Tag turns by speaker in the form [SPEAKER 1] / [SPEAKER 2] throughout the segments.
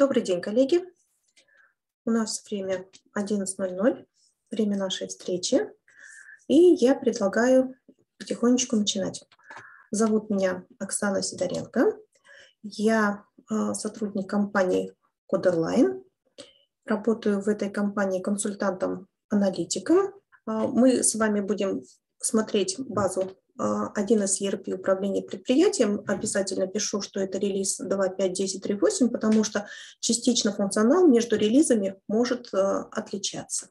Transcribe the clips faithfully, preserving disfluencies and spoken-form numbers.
[SPEAKER 1] Добрый день, коллеги. У нас время одиннадцать ноль ноль, время нашей встречи, и я предлагаю потихонечку начинать. Зовут меня Оксана Сидоренко, я сотрудник компании Coderline, работаю в этой компании консультантом-аналитиком. Мы с вами будем смотреть базу один эс и эр пи управления предприятием. Обязательно пишу, что это релиз два точка пять точка десять точка три точка восемь, потому что частично функционал между релизами может отличаться.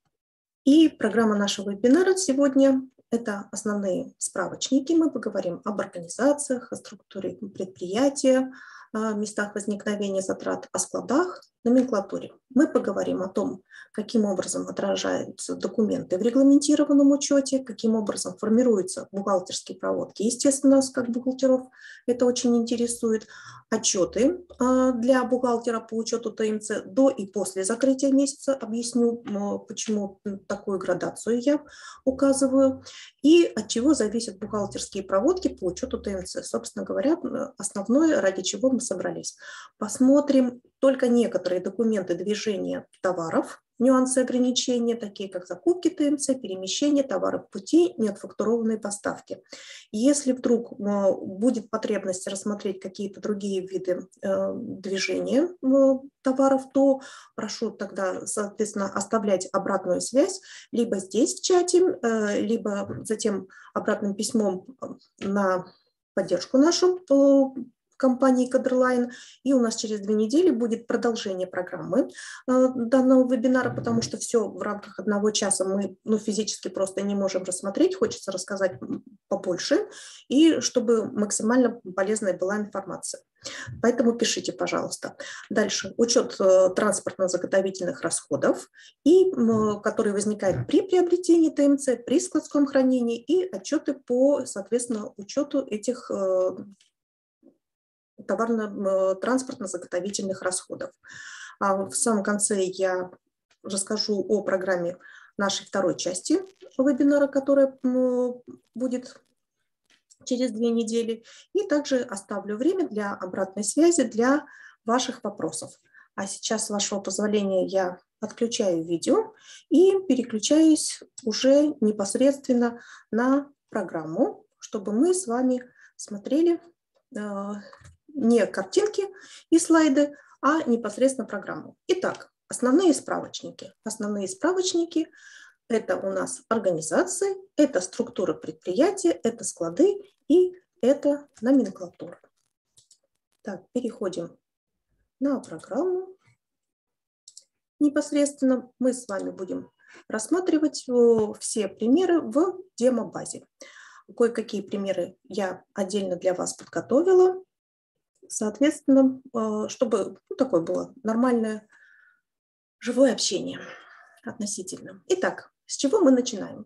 [SPEAKER 1] И программа нашего вебинара сегодня – это основные справочники. Мы поговорим об организациях, о структуре предприятия, о местах возникновения затрат, о складах, номенклатуре. Мы поговорим о том, каким образом отражаются документы в регламентированном учете, каким образом формируются бухгалтерские проводки. Естественно, нас как бухгалтеров это очень интересует. Отчеты для бухгалтера по учету тэ эм цэ до и после закрытия месяца. Объясню, почему такую градацию я указываю. И от чего зависят бухгалтерские проводки по учету тэ эм цэ. Собственно говоря, основное, ради чего мы собрались. Посмотрим только некоторые документы движения товаров, нюансы ограничения, такие как закупки тэ эм цэ, перемещение товаров в пути, неотфактурованные поставки. Если вдруг будет потребность рассмотреть какие-то другие виды движения товаров, то прошу тогда, соответственно, оставлять обратную связь либо здесь в чате, либо затем обратным письмом на поддержку нашу по компании Coderline, и у нас через две недели будет продолжение программы э, данного вебинара, потому что все в рамках одного часа мы ну, физически просто не можем рассмотреть, хочется рассказать побольше, и чтобы максимально полезная была информация. Поэтому пишите, пожалуйста. Дальше. Учет э, транспортно-заготовительных расходов, и, э, который возникает при приобретении тэ эм цэ, при складском хранении, и отчеты по, соответственно, учету этих э, товарно-транспортно-заготовительных расходов. А в самом конце я расскажу о программе нашей второй части вебинара, которая будет через две недели, и также оставлю время для обратной связи, для ваших вопросов. А сейчас, с вашего позволения, я отключаю видео и переключаюсь уже непосредственно на программу, чтобы мы с вами смотрели не картинки и слайды, а непосредственно программу. Итак, основные справочники. Основные справочники – это у нас организации, это структура предприятия, это склады и это номенклатура. Так, переходим на программу. Непосредственно мы с вами будем рассматривать все примеры в демо-базе. Кое-какие примеры я отдельно для вас подготовила. Соответственно, чтобы ну, такое было нормальное живое общение относительно. Итак, с чего мы начинаем?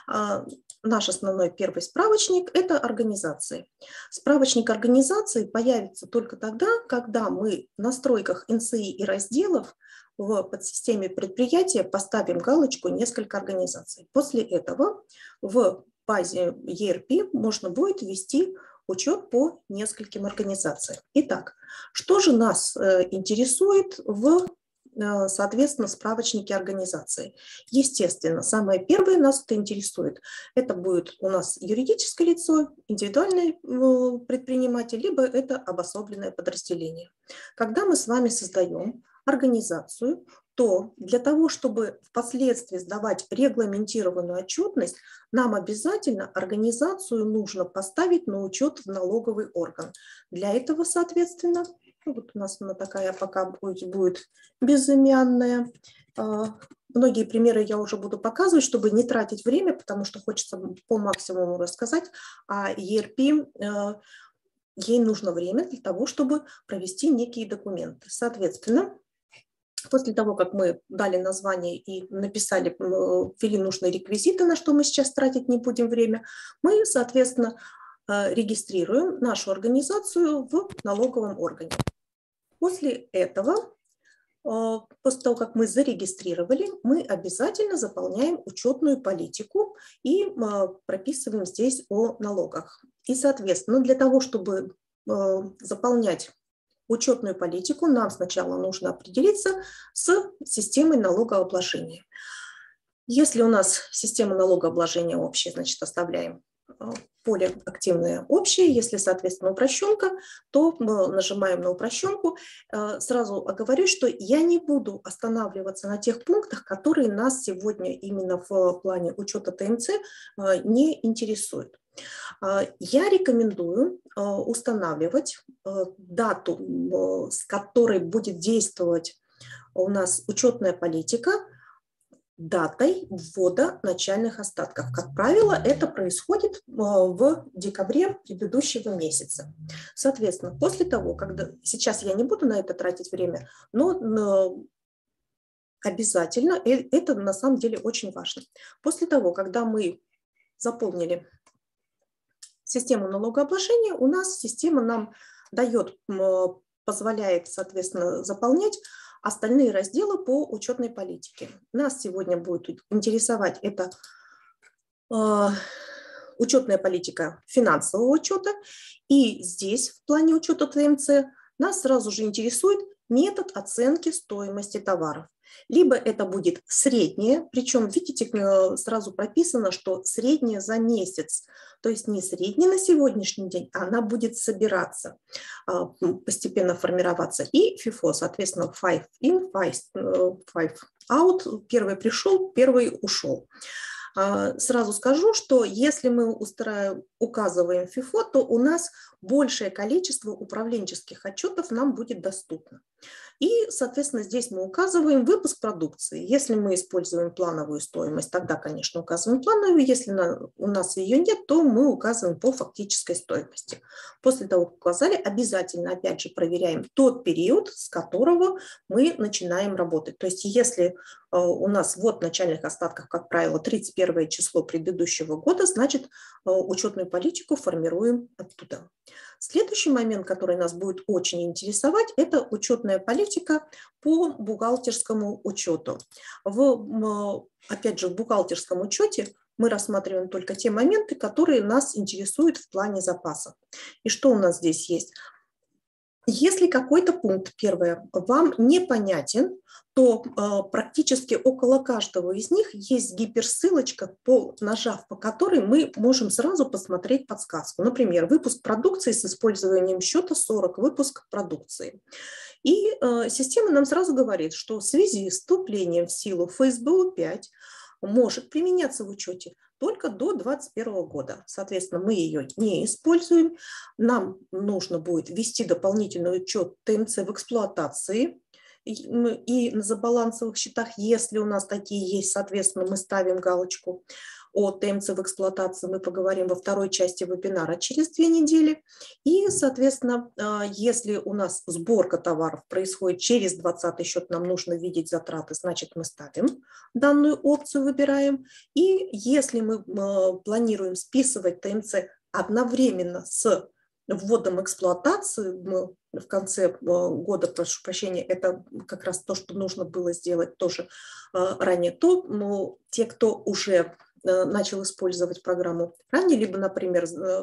[SPEAKER 1] Наш основной первый справочник – это организации. Справочник организации появится только тогда, когда мы в настройках эн цэ и и разделов в подсистеме предприятия поставим галочку «Несколько организаций». После этого в базе и эр пи можно будет ввести учет по нескольким организациям. Итак, что же нас интересует в, соответственно, справочнике организации? Естественно, самое первое нас это интересует. Это будет у нас юридическое лицо, индивидуальный предприниматель, либо это обособленное подразделение. Когда мы с вами создаем организацию, то для того, чтобы впоследствии сдавать регламентированную отчетность, нам обязательно организацию нужно поставить на учет в налоговый орган. Для этого, соответственно, ну вот у нас она такая пока будет, будет безымянная. Многие примеры я уже буду показывать, чтобы не тратить время, потому что хочется по максимуму рассказать, а и эр пи ей нужно время для того, чтобы провести некие документы. Соответственно, после того, как мы дали название и написали, ввели нужные реквизиты, на что мы сейчас тратить не будем время, мы, соответственно, регистрируем нашу организацию в налоговом органе. После этого, после того, как мы зарегистрировали, мы обязательно заполняем учетную политику и прописываем здесь о налогах. И, соответственно, для того, чтобы заполнять учетную политику нам сначала нужно определиться с системой налогообложения. Если у нас система налогообложения общая, значит, оставляем поле активное общее. Если, соответственно, упрощенка, то мы нажимаем на упрощенку. Сразу оговорюсь, что я не буду останавливаться на тех пунктах, которые нас сегодня именно в плане учета ТМЦ не интересуют. Я рекомендую устанавливать дату, с которой будет действовать у нас учетная политика, датой ввода начальных остатков. Как правило, это происходит в декабре предыдущего месяца. Соответственно, после того, когда... Сейчас я не буду на это тратить время, но обязательно, это на самом деле очень важно. После того, когда мы заполнили систему налогообложения, у нас система нам дает, позволяет, соответственно, заполнять остальные разделы по учетной политике. Нас сегодня будет интересовать это э, учетная политика финансового учета. И здесь в плане учета ТМЦ нас сразу же интересует метод оценки стоимости товаров. Либо это будет среднее, причем, видите, сразу прописано, что среднее за месяц. То есть не среднее на сегодняшний день, а она будет собираться, постепенно формироваться. И фифо, соответственно, five in, five out. Первый пришел, первый ушел. Сразу скажу, что если мы устраиваем, указываем фифо, то у нас большее количество управленческих отчетов нам будет доступно. И, соответственно, здесь мы указываем выпуск продукции. Если мы используем плановую стоимость, тогда, конечно, указываем плановую. Если у нас ее нет, то мы указываем по фактической стоимости. После того, как указали, обязательно, опять же, проверяем тот период, с которого мы начинаем работать. То есть если у нас ввод начальных остатков, как правило, тридцать первое число предыдущего года, значит, учетную политику формируем оттуда. Следующий момент, который нас будет очень интересовать, это учетная политика по бухгалтерскому учету. В, опять же, в бухгалтерском учете мы рассматриваем только те моменты, которые нас интересуют в плане запаса. И что у нас здесь есть? Если какой-то пункт, первое, вам непонятен, то э, практически около каждого из них есть гиперссылочка, по, нажав по которой мы можем сразу посмотреть подсказку. Например, выпуск продукции с использованием счета сорок, выпуск продукции. И э, система нам сразу говорит, что в связи с вступлением в силу эф эс бэ о пять может применяться в учете только до две тысячи двадцать первого года. Соответственно, мы ее не используем. Нам нужно будет ввести дополнительный учет ТМЦ в эксплуатации и на забалансовых счетах, если у нас такие есть, соответственно, мы ставим галочку. О ТМЦ в эксплуатации мы поговорим во второй части вебинара через две недели. И, соответственно, если у нас сборка товаров происходит через двадцатый счет, нам нужно видеть затраты, значит, мы ставим данную опцию, выбираем. И если мы планируем списывать ТМЦ одновременно с вводом эксплуатации, мы в конце года, прошу прощения, это как раз то, что нужно было сделать тоже ранее, то но те, кто уже начал использовать программу ранее, либо, например,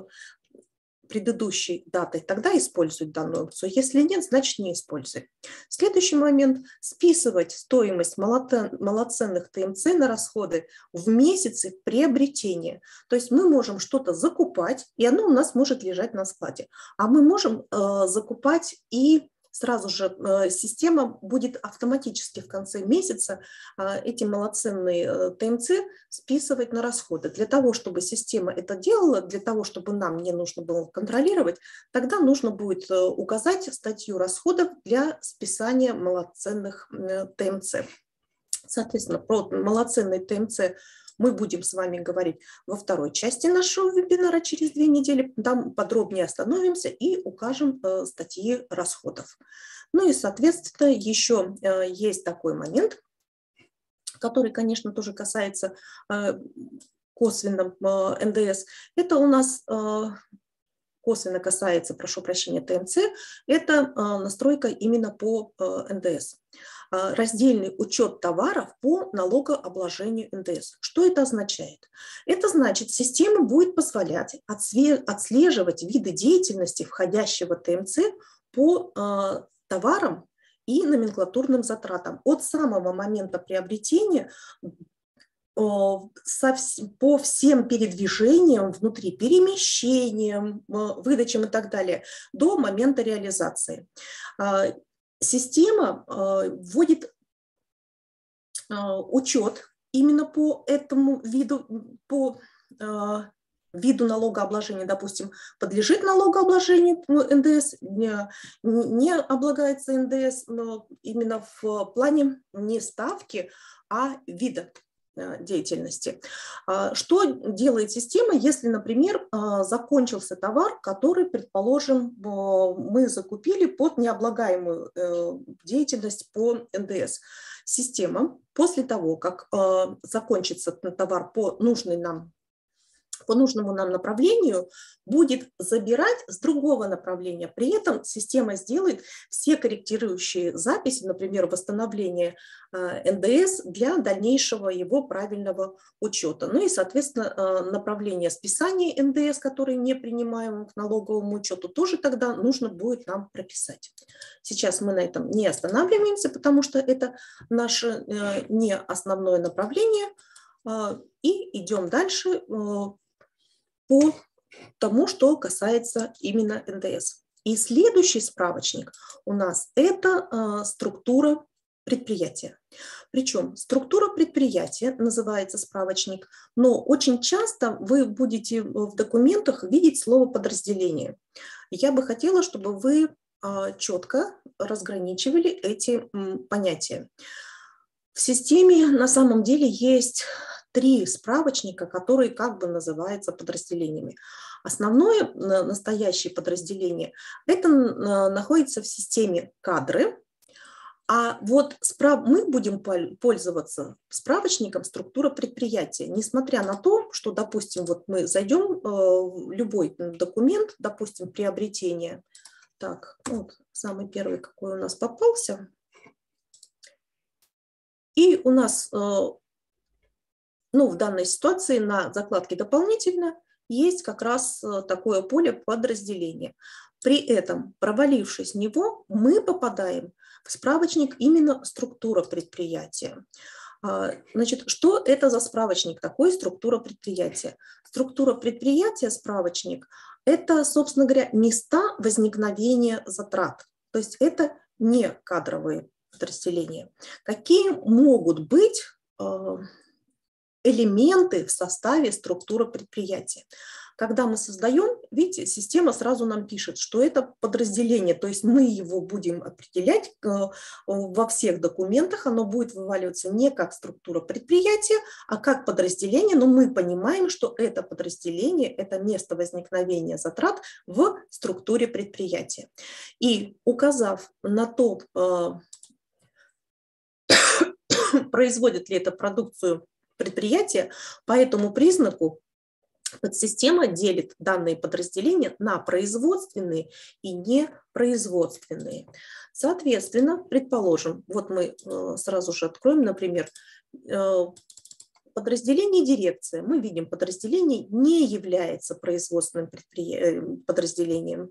[SPEAKER 1] предыдущей датой, тогда используют данную опцию. Если нет, значит не используем. Следующий момент – списывать стоимость малоценных ТМЦ на расходы в месяцы приобретения. То есть мы можем что-то закупать, и оно у нас может лежать на складе. А мы можем э, закупать и сразу же э, система будет автоматически в конце месяца э, эти малоценные э, ТМЦ списывать на расходы. Для того, чтобы система это делала, для того, чтобы нам не нужно было контролировать, тогда нужно будет э, указать статью расходов для списания малоценных э, ТМЦ. Соответственно, про малоценные ТМЦ мы будем с вами говорить во второй части нашего вебинара через две недели. Там подробнее остановимся и укажем э, статьи расходов. Ну и, соответственно, еще э, есть такой момент, который, конечно, тоже касается э, косвенно э, эн дэ эс. Это у нас э, косвенно касается, прошу прощения, ТМЦ. Это э, настройка именно по э, эн дэ эс. Раздельный учет товаров по налогообложению эн дэ эс. Что это означает? Это значит, система будет позволять отслеживать виды деятельности входящего ТМЦ по товарам и номенклатурным затратам от самого момента приобретения по всем передвижениям внутри, перемещениям, выдачам и так далее, до момента реализации. Система вводит учет именно по этому виду, по виду налогообложения, допустим, подлежит налогообложению эн дэ эс, не, не облагается эн дэ эс, но именно в плане не ставки, а вида деятельности. Что делает система, если, например, закончился товар, который, предположим, мы закупили под необлагаемую деятельность по эн дэ эс? Система после того, как закончится товар по нужной нам по нужному нам направлению, будет забирать с другого направления. При этом система сделает все корректирующие записи, например, восстановление эн дэ эс для дальнейшего его правильного учета. Ну и, соответственно, направление списания эн дэ эс, которые не принимаем к налоговому учету, тоже тогда нужно будет нам прописать. Сейчас мы на этом не останавливаемся, потому что это наше не основное направление. И идем дальше по тому, что касается именно эн дэ эс. И следующий справочник у нас – это э, структура предприятия. Причем структура предприятия называется справочник, но очень часто вы будете в документах видеть слово подразделение. Я бы хотела, чтобы вы э, четко разграничивали эти э, понятия. В системе на самом деле есть три справочника, которые как бы называются подразделениями. Основное настоящее подразделение это находится в системе кадры, а вот мы будем пользоваться справочником структура предприятия, несмотря на то, что, допустим, вот мы зайдем в любой документ, допустим, приобретение. Так, вот самый первый, какой у нас попался. И у нас, ну, в данной ситуации на закладке «Дополнительно» есть как раз такое поле подразделения. При этом, провалившись в него, мы попадаем в справочник именно структура предприятия. Значит, что это за справочник такой, структура предприятия? Структура предприятия, справочник, это, собственно говоря, места возникновения затрат. То есть это не кадровые подразделения. Какие могут быть элементы в составе структуры предприятия? Когда мы создаем, видите, система сразу нам пишет, что это подразделение, то есть мы его будем определять во всех документах, оно будет вываливаться не как структура предприятия, а как подразделение, но мы понимаем, что это подразделение, это место возникновения затрат в структуре предприятия. И указав на то, производит ли это продукцию предприятия, по этому признаку подсистема делит данные подразделения на производственные и непроизводственные. Соответственно, предположим, вот мы сразу же откроем, например, подразделение дирекция. Мы видим, подразделение не является производственным подразделением.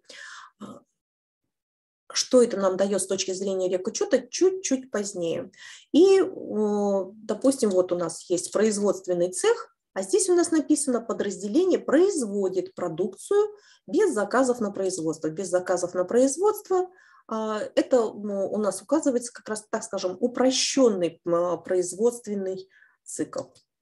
[SPEAKER 1] Что это нам дает с точки зрения рекучета, чуть-чуть позднее. И, допустим, вот у нас есть производственный цех, а здесь у нас написано, подразделение производит продукцию без заказов на производство. Без заказов на производство это у нас указывается как раз, так скажем, упрощенный производственный цикл.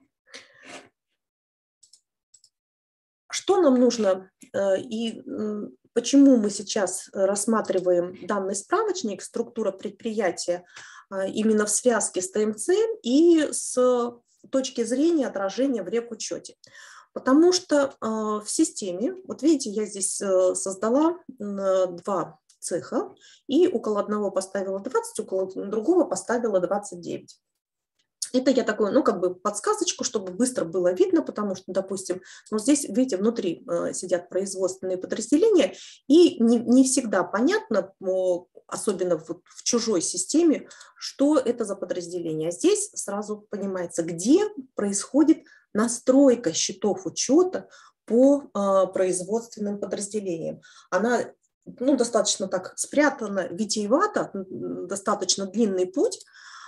[SPEAKER 1] Что нам нужно и почему мы сейчас рассматриваем данный справочник «Структура предприятия» именно в связке с тэ эм цэ и с точки зрения отражения в рекучете? Потому что в системе, вот видите, я здесь создала два цеха, и около одного поставила двадцать, около другого поставила двадцать девять. Это я такую, ну, как бы подсказочку, чтобы быстро было видно, потому что, допустим, ну, здесь, видите, внутри э, сидят производственные подразделения, и не, не всегда понятно, о, особенно вот в чужой системе, что это за подразделение. А здесь сразу понимается, где происходит настройка счетов учета по э, производственным подразделениям. Она ну, достаточно так спрятано, витиевато, достаточно длинный путь.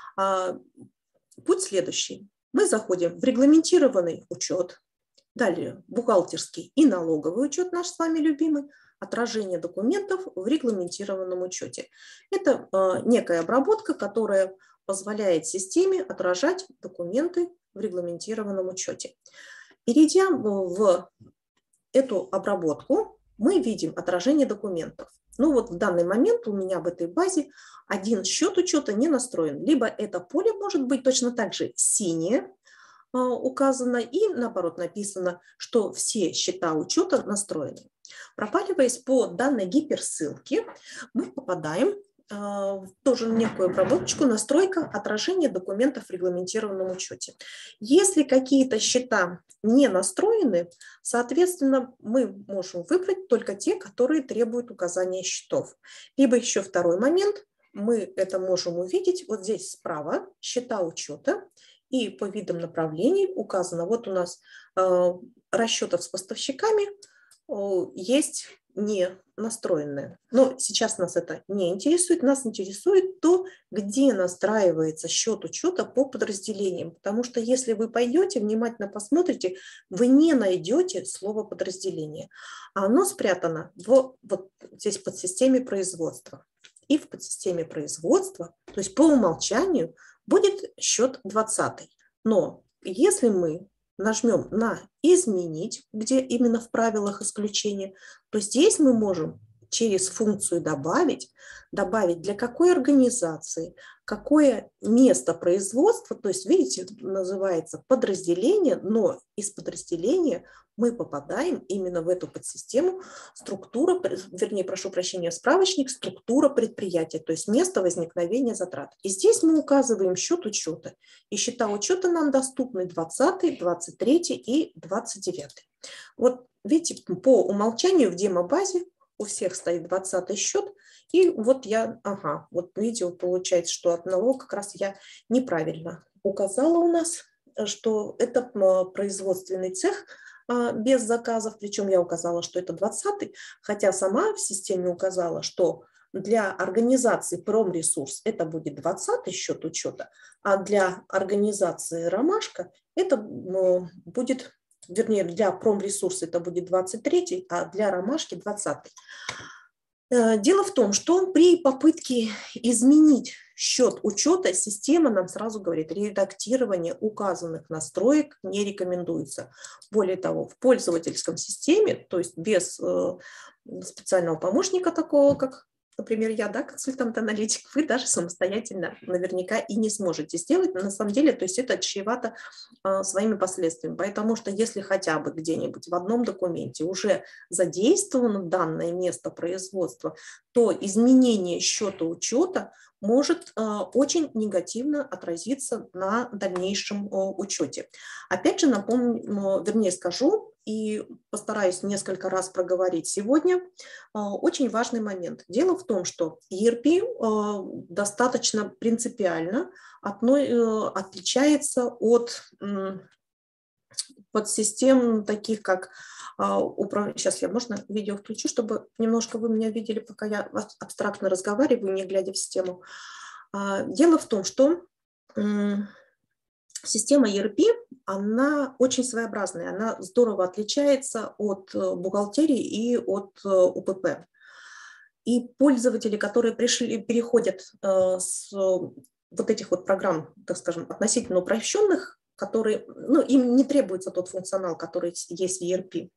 [SPEAKER 1] Путь следующий. Мы заходим в регламентированный учет, далее бухгалтерский и налоговый учет, наш с вами любимый, отражение документов в регламентированном учете. Это некая обработка, которая позволяет системе отражать документы в регламентированном учете. Перейдя в эту обработку, мы видим отражение документов. Ну вот в данный момент у меня в этой базе один счет учета не настроен. Либо это поле может быть точно так же синее указано и наоборот написано, что все счета учета настроены. Пропаливаясь по данной гиперссылке, мы попадаем в тоже некую обработочку настройка отражения документов в регламентированном учете. Если какие-то счета не настроены, соответственно, мы можем выбрать только те, которые требуют указания счетов. Либо еще второй момент, мы это можем увидеть вот здесь справа, счета учета, и по видам направлений указано, вот у нас э, расчетов с поставщиками э, есть не настроенное. Но сейчас нас это не интересует. Нас интересует то, где настраивается счет учета по подразделениям. Потому что если вы пойдете, внимательно посмотрите, вы не найдете слово подразделение. А оно спрятано в, вот здесь в подсистеме производства. И в подсистеме производства, то есть по умолчанию, будет счет двадцатый. Но если мы нажмем на «Изменить», где именно в правилах исключения, то здесь мы можем через функцию «Добавить», добавить для какой организации, какое место производства, то есть, видите, называется подразделение, но из подразделения мы попадаем именно в эту подсистему структура, вернее, прошу прощения, справочник, структура предприятия, то есть место возникновения затрат. И здесь мы указываем счет учета. И счета учета нам доступны двадцатый, двадцать третий и двадцать девятый. Вот видите, по умолчанию в демобазе у всех стоит двадцатый счет. И вот я, ага, вот видите, получается, что от налога как раз я неправильно указала у нас, что это производственный цех без заказов, причем я указала, что это двадцатый, хотя сама в системе указала, что для организации Промресурс это будет двадцатый счет учета, а для организации Ромашка это будет, вернее, для Промресурс это будет двадцать третий, а для Ромашки двадцатый. Дело в том, что при попытке изменить счет учета система нам сразу говорит, редактирование указанных настроек не рекомендуется. Более того, в пользовательском системе, то есть без специального помощника такого, как, например, я, да, консультант-аналитик, вы даже самостоятельно наверняка и не сможете сделать. Но на самом деле, то есть это чревато а, своими последствиями. Потому что если хотя бы где-нибудь в одном документе уже задействовано данное место производства, то изменение счета учета может а, очень негативно отразиться на дальнейшем а, учете. Опять же, напомню, вернее скажу, и постараюсь несколько раз проговорить сегодня, очень важный момент. Дело в том, что и эр пи достаточно принципиально отличается от подсистем таких, как управление. Сейчас я, можно, видео включу, чтобы немножко вы меня видели, пока я абстрактно разговариваю, не глядя в систему. Дело в том, что система и эр пи, она очень своеобразная, она здорово отличается от бухгалтерии и от у пэ пэ. И пользователи, которые пришли, переходят с вот этих вот программ, так скажем, относительно упрощенных, которые, ну, им не требуется тот функционал, который есть в и эр пи,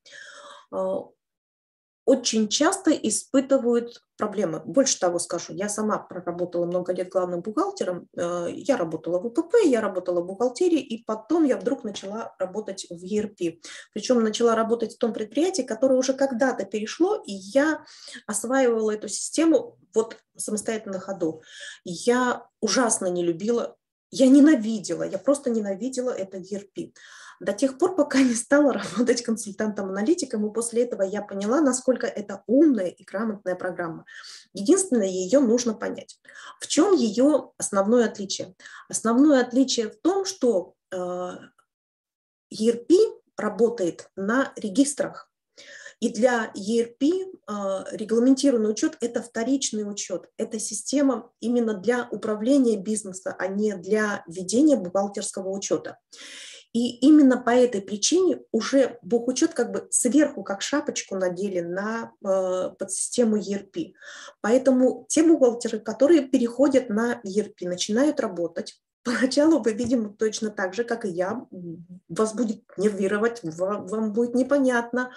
[SPEAKER 1] очень часто испытывают проблемы. Больше того скажу, я сама проработала много лет главным бухгалтером, я работала в у пэ пэ, я работала в бухгалтерии, и потом я вдруг начала работать в и эр пи. Причем начала работать в том предприятии, которое уже когда-то перешло, и я осваивала эту систему вот самостоятельно на ходу. Я ужасно не любила, я ненавидела, я просто ненавидела это и эр пи. До тех пор, пока не стала работать консультантом-аналитиком, и после этого я поняла, насколько это умная и грамотная программа. Единственное, ее нужно понять. В чем ее основное отличие? Основное отличие в том, что э, и эр пи работает на регистрах. И для и эр пи регламентированный учет – это вторичный учет, это система именно для управления бизнесом, а не для ведения бухгалтерского учета. И именно по этой причине уже бухучет как бы сверху, как шапочку надели на э, подсистему и эр пи. Поэтому те бухгалтеры, которые переходят на и эр пи, начинают работать, поначалу вы, видимо, точно так же, как и я, вас будет нервировать, вам, вам будет непонятно,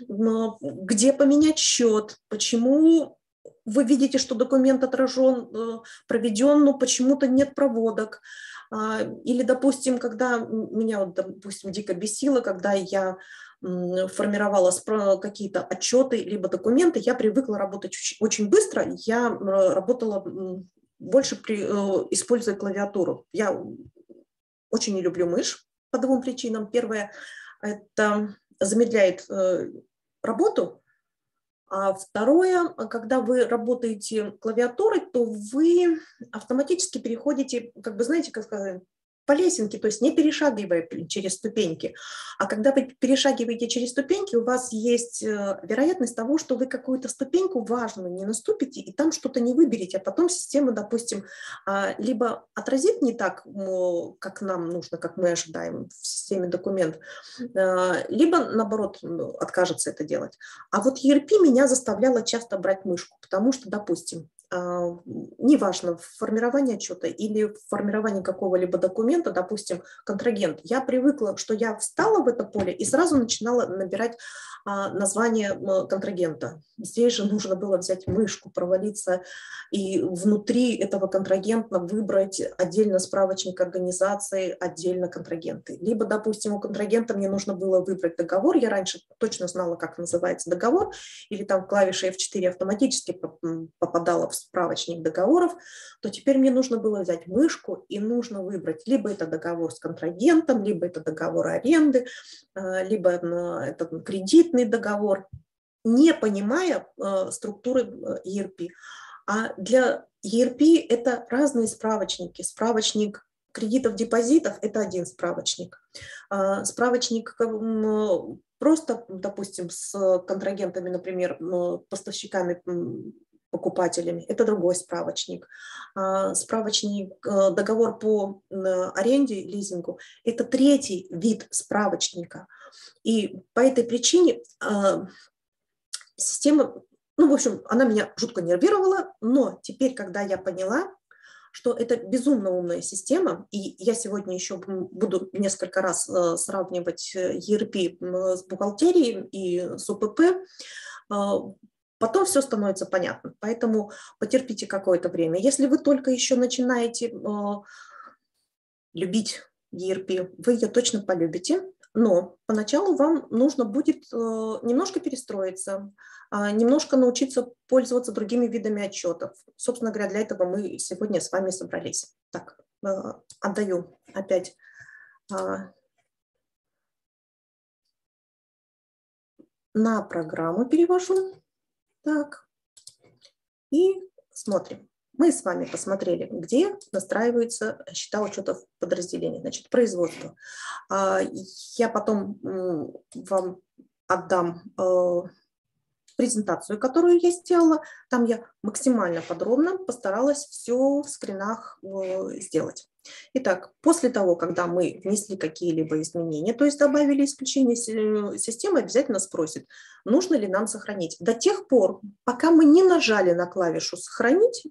[SPEAKER 1] где поменять счет, почему вы видите, что документ отражен, проведен, но почему-то нет проводок. Или, допустим, когда меня, допустим, дико бесило, когда я формировала какие-то отчеты либо документы, я привыкла работать очень быстро, я работала больше, при, используя клавиатуру. Я очень не люблю мышь по двум причинам. Первое – это замедляет работу. А второе, когда вы работаете клавиатурой, то вы автоматически переходите, как бы, знаете, как сказать, по лесенке, то есть не перешагивая через ступеньки. А когда вы перешагиваете через ступеньки, у вас есть вероятность того, что вы какую-то ступеньку важную не наступите и там что-то не выберете, а потом система, допустим, либо отразит не так, как нам нужно, как мы ожидаем в системе документ, либо, наоборот, откажется это делать. А вот и эр пи меня заставляла часто брать мышку, потому что, допустим, неважно, в формировании отчета или в формировании какого-либо документа, допустим, контрагент, я привыкла, что я встала в это поле и сразу начинала набирать название контрагента. Здесь же нужно было взять мышку, провалиться и внутри этого контрагента выбрать отдельно справочник организации, отдельно контрагенты. Либо, допустим, у контрагента мне нужно было выбрать договор, я раньше точно знала, как называется договор, или там клавиша эф четыре автоматически попадала в справочник договоров, то теперь мне нужно было взять мышку и нужно выбрать, либо это договор с контрагентом, либо это договор аренды, либо это кредитный договор, не понимая структуры и эр пи. А для и эр пи это разные справочники. Справочник кредитов, депозитов – это один справочник. Справочник просто, допустим, с контрагентами, например, поставщиками, покупателями – это другой справочник. Справочник, договор по аренде, лизингу – это третий вид справочника. И по этой причине система, ну, в общем, она меня жутко нервировала, но теперь, когда я поняла, что это безумно умная система, и я сегодня еще буду несколько раз сравнивать и эр пи с бухгалтерией и с о пэ пэ, потом все становится понятно. Поэтому потерпите какое-то время. Если вы только еще начинаете любить и эр пи, вы ее точно полюбите. Но поначалу вам нужно будет э, немножко перестроиться, э, немножко научиться пользоваться другими видами отчетов. Собственно говоря, для этого мы сегодня с вами собрались. Так, э, отдаю опять э, на программу перевожу. Так, и смотрим. Мы с вами посмотрели, где настраиваются счета учетов подразделений. Значит, производство. Я потом вам отдам презентацию, которую я сделала. Там я максимально подробно постаралась все в скринах сделать. Итак, после того, когда мы внесли какие-либо изменения, то есть добавили исключение, система обязательно спросит, нужно ли нам сохранить. До тех пор, пока мы не нажали на клавишу «Сохранить»,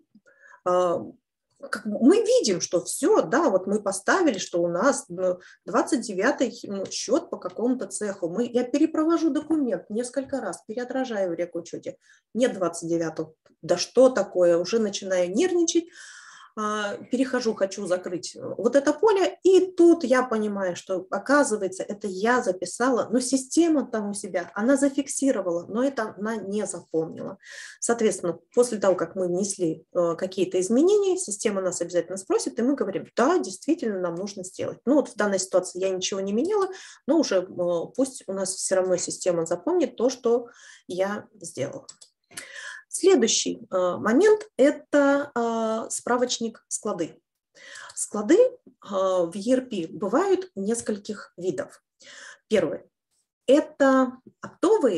[SPEAKER 1] мы видим, что все, да, вот мы поставили, что у нас двадцать девятый счет по какому-то цеху. Мы, я перепровожу документ несколько раз, переотражаю в рекучете. Нет двадцать девятого. Да что такое? Уже начинаю нервничать. Перехожу, хочу закрыть вот это поле, и тут я понимаю, что, оказывается, это я записала, но система там у себя, она зафиксировала, но это она не запомнила. Соответственно, после того, как мы внесли какие-то изменения, система нас обязательно спросит, и мы говорим, да, действительно, нам нужно сделать. Ну вот в данной ситуации я ничего не меняла, но уже пусть у нас все равно система запомнит то, что я сделала. Следующий э, момент – это э, справочник склады. Склады э, в и эр пи бывают нескольких видов. Первый – это оптовые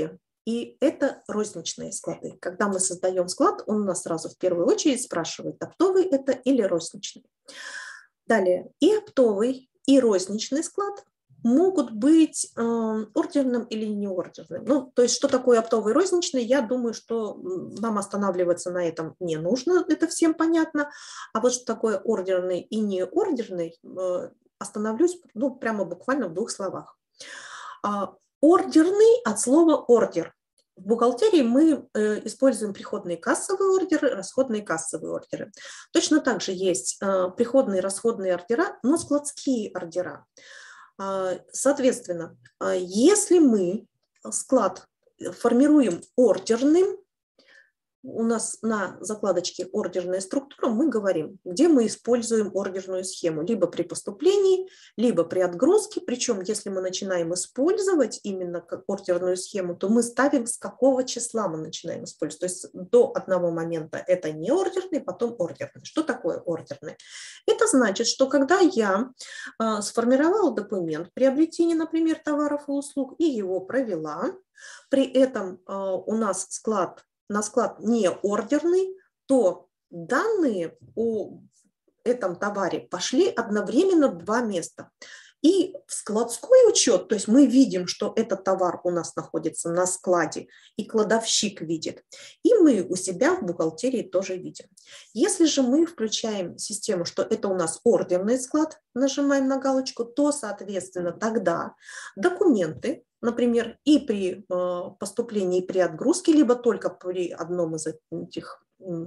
[SPEAKER 1] И это розничные склады. Когда мы создаем склад, он у нас сразу в первую очередь спрашивает, оптовый это или розничный. Далее, и оптовый, и розничный склад могут быть э, ордерным или неордерным. Ну, то есть, что такое оптовый и розничный, я думаю, что нам останавливаться на этом не нужно, это всем понятно. А вот что такое ордерный и неордерный, э, остановлюсь, ну, прямо буквально в двух словах. А, ордерный от слова ордер. В бухгалтерии мы э, используем приходные кассовые ордеры, расходные кассовые ордеры. Точно так же есть э, приходные и расходные ордера, но складские ордера. Э, соответственно, э, если мы склад формируем ордерным, у нас на закладочке ордерная структура, мы говорим, где мы используем ордерную схему, либо при поступлении, либо при отгрузке. Причем, если мы начинаем использовать именно как ордерную схему, то мы ставим, с какого числа мы начинаем использовать. То есть до одного момента это не ордерный, потом ордерный. Что такое ордерный? Это значит, что когда я э, сформировала документ приобретения, например, товаров и услуг, и его провела, при этом э, у нас склад на склад не ордерный, то данные о этом товаре пошли одновременно в два места. И в складской учет, то есть мы видим, что этот товар у нас находится на складе, и кладовщик видит, и мы у себя в бухгалтерии тоже видим. Если же мы включаем систему, что это у нас ордерный склад, нажимаем на галочку, то, соответственно, тогда документы, например, и при поступлении, и при отгрузке, либо только при одном из этих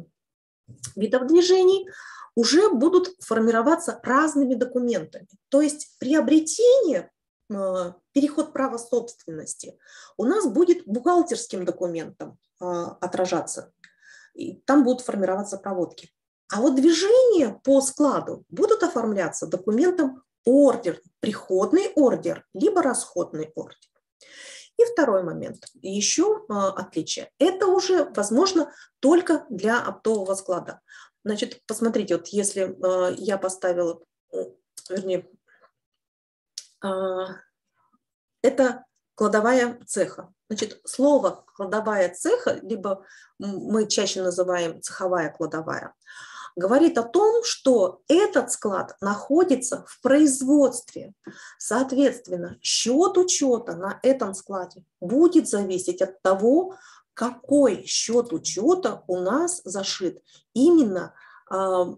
[SPEAKER 1] видов движений, уже будут формироваться разными документами. То есть приобретение, переход права собственности у нас будет бухгалтерским документом отражаться. И там будут формироваться проводки. А вот движения по складу будут оформляться документом ордер, приходный ордер, либо расходный ордер. И второй момент, еще отличие. Это уже возможно только для оптового склада. Значит, посмотрите, вот если я поставила, вернее, это кладовая цеха. Значит, слово кладовая цеха, либо мы чаще называем цеховая кладовая, говорит о том, что этот склад находится в производстве. Соответственно, счет учета на этом складе будет зависеть от того, какой счет учета у нас зашит именно э,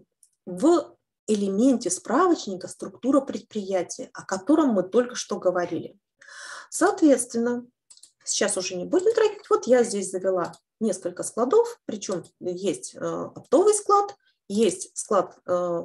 [SPEAKER 1] в элементе справочника структура предприятия, о котором мы только что говорили. Соответственно, сейчас уже не будем тратить. Вот я здесь завела несколько складов, причем есть э, оптовый склад, есть склад э,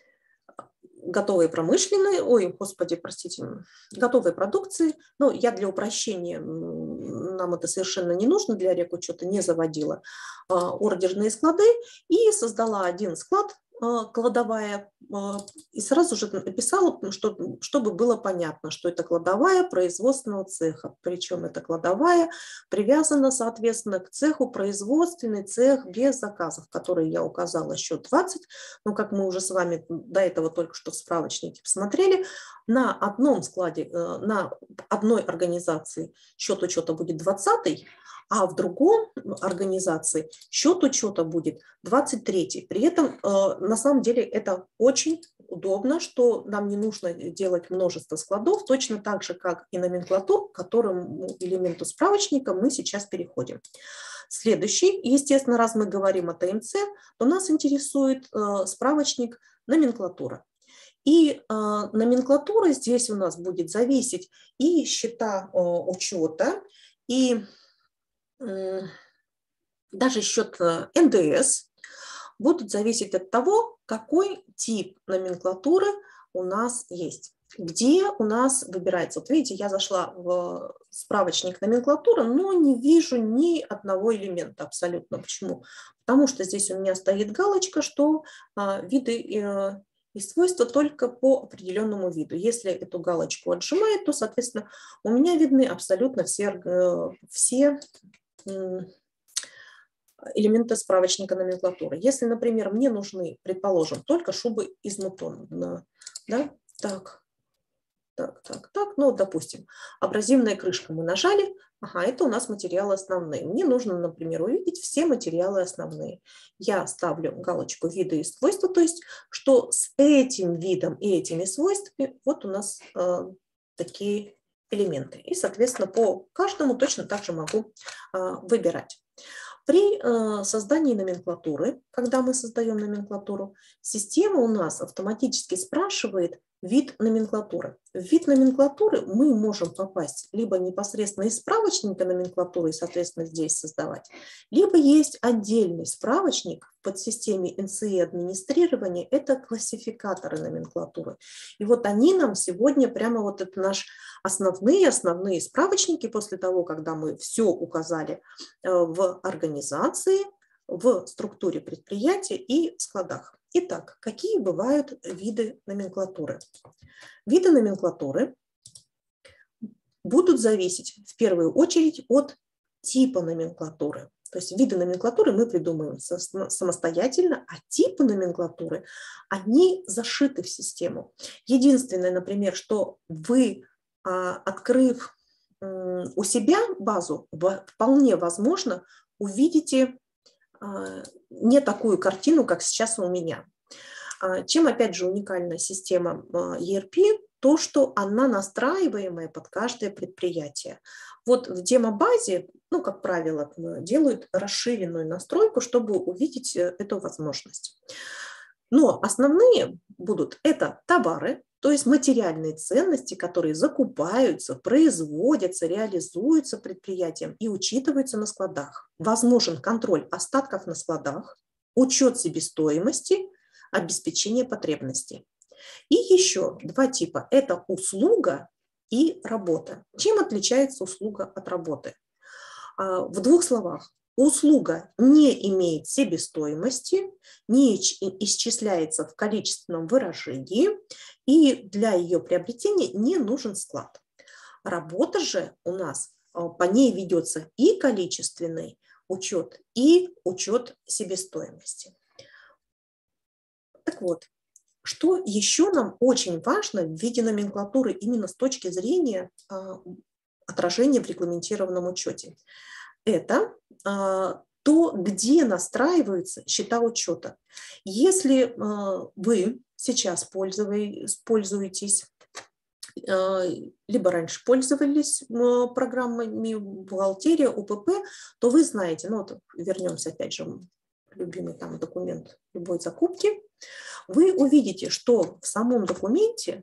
[SPEAKER 1] готовой промышленной, ой, господи, простите, готовой продукции. Но я для упрощения, нам это совершенно не нужно, для рекучета не заводила э, ордерные склады и создала один склад, кладовая, и сразу же написала, что, чтобы было понятно, что это кладовая производственного цеха. Причем эта кладовая привязана, соответственно, к цеху производственный цех без заказов, который я указала, счет двадцать. Но, как мы уже с вами до этого только что в справочнике посмотрели, на одном складе, на одной организации счет учета будет двадцатый, а в другом организации счет учета будет двадцать третий. При этом на самом деле это очень удобно, что нам не нужно делать множество складов, точно так же, как и номенклатур, к которому элементу справочника мы сейчас переходим. Следующий, естественно, раз мы говорим о ТМЦ, то нас интересует справочник номенклатура. И э, номенклатура здесь у нас будет зависеть и счета э, учета, и э, даже счет эн дэ эс будут зависеть от того, какой тип номенклатуры у нас есть. Где у нас выбирается. Вот видите, я зашла в справочник номенклатуры, но не вижу ни одного элемента абсолютно. Почему? Потому что здесь у меня стоит галочка, что э, виды... Э, и свойства только по определенному виду. Если эту галочку отжимает, то, соответственно, у меня видны абсолютно все, все элементы справочника номенклатуры. Если, например, мне нужны, предположим, только шубы из мутона, да, так, так, так, так. Ну, допустим, абразивная крышка мы нажали. Ага, это у нас материалы основные. Мне нужно, например, увидеть все материалы основные. Я ставлю галочку «Виды и свойства», то есть, что с этим видом и этими свойствами вот у нас э, такие элементы. И, соответственно, по каждому точно так же могу э, выбирать. При э, создании номенклатуры, когда мы создаем номенклатуру, система у нас автоматически спрашивает вид номенклатуры. В вид номенклатуры мы можем попасть либо непосредственно из справочника номенклатуры и, соответственно, здесь создавать, либо есть отдельный справочник в подсистеме эн си и администрирования, это классификаторы номенклатуры. И вот они нам сегодня прямо вот это наш основные, основные справочники после того, когда мы все указали в организации, в структуре предприятия и в складах. Итак, какие бывают виды номенклатуры? Виды номенклатуры будут зависеть в первую очередь от типа номенклатуры. То есть виды номенклатуры мы придумываем самостоятельно, а типы номенклатуры, они зашиты в систему. Единственное, например, что вы, открыв у себя базу, вполне возможно, увидите не такую картину, как сейчас у меня. Чем, опять же, уникальна система и эр пи? То, что она настраиваемая под каждое предприятие. Вот в демобазе, ну, как правило, делают расширенную настройку, чтобы увидеть эту возможность. Но основные будут это товары, то есть материальные ценности, которые закупаются, производятся, реализуются предприятием и учитываются на складах. Возможен контроль остатков на складах, учет себестоимости, обеспечение потребностей. И еще два типа – это услуга и работа. Чем отличается услуга от работы? В двух словах. Услуга не имеет себестоимости, не исчисляется в количественном выражении, и для ее приобретения не нужен склад. Работа же у нас, по ней ведется и количественный учет, и учет себестоимости. Так вот, что еще нам очень важно в виде номенклатуры именно с точки зрения отражения в регламентированном учете? Это а, то, где настраиваются счета учета. Если а, вы сейчас пользуетесь, а, либо раньше пользовались а, программами бухгалтерия, о пэ пэ, то вы знаете, ну вот вернемся опять же, любимый там документ любой закупки, вы увидите, что в самом документе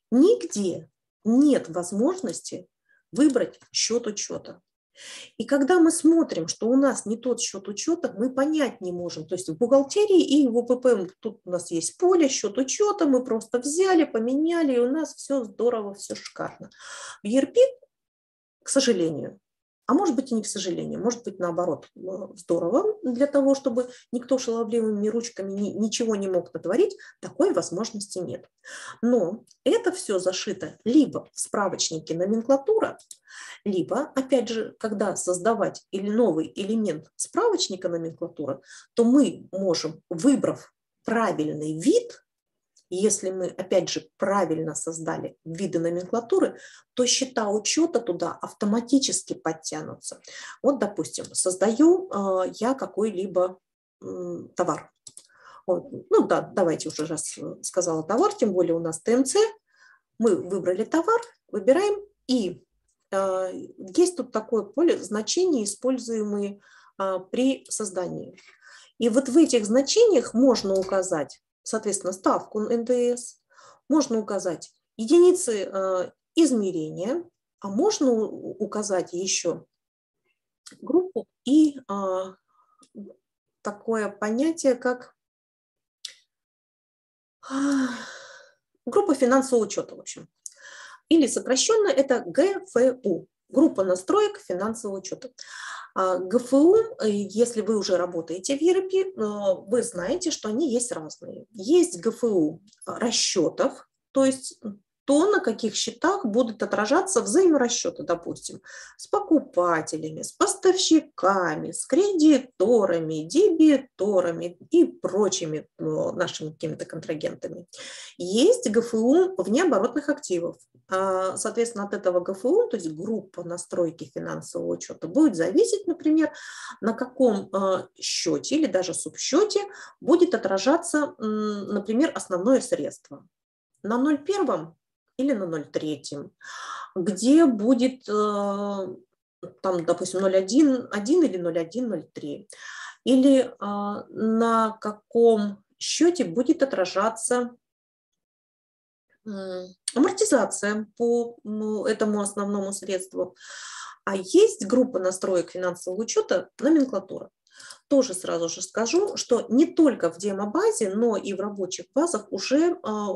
[SPEAKER 1] нигде нет возможности выбрать счет учета. И когда мы смотрим, что у нас не тот счет учета, мы понять не можем. То есть в бухгалтерии и в о пэ пэ тут у нас есть поле, счет учета, мы просто взяли, поменяли, и у нас все здорово, все шикарно. В и эр пи, к сожалению, а может быть и не к сожалению, может быть наоборот, здорово, для того, чтобы никто шаловливыми ручками ничего не мог натворить, такой возможности нет. Но это все зашито либо в справочнике номенклатура, либо, опять же, когда создавать или новый элемент справочника номенклатуры, то мы можем, выбрав правильный вид, если мы, опять же, правильно создали виды номенклатуры, то счета учета туда автоматически подтянутся. Вот, допустим, создаю э, я какой-либо э, товар. Вот. Ну да, давайте уже раз сказала товар, тем более у нас тэ эм цэ. Мы выбрали товар, выбираем, и э, есть тут такое поле значений, используемые э, при создании. И вот в этих значениях можно указать, соответственно, ставку эн дэ эс, можно указать единицы э, измерения, а можно указать еще группу и э, такое понятие, как э, группа финансового учета, в общем. Или сокращенно это гэ эф у, группа настроек финансового учета. гэ эф у, если вы уже работаете в и эр пи, вы знаете, что они есть разные. Есть гэ эф у расчетов, то есть то, на каких счетах будут отражаться взаиморасчеты, допустим, с покупателями, с поставщиками, с кредиторами, дебиторами и прочими нашими какими-то контрагентами. Есть ГФУ внеоборотных активов. Соответственно, от этого ГФУ, то есть группа настройки финансового учета, будет зависеть, например, на каком счете или даже субсчете будет отражаться, например, основное средство. На ноль первом или на ноль третьем, где будет, там, допустим, ноль один или ноль один ноль три, или на каком счете будет отражаться амортизация по этому основному средству. А есть группа настроек финансового учета номенклатура. Тоже сразу же скажу, что не только в демобазе, но и в рабочих базах уже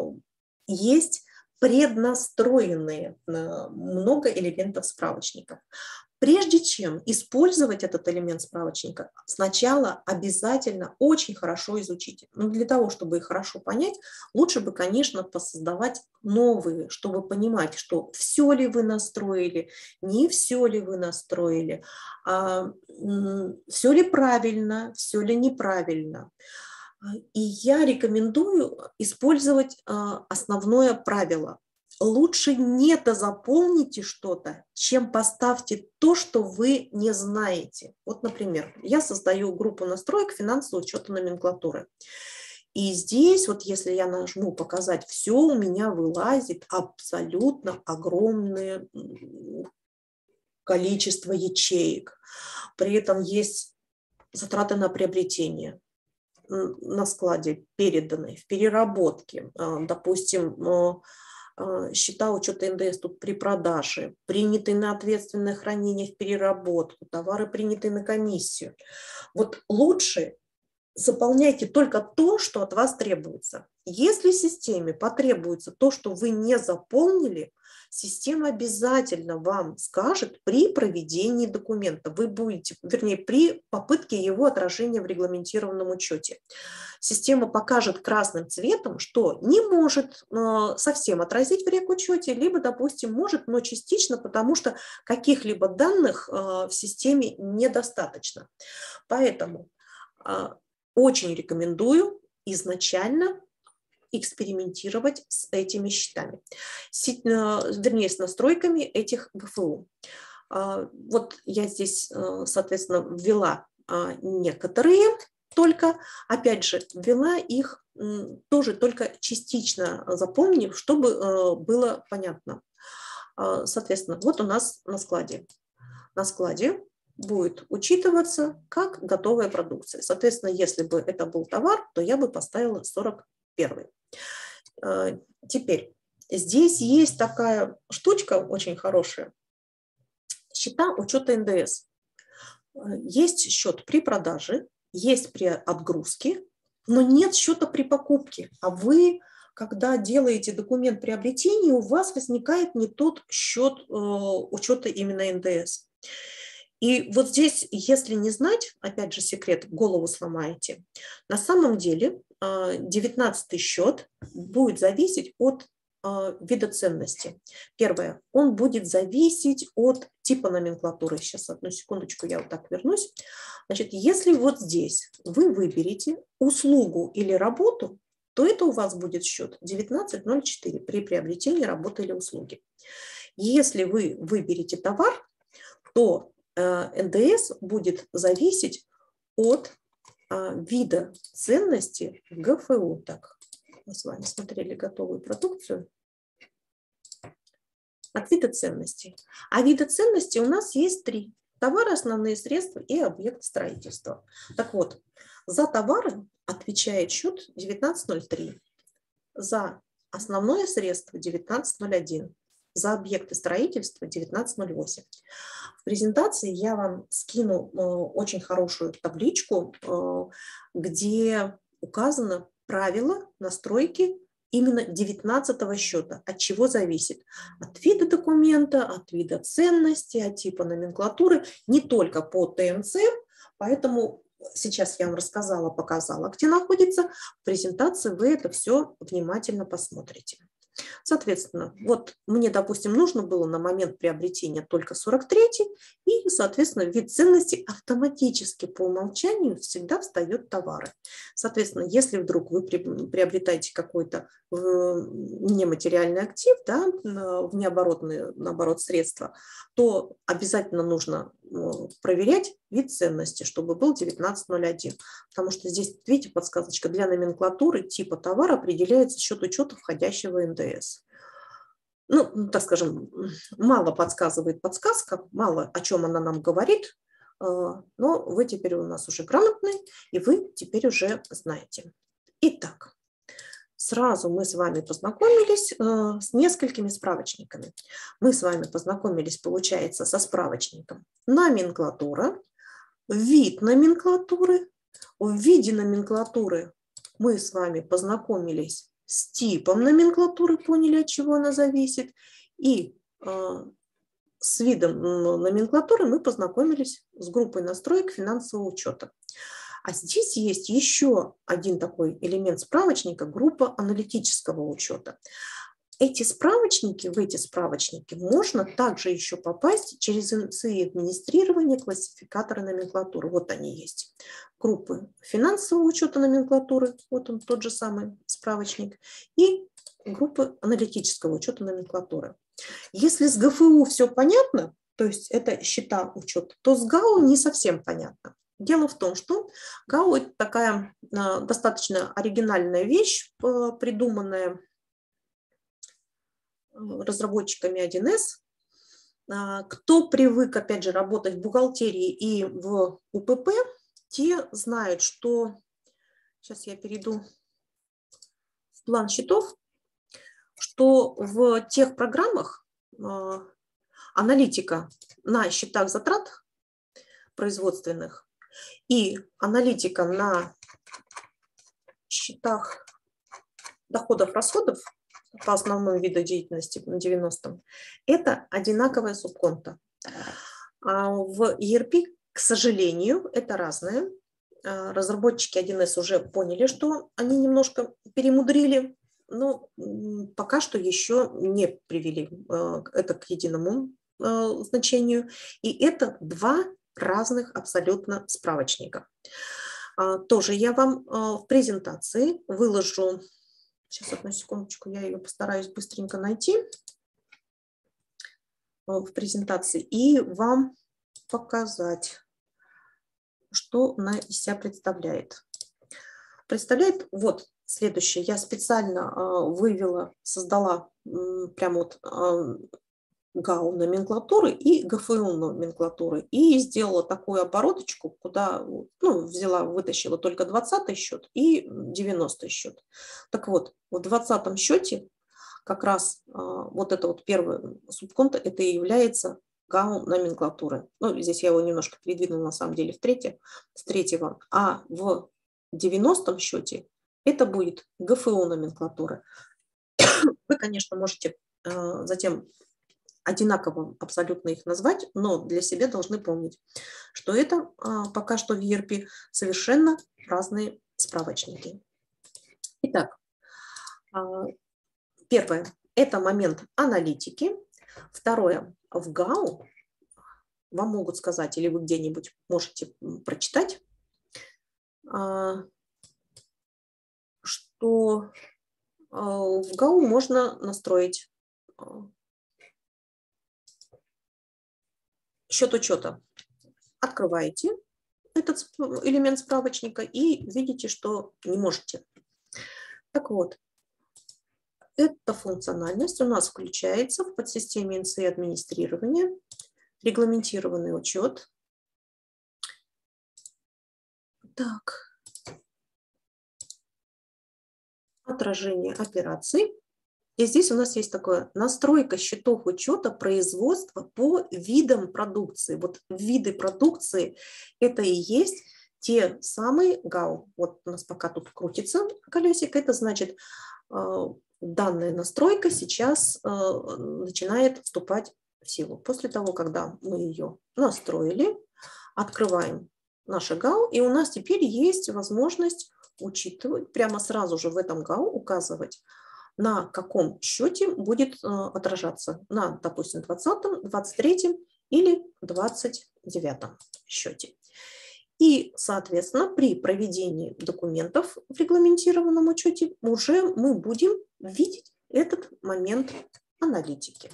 [SPEAKER 1] есть преднастроенные много элементов справочников. Прежде чем использовать этот элемент справочника, сначала обязательно очень хорошо изучите. Но для того, чтобы их хорошо понять, лучше бы, конечно, посоздавать новые, чтобы понимать, что все ли вы настроили, не все ли вы настроили, а, все ли правильно, все ли неправильно. И я рекомендую использовать основное правило. Лучше не дозаполните что-то, чем поставьте то, что вы не знаете. Вот, например, я создаю группу настроек финансового учета номенклатуры. И здесь, вот если я нажму «Показать все», у меня вылазит абсолютно огромное количество ячеек. При этом есть затраты на приобретение на складе переданные, в переработке, допустим, счета учета эн дэ эс тут при продаже, принятые на ответственное хранение в переработку, товары, принятые на комиссию. Вот лучше заполняйте только то, что от вас требуется. Если системе потребуется то, что вы не заполнили, система обязательно вам скажет при проведении документа. Вы будете, вернее, при попытке его отражения в регламентированном учете. Система покажет красным цветом, что не может э, совсем отразить в регучете, либо, допустим, может, но частично, потому что каких-либо данных э, в системе недостаточно. Поэтому э, очень рекомендую изначально экспериментировать с этими счетами, вернее, с настройками этих ГФУ. Вот я здесь, соответственно, ввела некоторые только, опять же, ввела их тоже только частично запомнив, чтобы было понятно. Соответственно, вот у нас на складе. На складе будет учитываться как готовая продукция. Соответственно, если бы это был товар, то я бы поставила сорок первый. Теперь, здесь есть такая штучка очень хорошая. Счета учета эн дэ эс. Есть счет при продаже, есть при отгрузке, но нет счета при покупке. А вы, когда делаете документ приобретения, у вас возникает не тот счет учета именно эн дэ эс. И вот здесь, если не знать, опять же секрет, голову сломаете, на самом деле девятнадцатый счет будет зависеть от вида ценности. Первое, он будет зависеть от типа номенклатуры. Сейчас, одну секундочку, я вот так вернусь. Значит, если вот здесь вы выберете услугу или работу, то это у вас будет счет девятнадцать ноль четыре при приобретении работы или услуги. Если вы выберете товар, то эн дэ эс будет зависеть от вида ценности ГФУ. Так, мы с вами смотрели готовую продукцию. От вида ценностей. А вида ценностей у нас есть три. Товары, основные средства и объект строительства. Так вот, за товары отвечает счет девятнадцать ноль три. За основное средство девятнадцать ноль один. За объекты строительства девятнадцать ноль восемь. В презентации я вам скину очень хорошую табличку, где указано правила настройки именно девятнадцатого счета. От чего зависит? От вида документа, от вида ценности, от типа номенклатуры, не только по тэ эн цэ, поэтому сейчас я вам рассказала, показала, где находится. В презентации вы это все внимательно посмотрите. Соответственно, вот мне, допустим, нужно было на момент приобретения только сорок третий, и, соответственно, вид ценности автоматически по умолчанию всегда встает товары. Соответственно, если вдруг вы приобретаете какой-то нематериальный актив, да, внеоборотные, наоборот, средства, то обязательно нужно проверять вид ценности, чтобы был девятнадцать ноль один. Потому что здесь, видите, подсказочка для номенклатуры типа товара определяется счет учета входящего в эн дэ эс. Ну, так скажем, мало подсказывает подсказка, мало о чем она нам говорит, но вы теперь у нас уже грамотные, и вы теперь уже знаете. Итак, сразу мы с вами познакомились с несколькими справочниками. Мы с вами познакомились, получается, со справочником номенклатура, вид номенклатуры. В виде номенклатуры мы с вами познакомились с типом номенклатуры, поняли, от чего она зависит. И э, с видом номенклатуры мы познакомились с группой настроек финансового учета. А здесь есть еще один такой элемент справочника – группа аналитического учета. Эти справочники, в эти справочники можно также еще попасть через эн цэ и администрирование классификатора номенклатуры. Вот они есть. Группы финансового учета номенклатуры, вот он тот же самый справочник, и группы аналитического учета номенклатуры. Если с гэ эф у все понятно, то есть это счета учета, то с ГАУ не совсем понятно. Дело в том, что ГАУ – это такая достаточно оригинальная вещь, придуманная разработчиками один эс. Кто привык, опять же, работать в бухгалтерии и в у пэ пэ, те знают, что... Сейчас я перейду в план счетов, что в тех программах аналитика на счетах затрат производственных и аналитика на счетах доходов-расходов по основному виду деятельности на девяностом, это одинаковая субконта. А в и эр пи, к сожалению, это разное. Разработчики один эс уже поняли, что они немножко перемудрили, но пока что еще не привели это к единому значению. И это два разных абсолютно справочника. Тоже я вам в презентации выложу. Сейчас, одну секундочку, я ее постараюсь быстренько найти в презентации и вам показать, что она из себя представляет. Представляет вот следующее. Я специально вывела, создала прямо вот ГАУ номенклатуры и гэ эф у номенклатуры и сделала такую обороточку, куда ну, взяла, вытащила только двадцатый счет и девяностый счет. Так вот, в двадцатом счете как раз а, вот это вот первая субконта, это и является ГАУ номенклатуры. Ну, здесь я его немножко передвинула на самом деле в третье, с третьего. А в девяностом счете это будет гэ эф у номенклатура. Вы, конечно, можете а, затем одинаково абсолютно их назвать, но для себя должны помнить, что это а, пока что в и эр пи совершенно разные справочники. Итак, а, первое – это момент аналитики. Второе – в ГАУ вам могут сказать, или вы где-нибудь можете прочитать, а, что а, в ГАУ можно настроить счет учета. Открываете этот элемент справочника и видите, что не можете. Так вот, эта функциональность у нас включается в подсистеме эн цэ и администрирования, регламентированный учет. Так, отражение операций. И здесь у нас есть такое настройка счетов учета производства по видам продукции. Вот виды продукции – это и есть те самые ГАУ. Вот у нас пока тут крутится колесико, это значит, данная настройка сейчас начинает вступать в силу. После того, когда мы ее настроили, открываем наше ГАУ, и у нас теперь есть возможность учитывать, прямо сразу же в этом ГАУ указывать на каком счете будет отражаться, на, допустим, двадцатом, двадцать третьем или двадцать девятом счете. И, соответственно, при проведении документов в регламентированном учете уже мы будем видеть этот момент аналитики.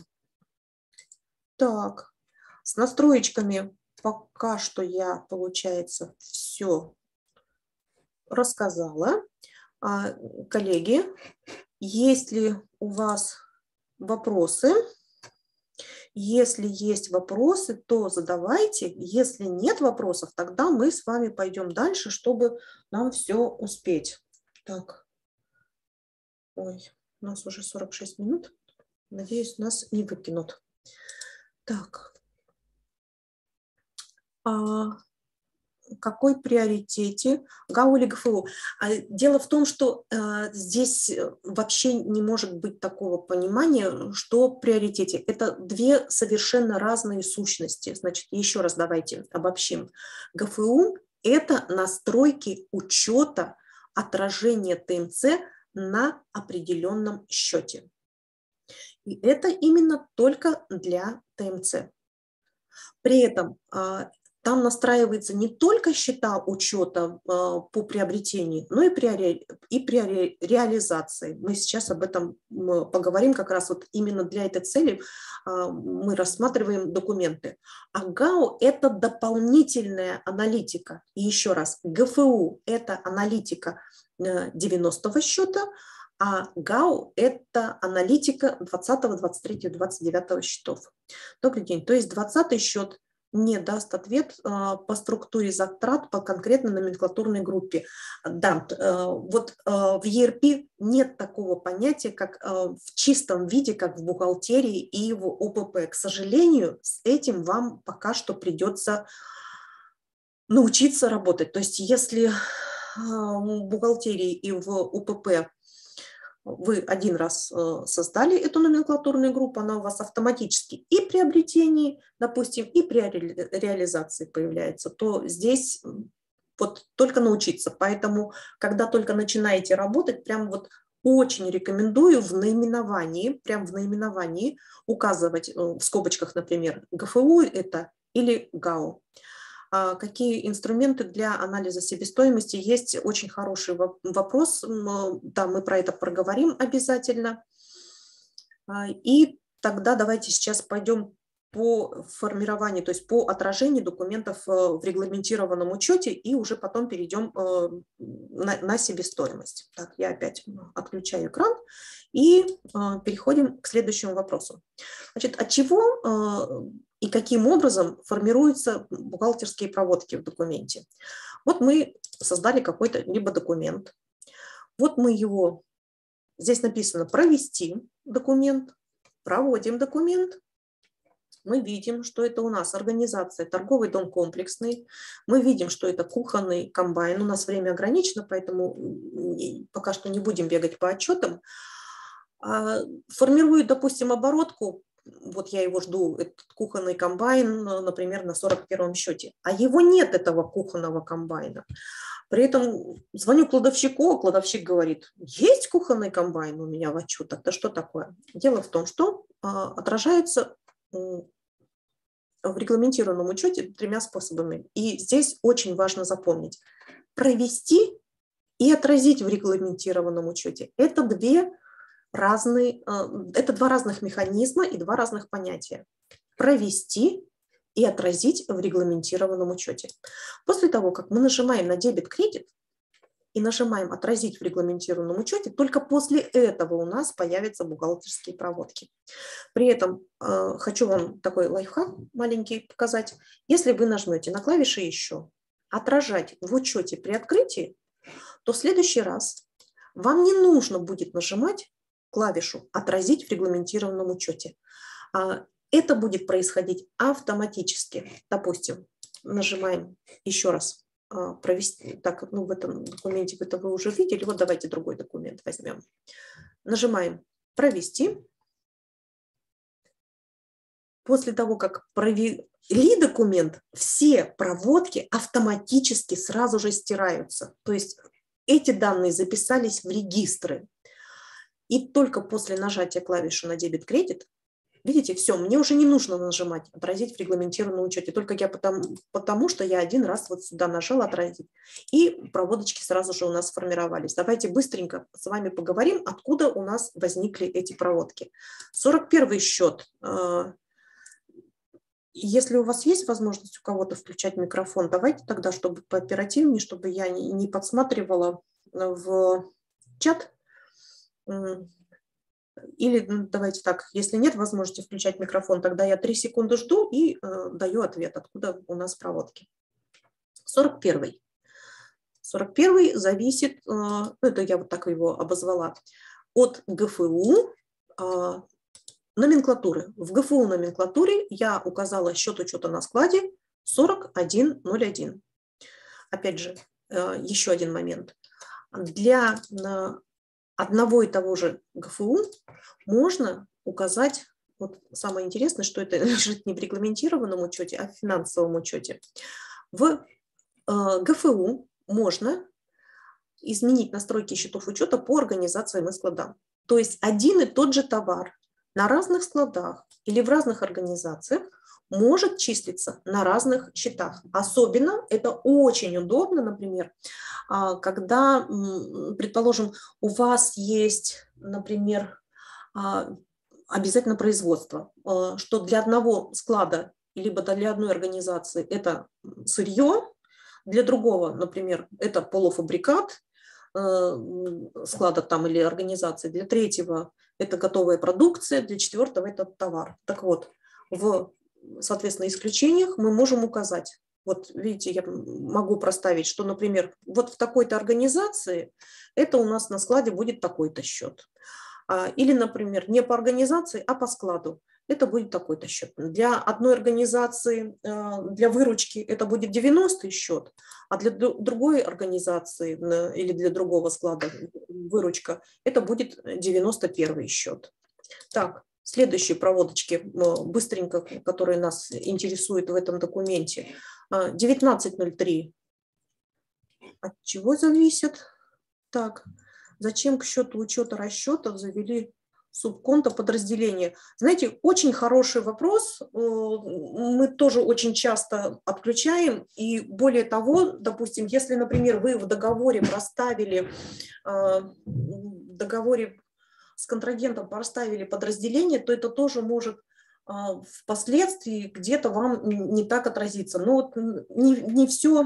[SPEAKER 1] Так, с настроечками пока что я, получается, все рассказала. А, коллеги, есть ли у вас вопросы? Если есть вопросы, то задавайте. Если нет вопросов, тогда мы с вами пойдем дальше, чтобы нам все успеть. Так, ой, у нас уже сорок шесть минут. Надеюсь, нас не выкинут. Так. А... какой приоритете ГАУ или ГФУ? Дело в том, что э, здесь вообще не может быть такого понимания, что в приоритете. Это две совершенно разные сущности. Значит, еще раз давайте обобщим. ГФУ – это настройки учета отражения ТМЦ на определенном счете. И это именно только для ТМЦ. При этом э, там настраивается не только счета учета э, по приобретению, но и при, ре, и при ре, реализации. Мы сейчас об этом поговорим, как раз вот именно для этой цели э, мы рассматриваем документы. А ГАУ – это дополнительная аналитика. И еще раз, ГФУ – это аналитика э, девяностого счета, а ГАУ – это аналитика двадцатого, двадцать третьего, двадцать девятого счетов. Добрый день. То есть двадцатый счет не даст ответ а, по структуре затрат по конкретной номенклатурной группе. Да, а, вот а, в и эр пи нет такого понятия, как а, в чистом виде, как в бухгалтерии и в о пэ пэ. К сожалению, с этим вам пока что придется научиться работать. То есть если в бухгалтерии и в о пэ пэ вы один раз создали эту номенклатурную группу, она у вас автоматически и при приобретении, допустим, и при реализации появляется, то здесь вот только научиться. Поэтому, когда только начинаете работать, прям вот очень рекомендую в наименовании, прям в наименовании указывать в скобочках, например, ГФУ это или ГАУ. Какие инструменты для анализа себестоимости? Есть очень хороший вопрос, да, мы про это проговорим обязательно. И тогда давайте сейчас пойдем по формированию, то есть по отражению документов в регламентированном учете и уже потом перейдем на, на себестоимость. Так, я опять отключаю экран и переходим к следующему вопросу. Значит, от чего и каким образом формируются бухгалтерские проводки в документе? Вот мы создали какой-то либо документ, вот мы его, здесь написано «провести документ», проводим документ, мы видим, что это у нас организация «Торговый дом комплексный», мы видим, что это кухонный комбайн, у нас время ограничено, поэтому пока что не будем бегать по отчетам. Формирует, допустим, оборотку, вот я его жду, этот кухонный комбайн, например, на сорок первом счете, а его нет, этого кухонного комбайна. При этом звоню кладовщику, а кладовщик говорит, есть кухонный комбайн у меня в отчетах, да что такое? Дело в том, что а, отражается в регламентированном учете тремя способами. И здесь очень важно запомнить. Провести и отразить в регламентированном учете – это две разные, это два разных механизма и два разных понятия. Провести и отразить в регламентированном учете. После того, как мы нажимаем на дебет-кредит и нажимаем «Отразить в регламентированном учете», только после этого у нас появятся бухгалтерские проводки. При этом э, хочу вам такой лайфхак маленький показать. Если вы нажмете на клавиши «Еще», «Отражать в учете при открытии», то в следующий раз вам не нужно будет нажимать клавишу «Отразить в регламентированном учете». Это будет происходить автоматически. Допустим, нажимаем еще раз «Провести». Так, ну в этом документе это вы уже видели. Вот давайте другой документ возьмем. Нажимаем «Провести». После того, как провели документ, все проводки автоматически сразу же стираются. То есть эти данные записались в регистры. И только после нажатия клавиши на дебет-кредит, видите, все, мне уже не нужно нажимать «Отразить в регламентированном учете», только я потому, потому что я один раз вот сюда нажала «Отразить», и проводочки сразу же у нас сформировались. Давайте быстренько с вами поговорим, откуда у нас возникли эти проводки. сорок первый счет. Если у вас есть возможность у кого-то включать микрофон, давайте тогда, чтобы пооперативнее, чтобы я не подсматривала в чат. Или давайте так, если нет возможности включать микрофон, тогда я три секунды жду и э, даю ответ, откуда у нас проводки. сорок первый. сорок первый зависит, э, это я вот так его обозвала, от ГФУ э, номенклатуры. В ГФУ номенклатуре я указала счет учета на складе сорок один ноль один. Опять же, э, еще один момент. Для э, одного и того же ГФУ можно указать, вот самое интересное, что это лежит не в регламентированном учете, а в финансовом учете. В э, ГФУ можно изменить настройки счетов учета по организациям и складам. То есть один и тот же товар на разных складах или в разных организациях может числиться на разных счетах. Особенно это очень удобно, например, когда, предположим, у вас есть, например, обязательно производство, что для одного склада либо для одной организации это сырье, для другого, например, это полуфабрикат склада там или организации, для третьего это готовая продукция, для четвертого это товар. Так вот, в, соответственно, исключениях мы можем указать. Вот видите, я могу проставить, что, например, вот в такой-то организации это у нас на складе будет такой-то счет. Или, например, не по организации, а по складу. Это будет такой-то счет. Для одной организации, для выручки это будет девяностый счет, а для другой организации или для другого склада выручка это будет девяносто первый счет. Так, следующие проводочки, быстренько, которые нас интересуют в этом документе. девятнадцать ноль три. От чего зависит? Так, зачем к счету учета расчетов завели субконто подразделения? Знаете, очень хороший вопрос. Мы тоже очень часто отключаем. И более того, допустим, если, например, вы в договоре проставили, в договоре с контрагентом проставили подразделение, то это тоже может впоследствии где-то вам не так отразиться. Но вот не, не все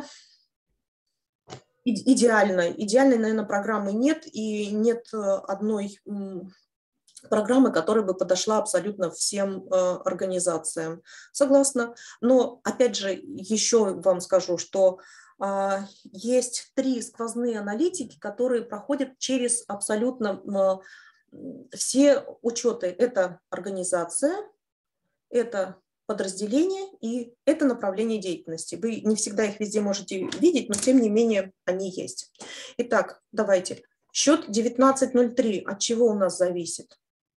[SPEAKER 1] идеально. Идеальной, наверное, программы нет, и нет одной программы, которая бы подошла абсолютно всем организациям. Согласна. Но, опять же, еще вам скажу, что есть три сквозные аналитики, которые проходят через абсолютно все учеты. Это организация, это подразделение и это направление деятельности. Вы не всегда их везде можете видеть, но тем не менее они есть. Итак, давайте. Счет девятнадцать ноль три. От чего у нас зависит?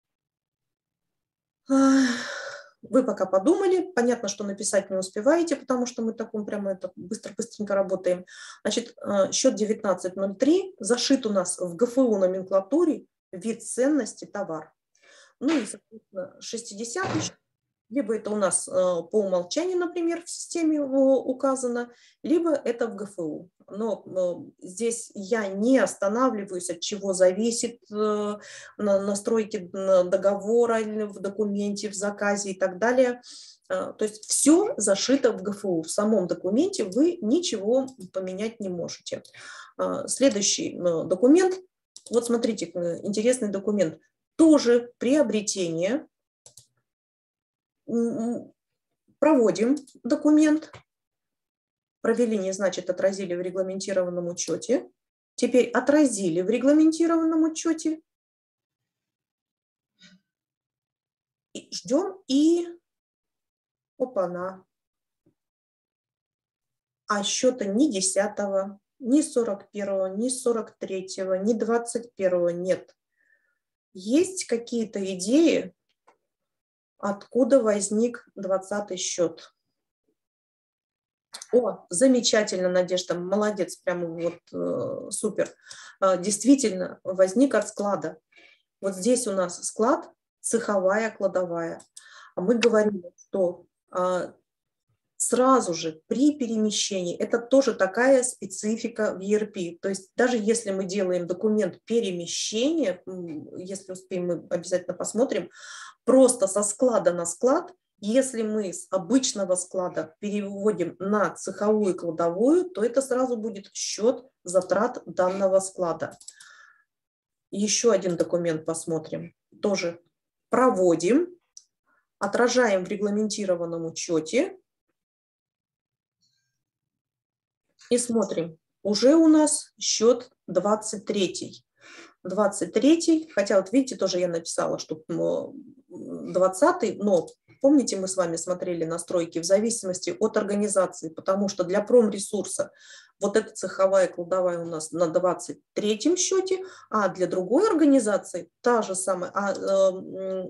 [SPEAKER 1] Вы пока подумали. Понятно, что написать не успеваете, потому что мы таком прямо это быстро-быстренько работаем. Значит, счет девятнадцать ноль три зашит у нас в ГФУ номенклатуре вид ценности товар. Ну и, соответственно, шестидесятый счет. Либо это у нас по умолчанию, например, в системе указано, либо это в ГФУ. Но здесь я не останавливаюсь, от чего зависит настройки договора в документе, в заказе и так далее. То есть все зашито в ГФУ. В самом документе вы ничего поменять не можете. Следующий документ. Вот смотрите, интересный документ. Тоже приобретение. Проводим документ. Провели, не значит отразили в регламентированном учете. Теперь отразили в регламентированном учете. И ждем и опа-на. А счета ни десятого, ни сорок первого, ни сорок третьего, ни двадцать первого нет. Есть какие-то идеи, откуда возник двадцатый счет? О, замечательно, Надежда, молодец, прямо вот э, супер. Э, действительно, возник от склада. Вот здесь у нас склад, цеховая, кладовая. А мы говорим, что а, сразу же при перемещении, это тоже такая специфика в и эр пи. То есть даже если мы делаем документ перемещения, если успеем, мы обязательно посмотрим, просто со склада на склад, если мы с обычного склада переводим на цеховую кладовую, то это сразу будет счет затрат данного склада. Еще один документ посмотрим. Тоже проводим, отражаем в регламентированном учете и смотрим. Уже у нас счет двадцать третий. двадцать третий, хотя вот видите, тоже я написала, что двадцатый, но помните, мы с вами смотрели настройки в зависимости от организации, потому что для промресурса вот эта цеховая кладовая у нас на двадцать третьем счете, а для другой организации та же самая, а, э,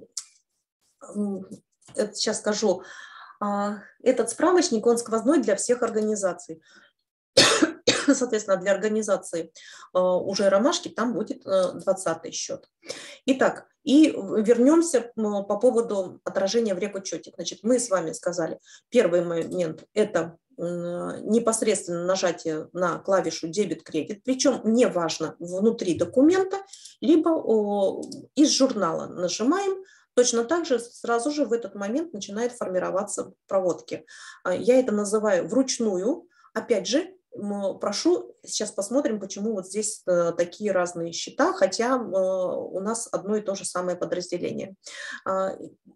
[SPEAKER 1] э, это сейчас скажу, а, этот справочник, он сквозной для всех организаций. Соответственно, для организации э, уже ромашки там будет э, двадцатый счет. Итак, и вернемся э, по поводу отражения в рекучете. Значит, мы с вами сказали, первый момент – это э, непосредственно нажатие на клавишу дебет-кредит, причем неважно внутри документа, либо э, из журнала нажимаем. Точно так же сразу же в этот момент начинают формироваться проводки. Я это называю вручную. Опять же, прошу, сейчас посмотрим, почему вот здесь э, такие разные счета, хотя э, у нас одно и то же самое подразделение. Э,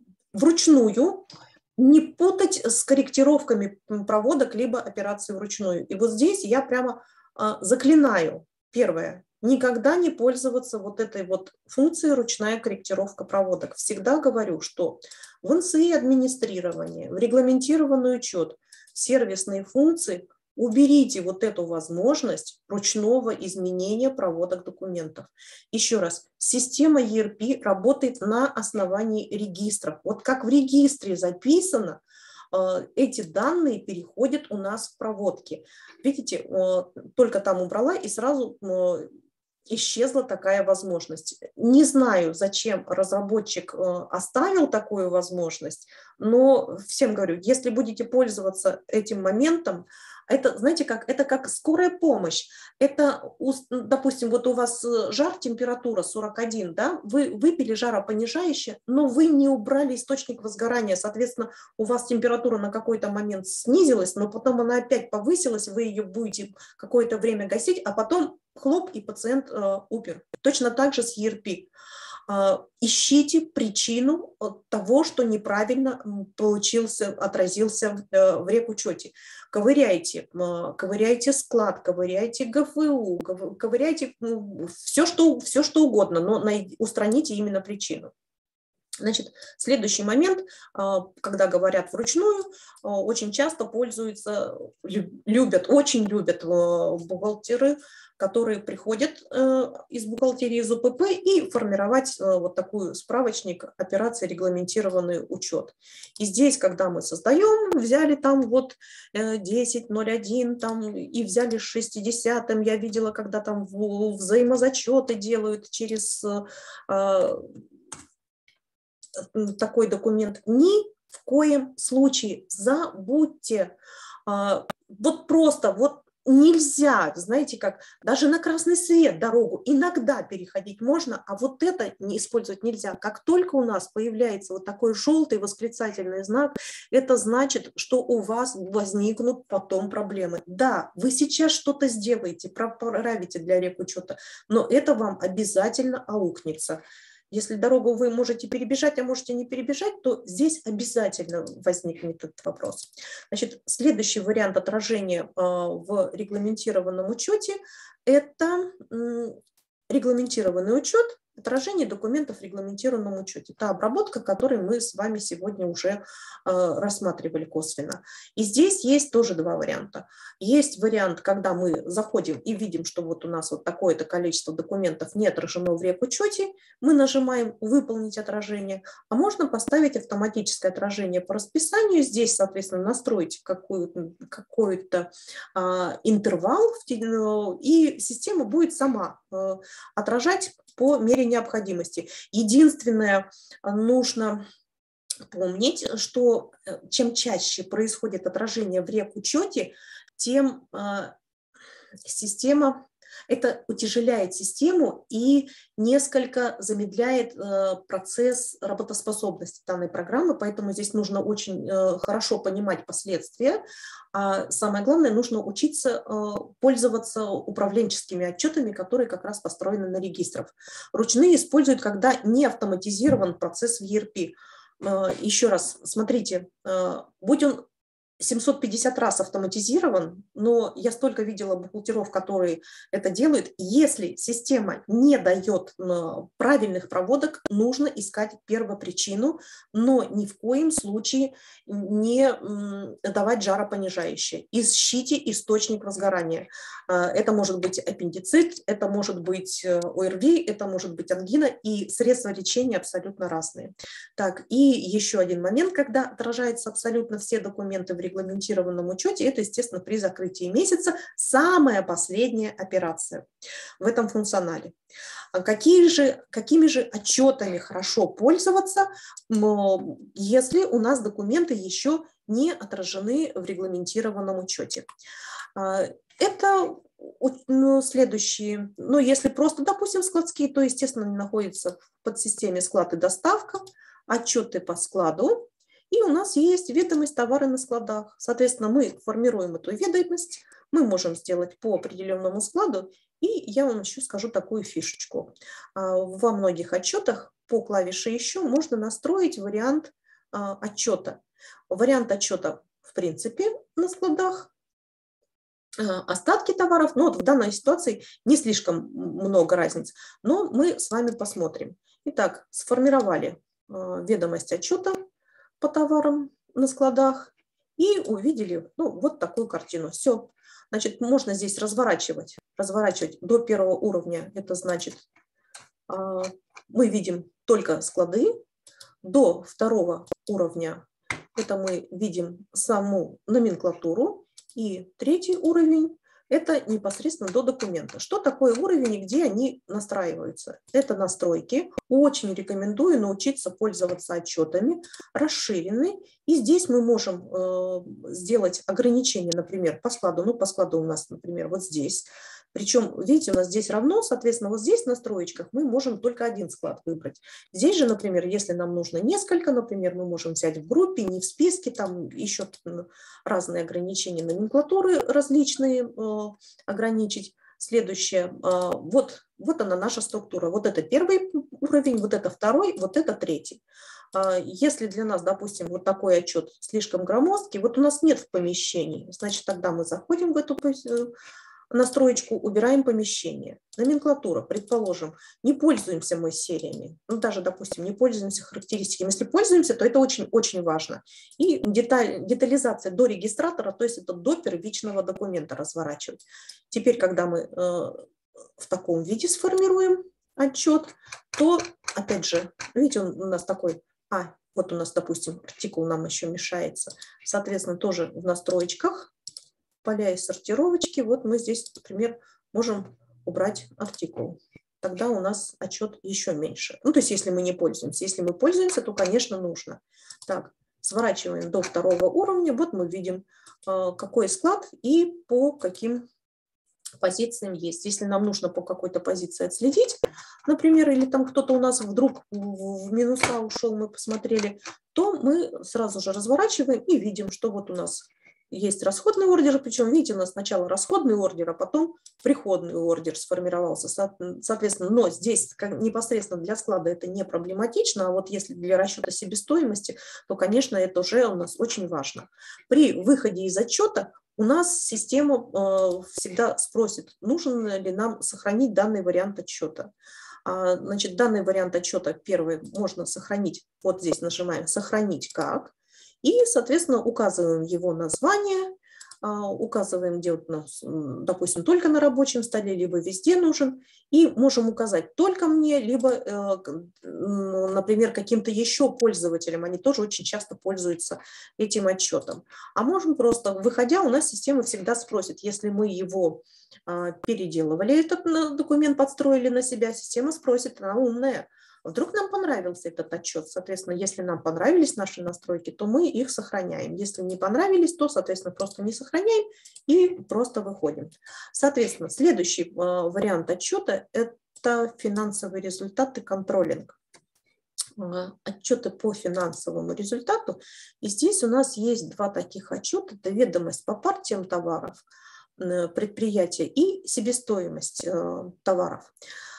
[SPEAKER 1] вручную не путать с корректировками проводок либо операций вручную. И вот здесь я прямо э, заклинаю. Первое. Никогда не пользоваться вот этой вот функцией ручная корректировка проводок. Всегда говорю, что в эн цэ и администрирование, в регламентированный учет, сервисные функции – уберите вот эту возможность ручного изменения проводок документов. Еще раз, система и эр пи работает на основании регистров. Вот как в регистре записано, эти данные переходят у нас в проводки. Видите, только там убрала, и сразу исчезла такая возможность. Не знаю, зачем разработчик оставил такую возможность, но всем говорю, если будете пользоваться этим моментом, это, знаете, как, это как скорая помощь. Это, допустим, вот у вас жар, температура сорок один, да, вы выпили жаропонижающее, но вы не убрали источник возгорания, соответственно, у вас температура на какой-то момент снизилась, но потом она опять повысилась, вы ее будете какое-то время гасить, а потом хлоп, и пациент э, умер. Точно так же с и эр пи. Э, ищите причину того, что неправильно получился, отразился в, э, в рекучете. Ковыряйте, э, ковыряйте склад, ковыряйте гэ эф у, ковыряйте ну, все, что, все, что угодно, но най- устраните именно причину. Значит, следующий момент, когда говорят вручную, очень часто пользуются, любят, очень любят бухгалтеры, которые приходят из бухгалтерии, из о пэ пэ, и формировать вот такой справочник операций регламентированный учет. И здесь, когда мы создаем, взяли там вот десять ноль один там, и взяли шестидесятым, я видела, когда там взаимозачеты делают через такой документ, ни в коем случае забудьте. Вот просто, вот нельзя, знаете, как даже на красный свет дорогу иногда переходить можно, а вот это не использовать нельзя. Как только у нас появляется вот такой желтый восклицательный знак, это значит, что у вас возникнут потом проблемы. Да, вы сейчас что-то сделаете, проправите для рекучета, но это вам обязательно аукнется. Если дорогу вы можете перебежать, а можете не перебежать, то здесь обязательно возникнет этот вопрос. Значит, следующий вариант отражения в регламентированном учете – это регламентированный учет, отражение документов в регламентированном учете. Та обработка, которую мы с вами сегодня уже э, рассматривали косвенно. И здесь есть тоже два варианта. Есть вариант, когда мы заходим и видим, что вот у нас вот такое-то количество документов не отражено в рекучете, мы нажимаем «Выполнить отражение», а можно поставить автоматическое отражение по расписанию. Здесь, соответственно, настроить какой-то какой-то э, интервал, и система будет сама э, отражать по мере необходимости. Единственное, нужно помнить, что чем чаще происходит отражение в рекучете, тем система, это утяжеляет систему и несколько замедляет э, процесс работоспособности данной программы, поэтому здесь нужно очень э, хорошо понимать последствия. А самое главное, нужно учиться э, пользоваться управленческими отчетами, которые как раз построены на регистрах. Ручные используют, когда не автоматизирован процесс в и эр пи. Э, еще раз, смотрите, э, будь он семьсот пятьдесят раз автоматизирован, но я столько видела бухгалтеров, которые это делают. Если система не дает правильных проводок, нужно искать первопричину, но ни в коем случае не давать жаропонижающее. Ищите источник возгорания. Это может быть аппендицит, это может быть о эр ви, это может быть ангина, и средства лечения абсолютно разные. Так, и еще один момент, когда отражаются абсолютно все документы в регламентированном учете, это, естественно, при закрытии месяца самая последняя операция в этом функционале. Какие же, какими же отчетами хорошо пользоваться, если у нас документы еще не отражены в регламентированном учете? Это следующие, ну, если просто, допустим, складские, то, естественно, они находятся в подсистеме склад и доставка, отчеты по складу, и у нас есть ведомость товара на складах. Соответственно, мы формируем эту ведомость, мы можем сделать по определенному складу, и я вам еще скажу такую фишечку. Во многих отчетах по клавише «Еще» можно настроить вариант отчета. Вариант отчета, в принципе, на складах, остатки товаров, но вот в данной ситуации не слишком много разниц, но мы с вами посмотрим. Итак, сформировали ведомость отчета по товарам на складах и увидели, ну, вот такую картину. Все. Значит, можно здесь разворачивать, разворачивать до первого уровня. Это значит, мы видим только склады. До второго уровня это мы видим саму номенклатуру. И третий уровень – это непосредственно до документа. Что такое уровень и где они настраиваются? Это настройки. Очень рекомендую научиться пользоваться отчетами, расширенные. И здесь мы можем э, сделать ограничение, например, по складу. Ну, по складу у нас, например, вот здесь. Причем, видите, у нас здесь равно, соответственно, вот здесь в настроечках мы можем только один склад выбрать. Здесь же, например, если нам нужно несколько, например, мы можем взять в группе, не в списке, там еще разные ограничения номенклатуры различные э, ограничить. Следующее, э, вот, вот она наша структура. Вот это первый уровень, вот это второй, вот это третий. Если для нас, допустим, вот такой отчет слишком громоздкий, вот у нас нет в помещении, значит, тогда мы заходим в эту настроечку, убираем помещение. Номенклатура, предположим, не пользуемся мы сериями, ну даже, допустим, не пользуемся характеристиками. Если пользуемся, то это очень-очень важно. И деталь, детализация до регистратора, то есть это до первичного документа разворачивать. Теперь, когда мы э, в таком виде сформируем отчет, то, опять же, видите, он у нас такой, а, вот у нас, допустим, артикул нам еще мешается, соответственно, тоже в настроечках, поля и сортировочки, вот мы здесь, например, можем убрать артикул. Тогда у нас отчет еще меньше. Ну, то есть, если мы не пользуемся. Если мы пользуемся, то, конечно, нужно. Так, сворачиваем до второго уровня. Вот мы видим, какой склад и по каким позициям есть. Если нам нужно по какой-то позиции отследить, например, или там кто-то у нас вдруг в минуса ушел, мы посмотрели, то мы сразу же разворачиваем и видим, что вот у нас есть расходный ордер, причем, видите, у нас сначала расходный ордер, а потом приходный ордер сформировался, соответственно, но здесь непосредственно для склада это не проблематично, а вот если для расчета себестоимости, то, конечно, это уже у нас очень важно. При выходе из отчета у нас система всегда спросит, нужен ли нам сохранить данный вариант отчета. Значит, данный вариант отчета первый можно сохранить, вот здесь нажимаем «Сохранить как». И, соответственно, указываем его название, указываем, где вот нас, допустим, только на рабочем столе, либо везде нужен, и можем указать только мне, либо, например, каким-то еще пользователям, они тоже очень часто пользуются этим отчетом. А можем просто, выходя, у нас система всегда спросит, если мы его переделывали, этот документ подстроили на себя, система спросит, она умная, вдруг нам понравился этот отчет. Соответственно, если нам понравились наши настройки, то мы их сохраняем. Если не понравились, то, соответственно, просто не сохраняем и просто выходим. Соответственно, следующий вариант отчета – это финансовые результаты, контролинг. Отчеты по финансовому результату. И здесь у нас есть два таких отчета. Это ведомость по партиям товаров предприятия и себестоимость товаров.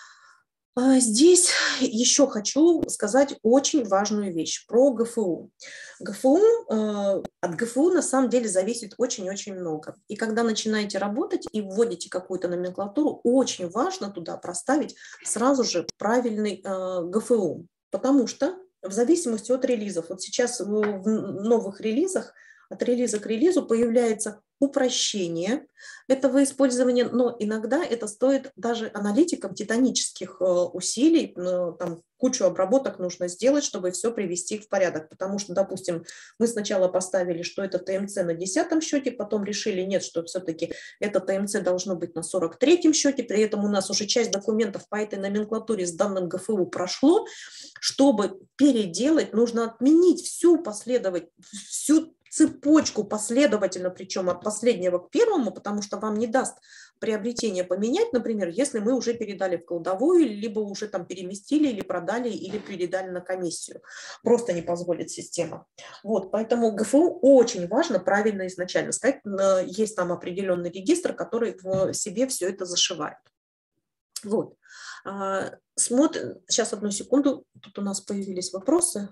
[SPEAKER 1] Здесь еще хочу сказать очень важную вещь про ГФУ. ГФУ, от ГФУ на самом деле зависит очень-очень много. И когда начинаете работать и вводите какую-то номенклатуру, очень важно туда проставить сразу же правильный ГФУ. Потому что в зависимости от релизов, вот сейчас в новых релизах, от релиза к релизу появляется упрощение этого использования, но иногда это стоит даже аналитикам титанических усилий, там кучу обработок нужно сделать, чтобы все привести в порядок, потому что, допустим, мы сначала поставили, что это ТМЦ на десятом счете, потом решили, нет, что все-таки это ТМЦ должно быть на сорок третьем счете, при этом у нас уже часть документов по этой номенклатуре с данным ГФУ прошло, чтобы переделать, нужно отменить всю последовательность, всю цепочку последовательно, причем от последнего к первому, потому что вам не даст приобретение поменять, например, если мы уже передали в кладовую, либо уже там переместили, или продали, или передали на комиссию. Просто не позволит система. Вот, поэтому ГФУ очень важно правильно изначально сказать. Есть там определенный регистр, который в себе все это зашивает. Вот. Смотрим. Сейчас, одну секунду. Тут у нас появились вопросы.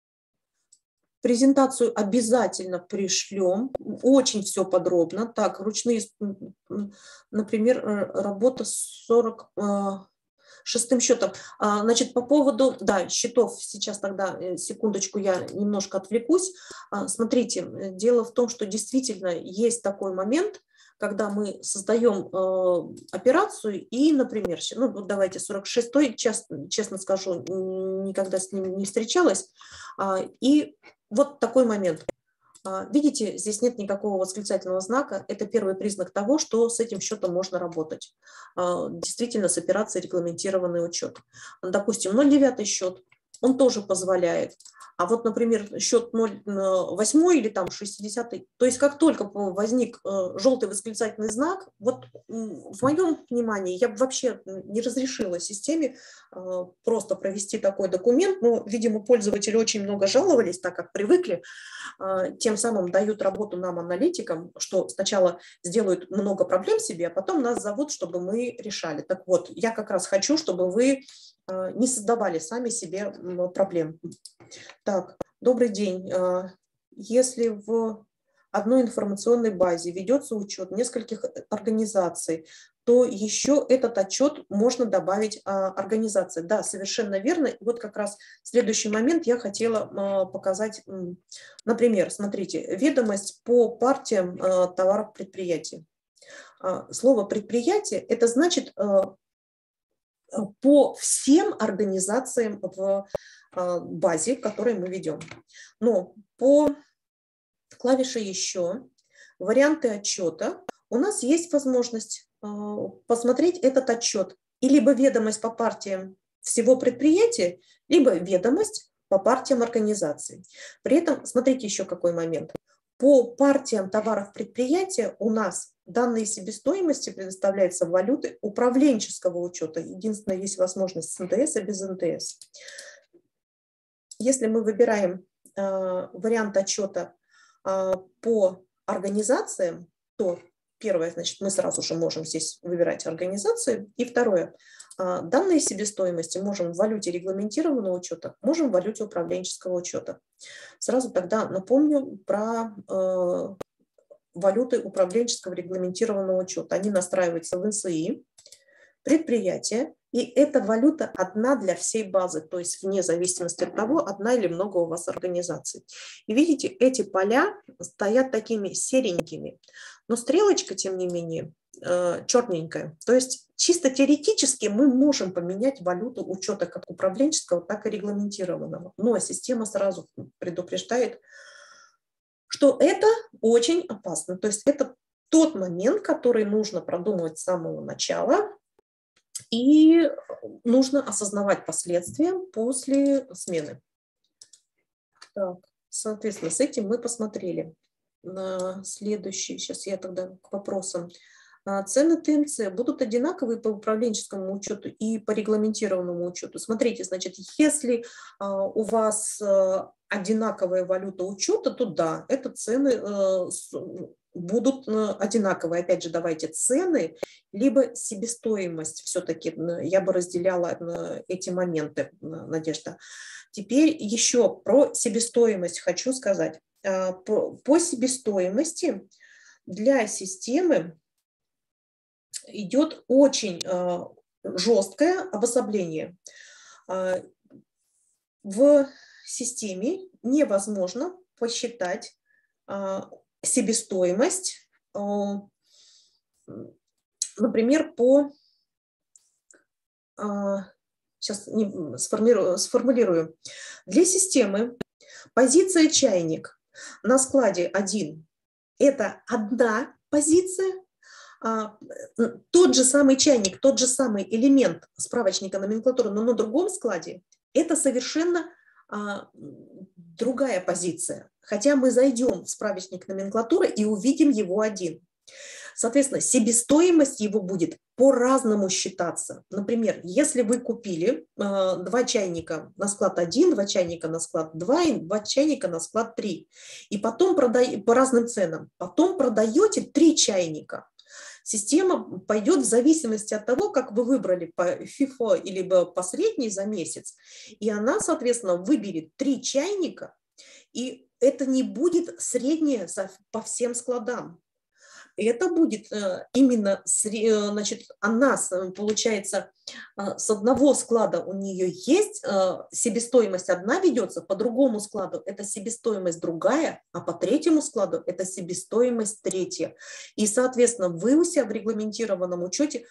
[SPEAKER 1] Презентацию обязательно пришлем, очень все подробно. Так, ручные, например, работа с сорок шестым счетом. Значит, по поводу, да, счетов, сейчас тогда, секундочку, я немножко отвлекусь. Смотрите, дело в том, что действительно есть такой момент, когда мы создаем э, операцию и, например, ну вот давайте сорок шестой, честно, честно скажу, никогда с ним не встречалась, э, и вот такой момент. Э, видите, здесь нет никакого восклицательного знака, это первый признак того, что с этим счетом можно работать. Э, действительно, с операцией регламентированный учет. Допустим, ноль девятый счет, он тоже позволяет. А вот, например, счет ноль восемь или там шестидесятый, то есть как только возник желтый восклицательный знак, вот в моем понимании я бы вообще не разрешила системе просто провести такой документ, но, видимо, пользователи очень много жаловались, так как привыкли, тем самым дают работу нам, аналитикам, что сначала сделают много проблем себе, а потом нас зовут, чтобы мы решали. Так вот, я как раз хочу, чтобы вы не создавали сами себе проблем. Так, добрый день. Если в одной информационной базе ведется учет нескольких организаций, то еще этот отчет можно добавить организации. Да, совершенно верно. И вот как раз следующий момент я хотела показать. Например, смотрите, ведомость по партиям товаров предприятий. Слово «предприятие» – это значит по всем организациям в базе, которую мы ведем. Но по клавише «Еще», варианты отчета, у нас есть возможность посмотреть этот отчет. И либо ведомость по партиям всего предприятия, либо ведомость по партиям организаций. При этом, смотрите еще какой момент. По партиям товаров предприятия у нас данные себестоимости предоставляются в валюты управленческого учета. Единственное, есть возможность с эн тэ эс и без эн тэ эс. Если мы выбираем э, вариант отчета э, по организациям, то первое, значит, мы сразу же можем здесь выбирать организации. И второе, э, данные себестоимости можем в валюте регламентированного учета, можем в валюте управленческого учета. Сразу тогда напомню про э, валюты управленческого регламентированного учета. Они настраиваются в эн эс и, предприятие, и эта валюта одна для всей базы, то есть вне зависимости от того, одна или много у вас организаций. И видите, эти поля стоят такими серенькими. но стрелочка, тем не менее, черненькая. То есть чисто теоретически мы можем поменять валюту учета как управленческого, так и регламентированного. Но система сразу предупреждает, что это очень опасно. То есть это тот момент, который нужно продумывать с самого начала, и нужно осознавать последствия после смены. Так, соответственно, с этим мы посмотрели. На следующий, сейчас я тогда к вопросам. Цены ТМЦ будут одинаковые по управленческому учету и по регламентированному учету. Смотрите, значит, если у вас одинаковая валюта учета, то да, это цены будут одинаковые. Опять же, давайте цены, либо себестоимость. Все-таки я бы разделяла эти моменты, Надежда. Теперь еще про себестоимость хочу сказать. По себестоимости для системы идет очень жесткое обособление. В системе невозможно посчитать себестоимость, например, по... Сейчас сформулирую, сформулирую. Для системы позиция чайник на складе один – это одна позиция. Тот же самый чайник, тот же самый элемент справочника номенклатуры, но на другом складе – это совершенно другая позиция. Хотя мы зайдем в справочник номенклатуры и увидим его один. Соответственно, себестоимость его будет по-разному считаться. Например, если вы купили э, два чайника на склад один, два чайника на склад два и два чайника на склад три, и потом продаете по разным ценам, потом продаете три чайника, система пойдет в зависимости от того, как вы выбрали по фифо или по средней за месяц, и она, соответственно, выберет три чайника, и это не будет среднее по всем складам. Это будет именно, значит, она, получается, с одного склада у нее есть себестоимость одна ведется, по другому складу это себестоимость другая, а по третьему складу это себестоимость третья. И, соответственно, вы у себя в регламентированном учете,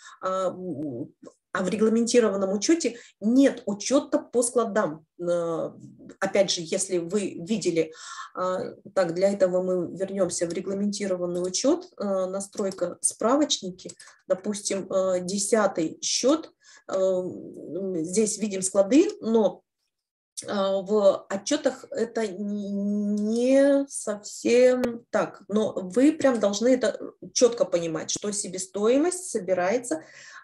[SPEAKER 1] а в регламентированном учете нет учета по складам. Опять же, если вы видели, так, для этого мы вернемся в регламентированный учет, настройка справочники, допустим, десятый счет, здесь видим склады, но в отчетах это не совсем так, но вы прям должны это четко понимать, что себестоимость собирается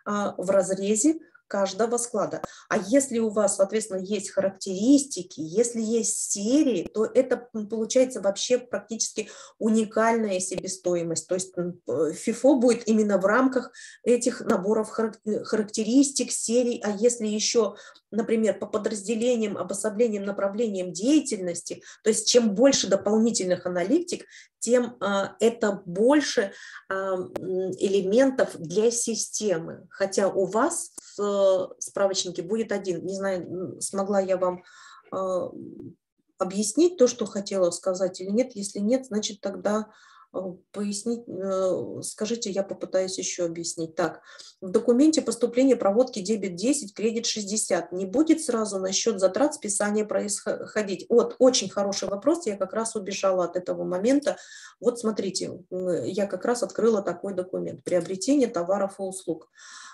[SPEAKER 1] в разрезе каждого склада. А если у вас, соответственно, есть характеристики, если есть серии, то это получается вообще практически уникальная себестоимость. То есть фифо будет именно в рамках этих наборов характеристик, серий. А если еще, например, по подразделениям, обособлениям, направлениям деятельности, то есть чем больше дополнительных аналитик, тем а, это больше а, элементов для системы. Хотя у вас в справочнике будет один. Не знаю, смогла я вам а, объяснить то, что хотела сказать или нет. Если нет, значит тогда пояснить, скажите, я попытаюсь еще объяснить. Так, в документе поступления проводки дебет десять, кредит шестьдесят. Не будет сразу на счет затрат списания происходить? Вот, очень хороший вопрос, я как раз убежала от этого момента. Вот смотрите, я как раз открыла такой документ. Приобретение товаров и услуг.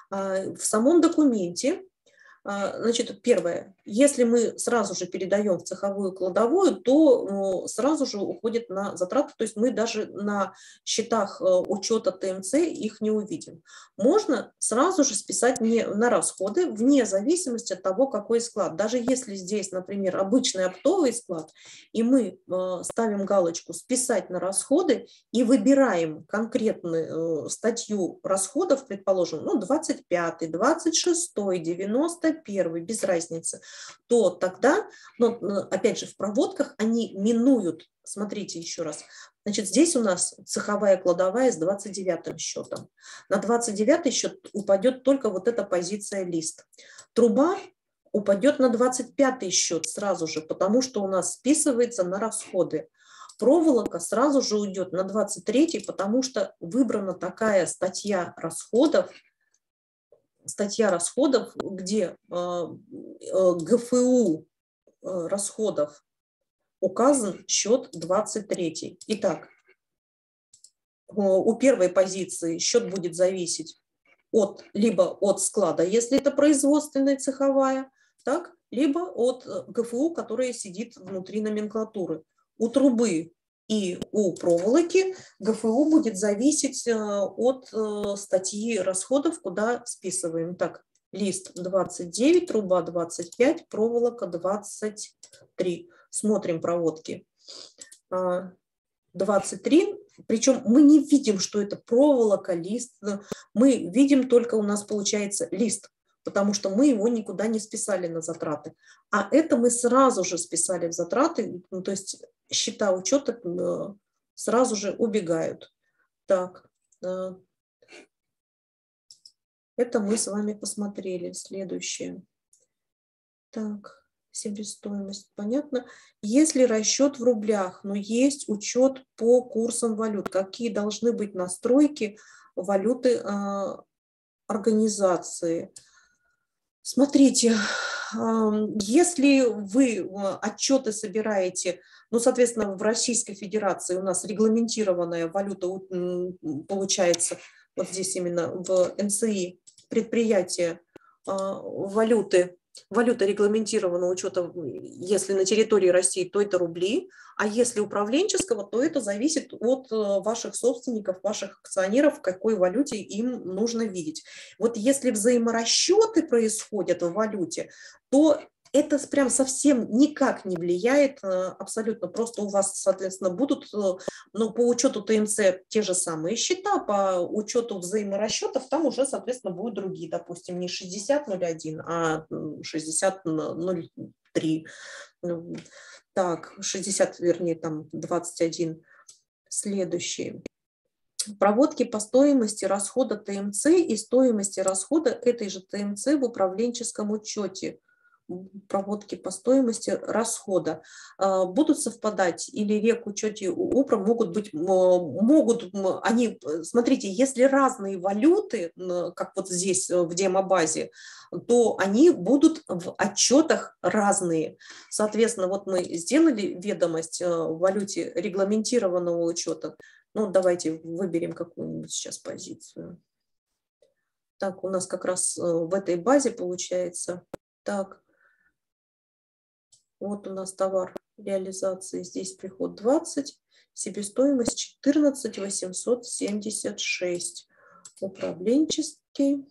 [SPEAKER 1] В самом документе, значит, первое, если мы сразу же передаем в цеховую кладовую, то сразу же уходит на затраты, то есть мы даже на счетах учета ТМЦ их не увидим. Можно сразу же списать не на расходы, вне зависимости от того, какой склад. Даже если здесь, например, обычный оптовый склад, и мы ставим галочку «Списать на расходы» и выбираем конкретную статью расходов, предположим, ну, двадцать пятый, двадцать шестой, девяносто первый, без разницы, то тогда, но, опять же, в проводках они минуют, смотрите еще раз, значит, здесь у нас цеховая кладовая с двадцать девятым счетом. На двадцать девятый счет упадет только вот эта позиция лист. Труба упадет на двадцать пятый счет сразу же, потому что у нас списывается на расходы. проволока сразу же уйдет на двадцать третий, потому что выбрана такая статья расходов, статья расходов, где ГФУ расходов указан счет двадцать третий. Итак, у первой позиции счет будет зависеть от, либо от склада, если это производственная цеховая, так, либо от ГФУ, которая сидит внутри номенклатуры. У трубы и у проволоки ГФУ будет зависеть от статьи расходов, куда списываем. Так, лист двадцать девять, труба двадцать пять, проволока двадцать три. Смотрим проводки. двадцать три, причем мы не видим, что это проволока, лист. Мы видим только, у нас получается лист, потому что мы его никуда не списали на затраты. А это мы сразу же списали в затраты, ну, то есть счета учета сразу же убегают. Так, это мы с вами посмотрели. Следующее. Так, себестоимость, понятно. Если расчет в рублях, но есть учет по курсам валют, какие должны быть настройки валюты организации? Смотрите, если вы отчеты собираете, ну, соответственно, в Российской Федерации у нас регламентированная валюта получается, вот здесь именно в эн цэ и, предприятие валюты, валюта регламентированного учета, если на территории России, то это рубли, а если управленческого, то это зависит от ваших собственников, ваших акционеров, в какой валюте им нужно видеть. Вот если взаиморасчеты происходят в валюте, то это прям совсем никак не влияет абсолютно. Просто у вас, соответственно, будут, ну, по учету тэ эм цэ те же самые счета, по учету взаиморасчетов там уже, соответственно, будут другие, допустим, не шестьдесят ноль один, а шестьдесят ноль три. Так, шестьдесят, вернее, там двадцать один. Следующие. Проводки по стоимости расхода тэ эм цэ и стоимости расхода этой же тэ эм цэ в управленческом учете. Проводки по стоимости расхода будут совпадать, или рек учете УПРА могут быть, могут они, смотрите, если разные валюты, как вот здесь в демобазе, то они будут в отчетах разные. Соответственно, вот мы сделали ведомость в валюте регламентированного учета. Ну, давайте выберем какую-нибудь сейчас позицию. Так, у нас как раз в этой базе получается. Так. Вот у нас товар реализации, здесь приход двадцать, себестоимость четырнадцать восемьсот семьдесят шесть. Управленческий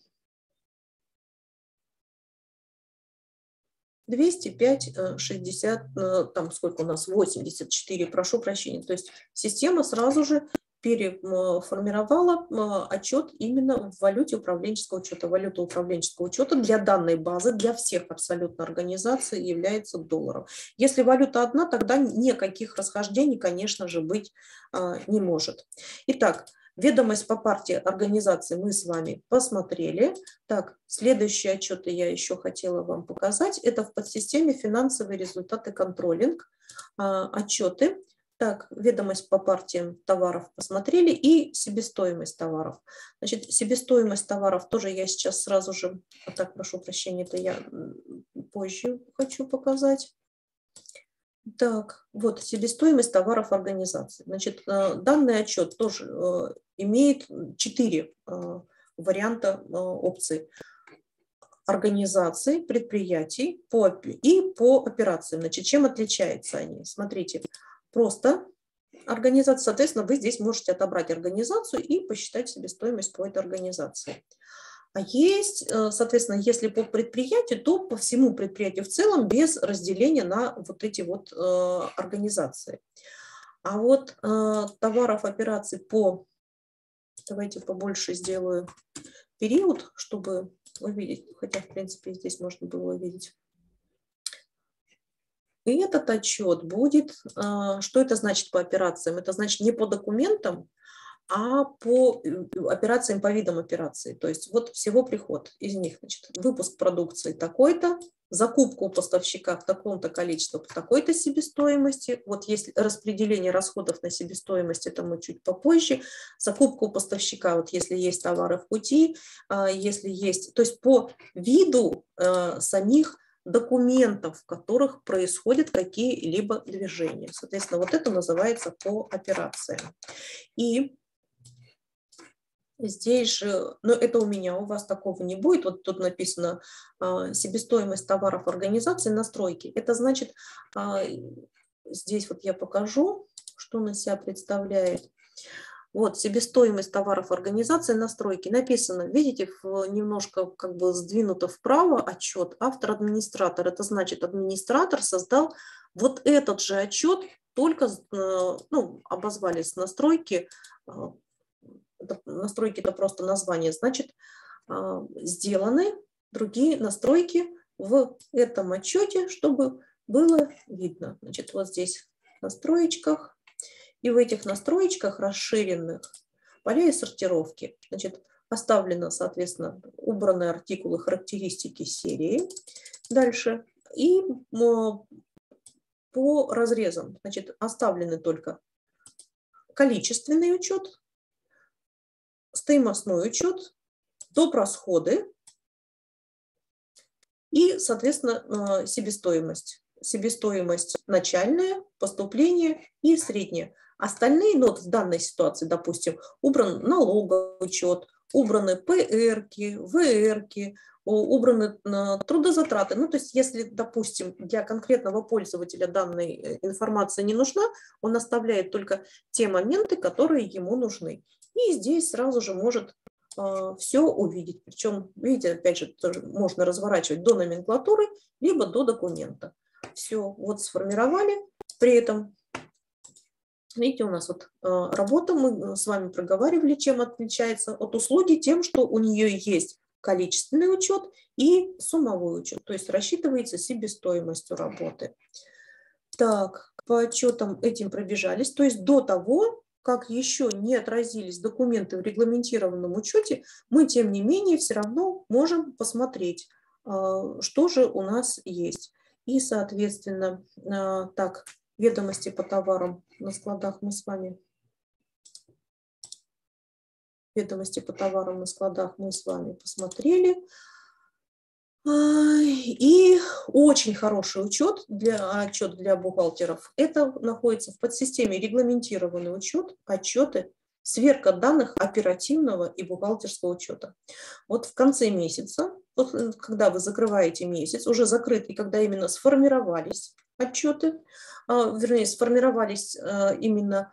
[SPEAKER 1] двести пять шестьдесят, там сколько у нас, восемьдесят четыре, прошу прощения. То есть система сразу же переформировала отчет именно в валюте управленческого учета. Валюта управленческого учета для данной базы, для всех абсолютно организаций является долларом. Если валюта одна, тогда никаких расхождений, конечно же, быть не может. Итак, ведомость по партии организации мы с вами посмотрели. Так, следующие отчеты я еще хотела вам показать. Это в подсистеме финансовые результаты контролинг. Отчеты. Так, ведомость по партиям товаров посмотрели и себестоимость товаров. Значит, себестоимость товаров тоже я сейчас сразу же, так, прошу прощения, это я позже хочу показать. Так, вот себестоимость товаров организации. Значит, данный отчет тоже имеет четыре варианта опций. Организаций, предприятий по, и по операциям. Значит, чем отличаются они? Смотрите. Просто организация, соответственно, вы здесь можете отобрать организацию и посчитать себестоимость по этой организации. А есть, соответственно, если по предприятию, то по всему предприятию в целом без разделения на вот эти вот организации. А вот товаров, операций по, давайте побольше сделаю период, чтобы увидеть, хотя, в принципе, здесь можно было увидеть. И этот отчет будет, что это значит по операциям? Это значит не по документам, а по операциям, по видам операций. То есть вот всего приход из них. Значит, выпуск продукции такой-то, закупка у поставщика в таком-то количестве по такой-то себестоимости. Вот если распределение расходов на себестоимость, это мы чуть попозже. Закупка у поставщика, вот если есть товары в пути, если есть, то есть по виду самих документов, в которых происходят какие-либо движения. Соответственно, вот это называется по операциям. И здесь же, но это у меня, у вас такого не будет. Вот тут написано себестоимость товаров организации настройки. Это значит, здесь вот я покажу, что он из себя представляет. Вот, себестоимость товаров организации настройки. Написано, видите, немножко как бы сдвинуто вправо отчет автор-администратор. Это значит, администратор создал вот этот же отчет, только ну, обозвались настройки. Настройки – это просто название. Значит, сделаны другие настройки в этом отчете, чтобы было видно. Значит, вот здесь в настроечках. И в этих настроечках расширенных поля и сортировки, значит, оставлено, соответственно, убраны артикулы, характеристики серии. Дальше. И по разрезам, значит, оставлены только количественный учет, стоимостной учет, доп. Расходы и, соответственно, себестоимость. Себестоимость начальная, поступление и среднее. Остальные, ну, вот в данной ситуации, допустим, убран налоговый учет, убраны ПРки, ВРки, убраны трудозатраты. Ну, то есть, если, допустим, для конкретного пользователя данной информация не нужна, он оставляет только те моменты, которые ему нужны. И здесь сразу же может э, все увидеть. Причем, видите, опять же, тоже можно разворачивать до номенклатуры, либо до документа. Все, вот сформировали. При этом, видите, у нас вот э, работа, мы с вами проговаривали, чем отличается от услуги, тем, что у нее есть количественный учет и суммовой учет, то есть рассчитывается себестоимостью работы. Так, по отчетам этим пробежались, то есть до того, как еще не отразились документы в регламентированном учете, мы, тем не менее, все равно можем посмотреть, что же у нас есть. И, соответственно, так, ведомости по товарам на складах мы с вами... Ведомости по товарам на складах мы с вами посмотрели. И очень хороший учет для, отчет для бухгалтеров. Это находится в подсистеме регламентированный учет, отчеты, сверка данных оперативного и бухгалтерского учета. Вот в конце месяца, вот когда вы закрываете месяц, уже закрытый, когда именно сформировались отчеты, вернее, сформировались именно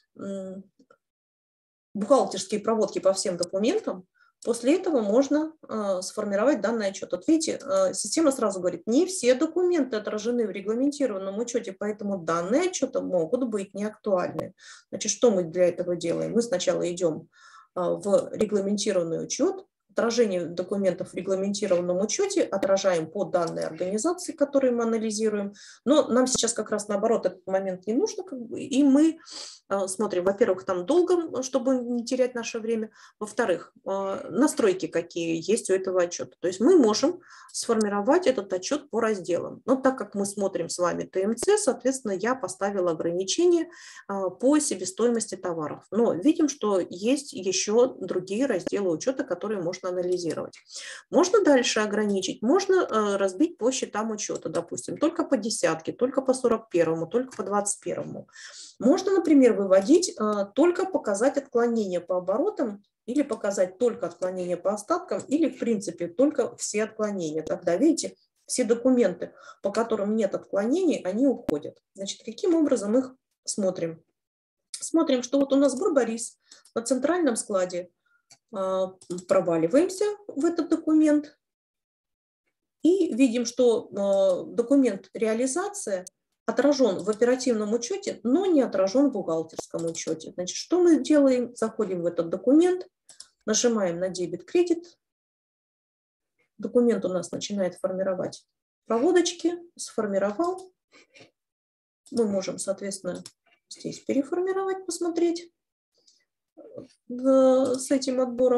[SPEAKER 1] бухгалтерские проводки по всем документам, после этого можно э, сформировать данный отчет. Вот видите, э, система сразу говорит, не все документы отражены в регламентированном учете, поэтому данные отчеты могут быть неактуальны. Значит, что мы для этого делаем? Мы сначала идем э, в регламентированный учет, отражение документов в регламентированном учете отражаем по данной организации, которые мы анализируем. Но нам сейчас как раз наоборот этот момент не нужно, как бы, и мы смотрим, во-первых, там долго, чтобы не терять наше время, во-вторых, настройки какие есть у этого отчета. То есть мы можем сформировать этот отчет по разделам. Но так как мы смотрим с вами ТМЦ, соответственно, я поставила ограничение по себестоимости товаров. Но видим, что есть еще другие разделы учета, которые можно анализировать. Можно дальше ограничить, можно разбить по счетам учета, допустим, только по десятке, только по сорок первому, только по двадцать первому. Можно, например, выводить только показать отклонения по оборотам или показать только отклонения по остаткам, или, в принципе, только все отклонения. Тогда, видите, все документы, по которым нет отклонений, они уходят. Значит, каким образом их смотрим? Смотрим, что вот у нас Барбарис на центральном складе, проваливаемся в этот документ и видим, что документ реализация отражен в оперативном учете, но не отражен в бухгалтерском учете. Значит, что мы делаем? Заходим в этот документ, нажимаем на дебет-кредит. Документ у нас начинает формировать проводочки, сформировал. Мы можем, соответственно, здесь переформировать, посмотреть. с этим отбором.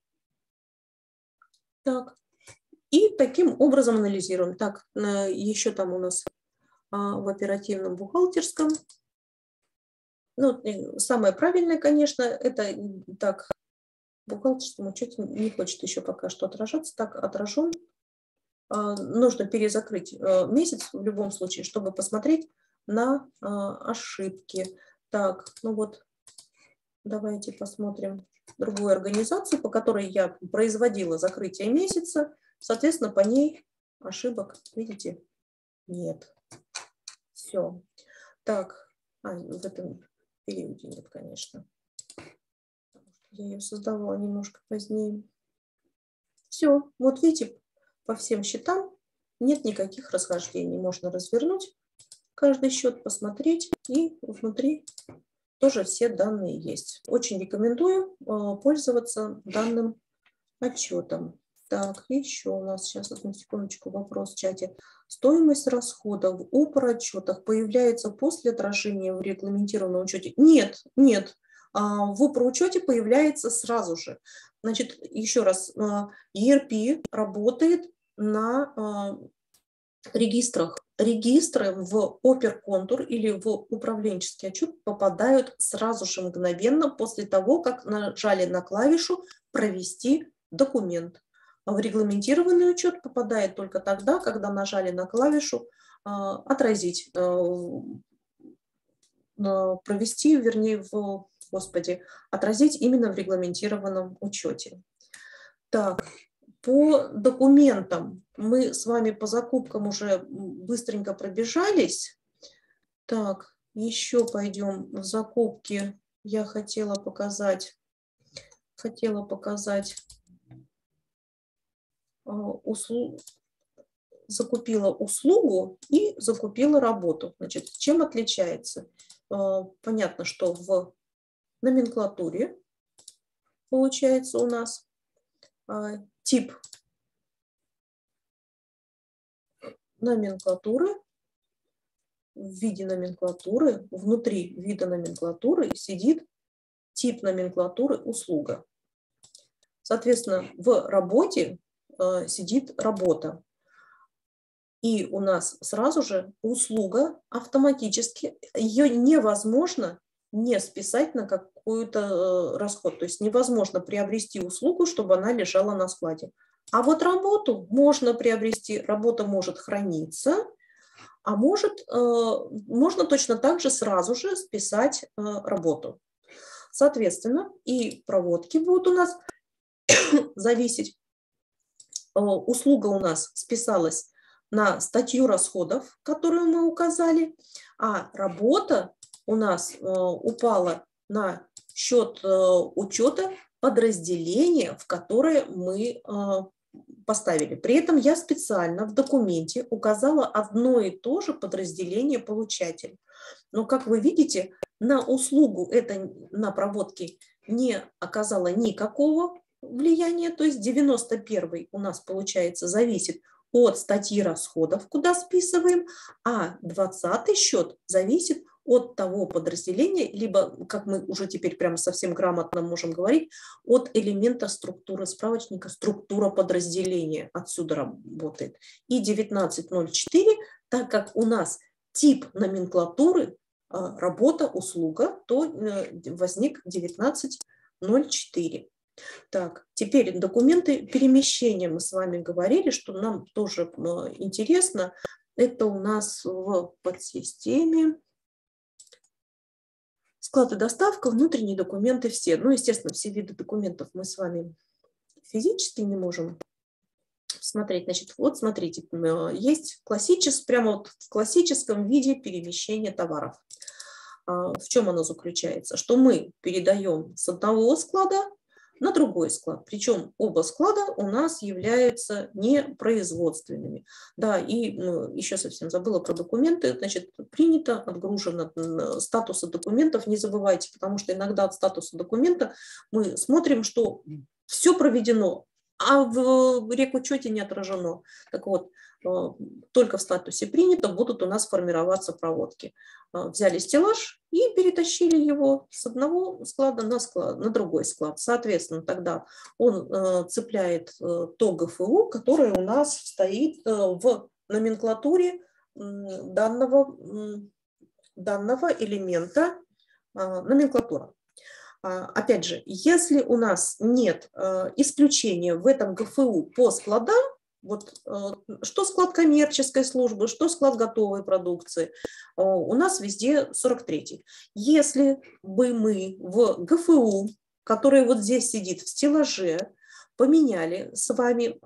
[SPEAKER 1] Так. И таким образом анализируем. Так, еще там у нас в оперативном бухгалтерском. Ну, самое правильное, конечно, это так, в бухгалтерском учете не хочет еще пока что отражаться. Так, отражен. Нужно перезакрыть месяц в любом случае, чтобы посмотреть на ошибки. Так, ну вот, давайте посмотрим другую организацию, по которой я производила закрытие месяца. Соответственно, по ней ошибок, видите, нет. Все. Так, а, в этом периоде нет, конечно. Я ее создавала немножко позднее. Все, вот видите, по всем счетам нет никаких расхождений. Можно развернуть каждый счет, посмотреть, и внутри тоже все данные есть. Очень рекомендую пользоваться данным отчетом. Так, еще у нас сейчас, одну секундочку, вопрос в чате. Стоимость расходов в УПР-отчетах появляется после отражения в регламентированном учете? Нет, нет. В УПР-учете появляется сразу же. Значит, еще раз, и эр пи работает на регистрах. Регистры в оперконтур или в управленческий отчет попадают сразу же мгновенно после того, как нажали на клавишу «Провести документ». В регламентированный учет попадает только тогда, когда нажали на клавишу «Отразить», провести, вернее, в, господи, отразить именно в регламентированном учете. Так, по документам мы с вами по закупкам уже быстренько пробежались. Так, еще пойдем в закупки. Я хотела показать, хотела показать услугу. Закупила услугу и закупила работу. Значит, чем отличается? Понятно, что в номенклатуре получается у нас тип номенклатуры. В виде номенклатуры, внутри вида номенклатуры сидит тип номенклатуры услуга. Соответственно, в работе сидит работа. И у нас сразу же услуга автоматически, ее невозможно не списать на какой-то расход. То есть невозможно приобрести услугу, чтобы она лежала на складе. А вот работу можно приобрести, работа может храниться, а может, можно точно так же сразу же списать работу. Соответственно, и проводки будут у нас зависеть. Услуга у нас списалась на статью расходов, которую мы указали, а работа у нас упала на счет учета подразделения, в которое мы поставили. При этом я специально в документе указала одно и то же подразделение получатель. Но, как вы видите, на услугу это на проводке не оказало никакого влияния, то есть девяносто первый у нас, получается, зависит от статьи расходов, куда списываем, а двадцатый счет зависит от того подразделения, либо, как мы уже теперь прямо совсем грамотно можем говорить, от элемента структуры справочника, структура подразделения отсюда работает. И девятнадцать ноль четыре, так как у нас тип номенклатуры работа, услуга, то возник девятнадцать ноль четыре. Так, теперь документы перемещения. Мы с вами говорили, что нам тоже интересно. Это у нас в подсистеме. Склад и доставка, внутренние документы все. Ну, естественно, все виды документов мы с вами физически не можем смотреть. Значит, вот смотрите, есть классический, прямо вот в классическом виде перемещения товаров. В чем оно заключается? Что мы передаем с одного склада на другой склад. Причем оба склада у нас являются непроизводственными. Да, и ну, еще совсем забыла про документы. Значит, принято, отгружено статусы документов. Не забывайте, потому что иногда от статуса документа мы смотрим, что все проведено а в рекучете не отражено. Так вот, только в статусе принято будут у нас формироваться проводки. Взяли стеллаж и перетащили его с одного склада на, склад, на другой склад. Соответственно, тогда он цепляет то ГФУ, которое у нас стоит в номенклатуре данного, данного элемента номенклатура. Опять же, если у нас нет исключения в этом ГФУ по складам, вот что склад коммерческой службы, что склад готовой продукции, у нас везде сорок третий. Если бы мы в ГФУ, который вот здесь сидит в стеллаже, поменяли с вами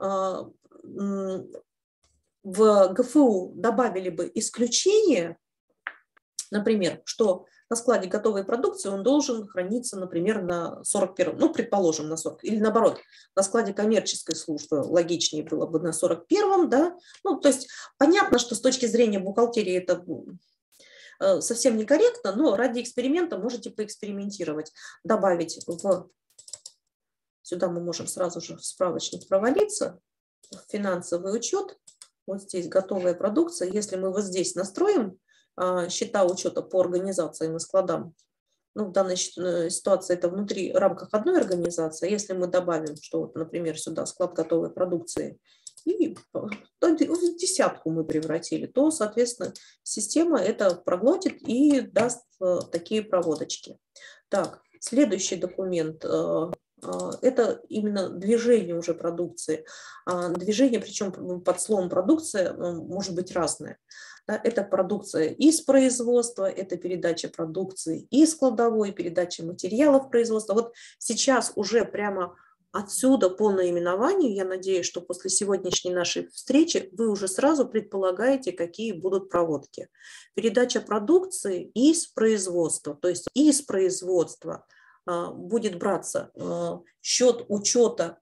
[SPEAKER 1] в ГФУ, добавили бы исключение, например, что на складе готовой продукции он должен храниться, например, на сорок первом, ну, предположим, на сорок, или наоборот, на складе коммерческой службы логичнее было бы на сорок первом, да, ну, то есть понятно, что с точки зрения бухгалтерии это совсем некорректно, но ради эксперимента можете поэкспериментировать, добавить в, сюда мы можем сразу же в справочник провалиться, в финансовый учет, вот здесь готовая продукция, если мы вот здесь настроим счета учета по организациям и складам. Ну, в данной ситуации это внутри рамках одной организации. Если мы добавим, что, вот, например, сюда склад готовой продукции, и в десятку мы превратили, то, соответственно, система это проглотит и даст такие проводочки. Так, следующий документ. Это именно движение уже продукции. Движение, причем под словом продукция, может быть разное. Это продукция из производства, это передача продукции из складовой, передача материалов производства. Вот сейчас уже прямо отсюда по наименованию, я надеюсь, что после сегодняшней нашей встречи вы уже сразу предполагаете, какие будут проводки. Передача продукции из производства, то есть из производства будет браться счет учета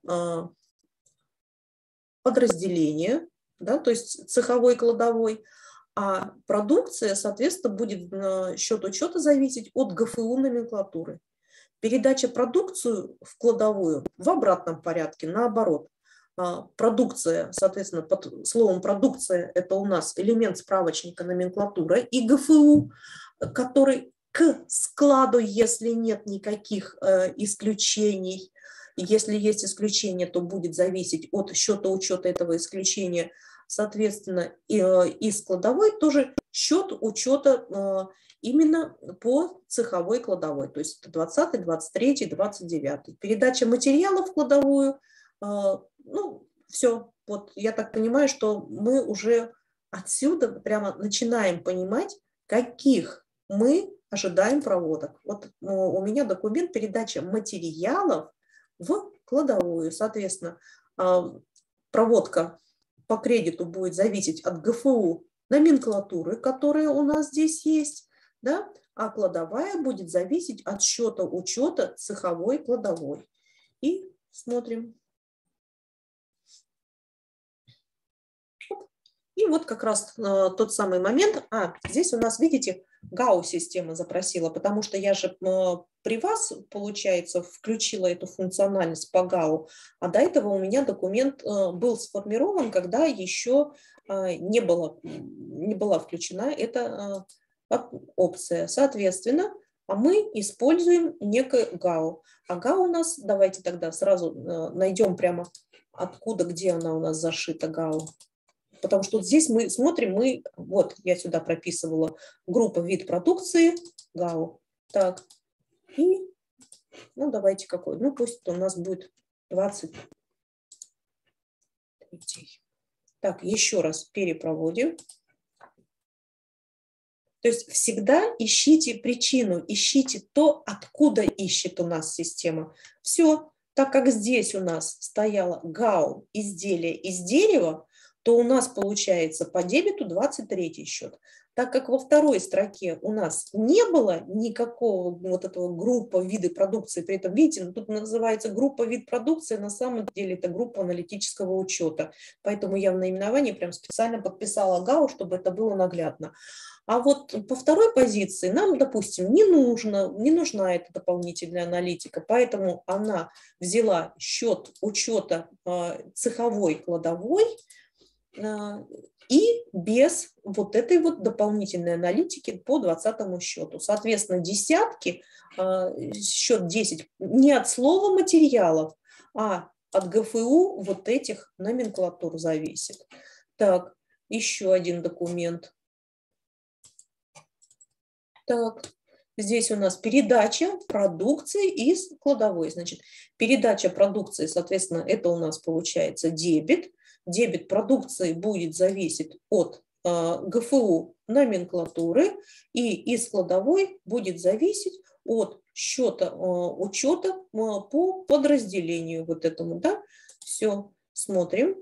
[SPEAKER 1] подразделения, да, то есть цеховой, кладовой, а продукция, соответственно, будет счет учета зависеть от ГФУ номенклатуры. Передача продукцию в кладовую в обратном порядке, наоборот. Продукция, соответственно, под словом продукция это у нас элемент справочника номенклатура и ГФУ, который к складу, если нет никаких э, исключений, если есть исключение, то будет зависеть от счета учета этого исключения, соответственно, и, э, и складовой тоже счет учета э, именно по цеховой кладовой, то есть двадцатый, двадцать третий, двадцать девятый. Передача материалов в кладовую, э, ну, все, вот я так понимаю, что мы уже отсюда прямо начинаем понимать, каких мы ожидаем проводок. Вот у меня документ передача материалов в кладовую. Соответственно, проводка по кредиту будет зависеть от ГФУ номенклатуры, которая у нас здесь есть, да? А кладовая будет зависеть от счета учета цеховой кладовой. И смотрим. И вот как раз э, тот самый момент. А, здесь у нас, видите, ГАУ-система запросила, потому что я же э, при вас, получается, включила эту функциональность по ГАУ, а до этого у меня документ э, был сформирован, когда еще э, не, было, не была включена эта э, опция. Соответственно, а мы используем некое ГАУ. А ГАУ у нас, давайте тогда сразу э, найдем прямо откуда, где она у нас зашита, ГАУ. Потому что вот здесь мы смотрим, мы, вот я сюда прописывала группа вид продукции, ГАУ. Так, и, ну давайте какой, ну пусть у нас будет двадцать третий. Так, еще раз перепроводим. То есть всегда ищите причину, ищите то, откуда ищет у нас система. Все, так как здесь у нас стояло ГАУ изделие из дерева, то у нас получается по дебету двадцать третий счет. Так как во второй строке у нас не было никакого вот этого группа виды продукции, при этом, видите, тут называется группа вид продукции, на самом деле это группа аналитического учета. Поэтому я в наименовании прям специально подписала ГАУ, чтобы это было наглядно. А вот по второй позиции нам, допустим, не нужно, не нужна эта дополнительная аналитика, поэтому она взяла счет учета цеховой кладовой и без вот этой вот дополнительной аналитики по двадцатому счету. Соответственно, десятки, счет десять не от слова материалов, а от ГФУ вот этих номенклатур зависит. Так, еще один документ. Так, здесь у нас передача продукции из кладовой. Значит, передача продукции, соответственно, это у нас получается дебет. Дебет продукции будет зависеть от э, ГФУ номенклатуры, и из кладовой будет зависеть от счета э, учета э, по подразделению вот этому. Да? Все, смотрим.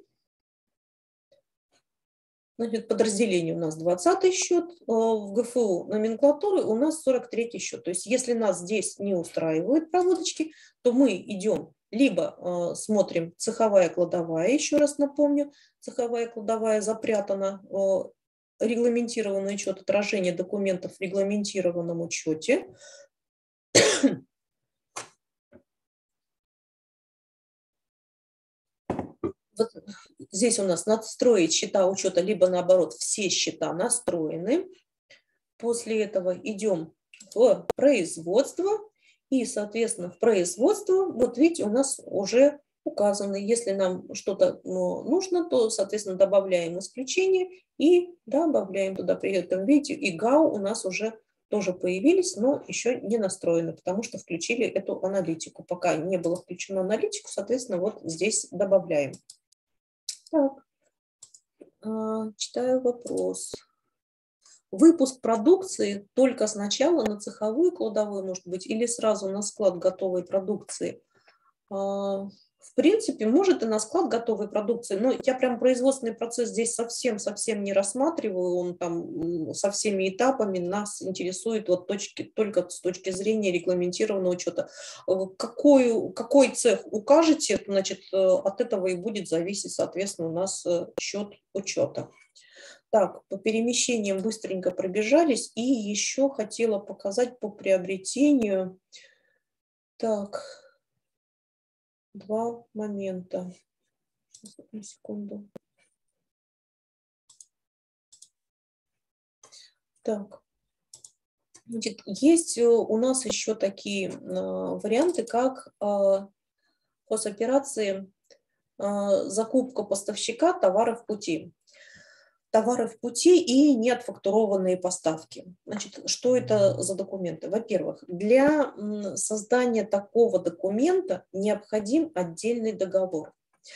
[SPEAKER 1] Значит, подразделение у нас двадцатый счет, в ГФУ номенклатуры у нас сорок третий счет. То есть если нас здесь не устраивают проводочки, то мы идем, либо смотрим цеховая кладовая, еще раз напомню, цеховая кладовая запрятана, регламентированный учет отражения документов в регламентированном учете. Вот здесь у нас настроить счета учета, либо наоборот все счета настроены. После этого идем в производство и, соответственно, в производство, вот видите, у нас уже указаны. Если нам что-то нужно, то, соответственно, добавляем исключение и добавляем туда. При этом, видите, и ГАУ у нас уже тоже появились, но еще не настроены, потому что включили эту аналитику. Пока не было включено аналитику, соответственно, вот здесь добавляем. Так, читаю вопрос. Выпуск продукции только сначала на цеховую кладовую, может быть, или сразу на склад готовой продукции? В принципе, может и на склад готовой продукции, но я прям производственный процесс здесь совсем-совсем не рассматриваю, он там со всеми этапами, нас интересует вот точки, только с точки зрения регламентированного учета. Какой, какой цех укажете, значит, от этого и будет зависеть, соответственно, у нас счет учета. Так, по перемещениям быстренько пробежались, и еще хотела показать по приобретению. Так, два момента. Сейчас, одну секунду. Так, значит, есть у нас еще такие варианты, как хозоперации закупка поставщика товаров в пути. Товары в пути и неотфактурованные поставки. Значит, что это за документы? Во-первых, для создания такого документа необходим отдельный договор.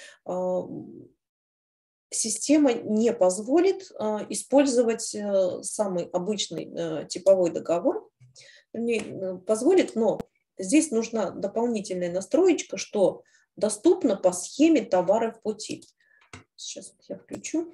[SPEAKER 1] Система не позволит использовать самый обычный типовой договор, не позволит, но здесь нужна дополнительная настроечка, что доступно по схеме товары в пути. Сейчас я включу.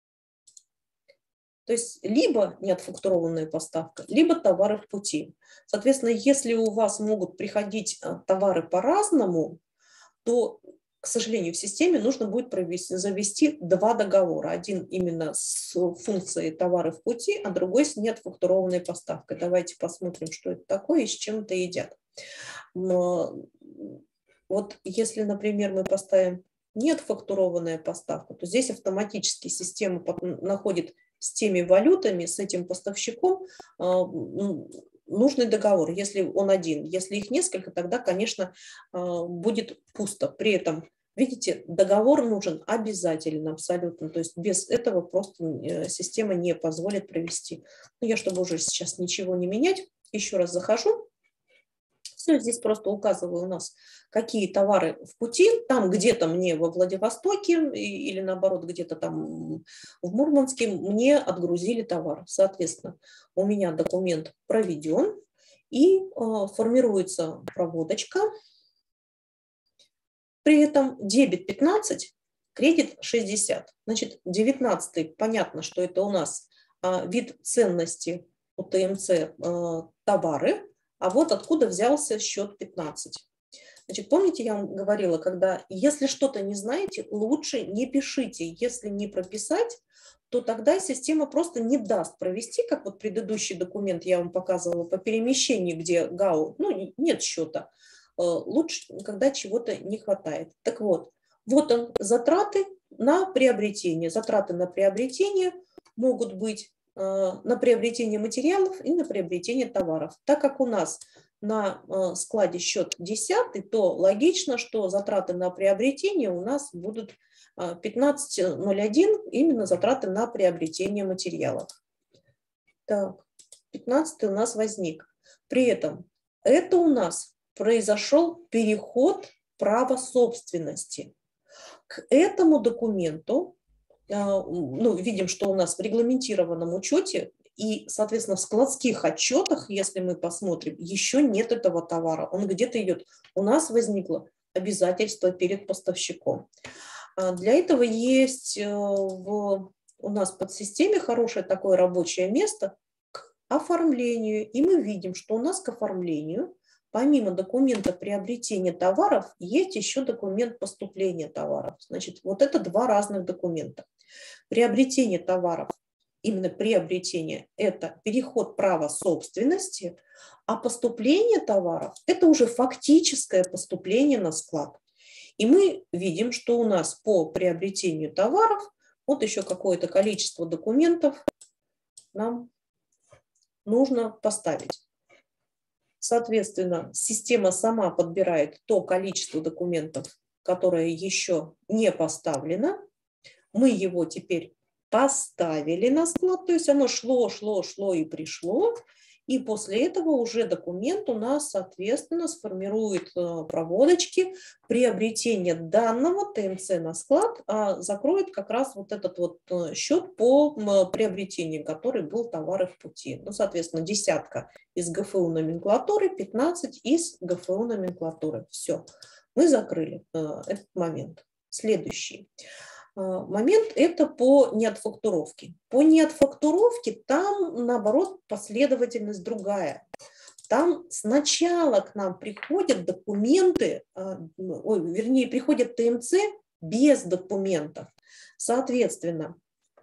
[SPEAKER 1] То есть либо неотфактурованная поставка, либо товары в пути. Соответственно, если у вас могут приходить товары по-разному, то, к сожалению, в системе нужно будет провести, завести два договора. Один именно с функцией товары в пути, а другой с неотфактурованной поставкой. Давайте посмотрим, что это такое и с чем это едят. Но вот если, например, мы поставим неотфактурованная поставка, то здесь автоматически система находит с теми валютами, с этим поставщиком нужный договор, если он один. Если их несколько, тогда, конечно, будет пусто. При этом, видите, договор нужен обязательно, абсолютно. То есть без этого просто система не позволит провести. Но я, чтобы уже сейчас ничего не менять, еще раз захожу. Все, здесь просто указываю у нас, какие товары в пути. Там где-то мне во Владивостоке или наоборот где-то там в Мурманске мне отгрузили товар. Соответственно, у меня документ проведен и э, формируется проводочка. При этом дебет пятнадцать, кредит шестьдесят. Значит, девятнадцатый, понятно, что это у нас а, вид ценности у ТМЦ а, товары, а вот откуда взялся счет пятнадцать. Значит, помните, я вам говорила, когда если что-то не знаете, лучше не пишите. Если не прописать, то тогда система просто не даст провести, как вот предыдущий документ я вам показывала по перемещению, где ГАУ, ну, нет счета. Лучше, когда чего-то не хватает. Так вот, вот он, затраты на приобретение. Затраты на приобретение могут быть на приобретение материалов и на приобретение товаров. Так как у нас на складе счет десятый, то логично, что затраты на приобретение у нас будут пятнадцать ноль один, именно затраты на приобретение материалов. Так, пятнадцатый у нас возник. При этом это у нас произошел переход права собственности. К этому документу, ну, видим, что у нас в регламентированном учете и, соответственно, в складских отчетах, если мы посмотрим, еще нет этого товара. Он где-то идет. У нас возникло обязательство перед поставщиком. Для этого есть в, у нас в подсистеме хорошее такое рабочее место к оформлению. И мы видим, что у нас к оформлению, помимо документа приобретения товаров, есть еще документ поступления товаров. Значит, вот это два разных документа. Приобретение товаров, именно приобретение, это переход права собственности, а поступление товаров – это уже фактическое поступление на склад. И мы видим, что у нас по приобретению товаров вот еще какое-то количество документов нам нужно поставить. Соответственно, система сама подбирает то количество документов, которое еще не поставлено. Мы его теперь поставили на склад, то есть оно шло, шло, шло и пришло. И после этого уже документ у нас, соответственно, сформирует проводочки приобретения данного ТМЦ на склад, а закроет как раз вот этот вот счет по приобретению, который был товары в пути. Ну, соответственно, десятка из ГФУ номенклатуры, пятнадцать из ГФУ номенклатуры. Все, мы закрыли этот момент. Следующий момент – это по неотфактуровке. По неотфактуровке там, наоборот, последовательность другая. Там сначала к нам приходят документы, ой, вернее, приходят ТМЦ без документов. Соответственно,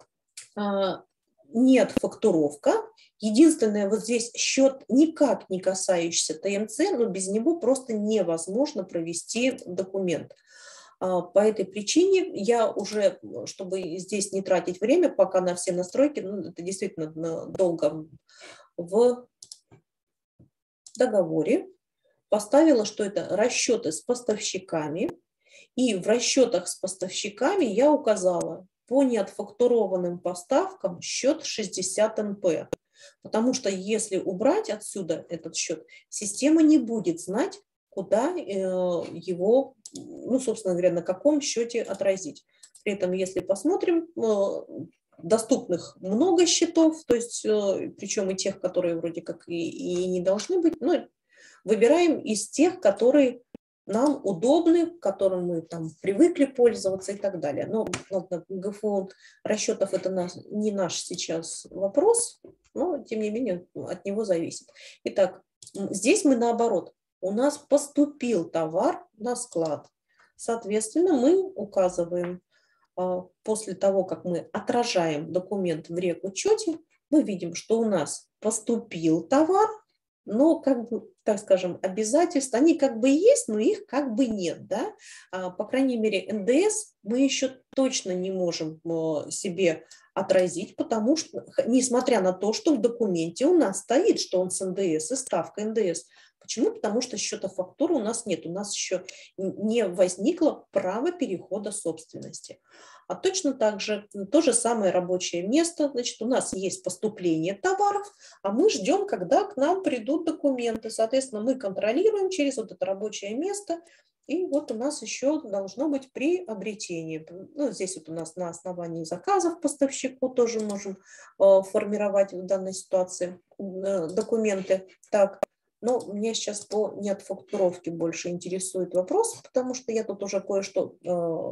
[SPEAKER 1] неотфактуровка. Единственное, вот здесь счет никак не касающийся ТМЦ, но без него просто невозможно провести документ. По этой причине я уже, чтобы здесь не тратить время, пока на все настройки, ну, это действительно долго, в договоре поставила, что это расчеты с поставщиками. И в расчетах с поставщиками я указала по неотфактурованным поставкам счет шестьдесят эн пэ. Потому что если убрать отсюда этот счет, система не будет знать, куда его, ну, собственно говоря, на каком счете отразить. При этом, если посмотрим, доступных много счетов, то есть, причем и тех, которые вроде как и, и не должны быть, но выбираем из тех, которые нам удобны, к которым мы там привыкли пользоваться и так далее. Но ладно, ГФУ расчетов это наш, не наш сейчас вопрос, но тем не менее от него зависит. Итак, здесь мы наоборот. У нас поступил товар на склад. Соответственно, мы указываем, после того, как мы отражаем документ в рекучете, мы видим, что у нас поступил товар, но, как бы, так скажем, обязательства, они как бы есть, но их как бы нет. Да? По крайней мере, эн дэ эс мы еще точно не можем себе отразить, потому что, несмотря на то, что в документе у нас стоит, что он с эн дэ эс и ставка эн дэ эс. Почему? Потому что счета фактуры у нас нет, у нас еще не возникло право перехода собственности. А точно так же, то же самое рабочее место, значит, у нас есть поступление товаров, а мы ждем, когда к нам придут документы. Соответственно, мы контролируем через вот это рабочее место, и вот у нас еще должно быть приобретение. Ну, здесь вот у нас на основании заказов поставщику тоже можем э, формировать в данной ситуации э, документы. Так. Но меня сейчас по неотфактуровке больше интересует вопрос, потому что я тут уже кое-что э,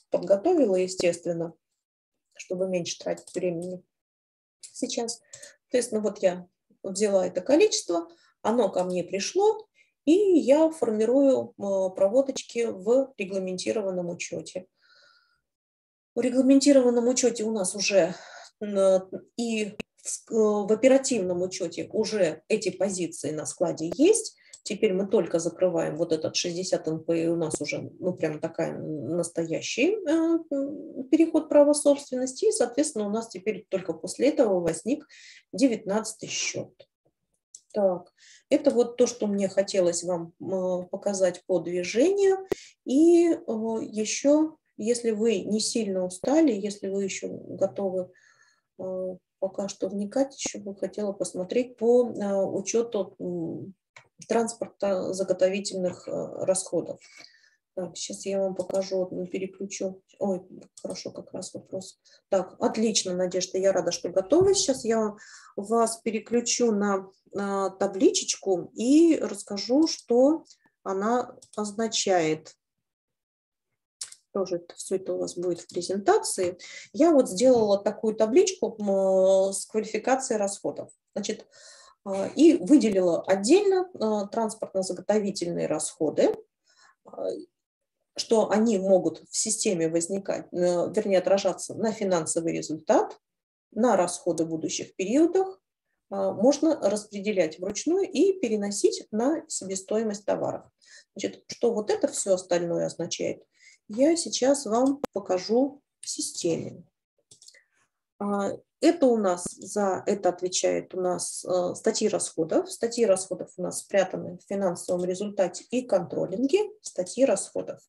[SPEAKER 1] подготовила, естественно, чтобы меньше тратить времени сейчас. Соответственно, вот я взяла это количество, оно ко мне пришло, и я формирую проводочки в регламентированном учете. В регламентированном учете у нас уже и в оперативном учете уже эти позиции на складе есть. Теперь мы только закрываем вот этот шестьдесят эн пэ, и у нас уже, ну, прям такая настоящий э, переход права собственности. И, соответственно, у нас теперь только после этого возник девятнадцатый счет. Так, это вот то, что мне хотелось вам э, показать по движению. И э, еще, если вы не сильно устали, если вы еще готовы э, пока что вникать, еще бы хотела посмотреть по э, учету э, транспорта заготовительных э, расходов. Так, сейчас я вам покажу, переключу. Ой, хорошо, как раз вопрос. Так, отлично, Надежда, я рада, что готова. Сейчас я вас переключу на, на табличечку и расскажу, что она означает. Тоже это, все это у вас будет в презентации. Я вот сделала такую табличку с квалификацией расходов. Значит, и выделила отдельно транспортно-заготовительные расходы, что они могут в системе возникать, вернее, отражаться на финансовый результат, на расходы в будущих периодах, можно распределять вручную и переносить на себестоимость товаров. Значит, что вот это все остальное означает, я сейчас вам покажу в системе. Это у нас, за это отвечает у нас статьи расходов. Статьи расходов у нас спрятаны в финансовом результате и контролинге статьи расходов.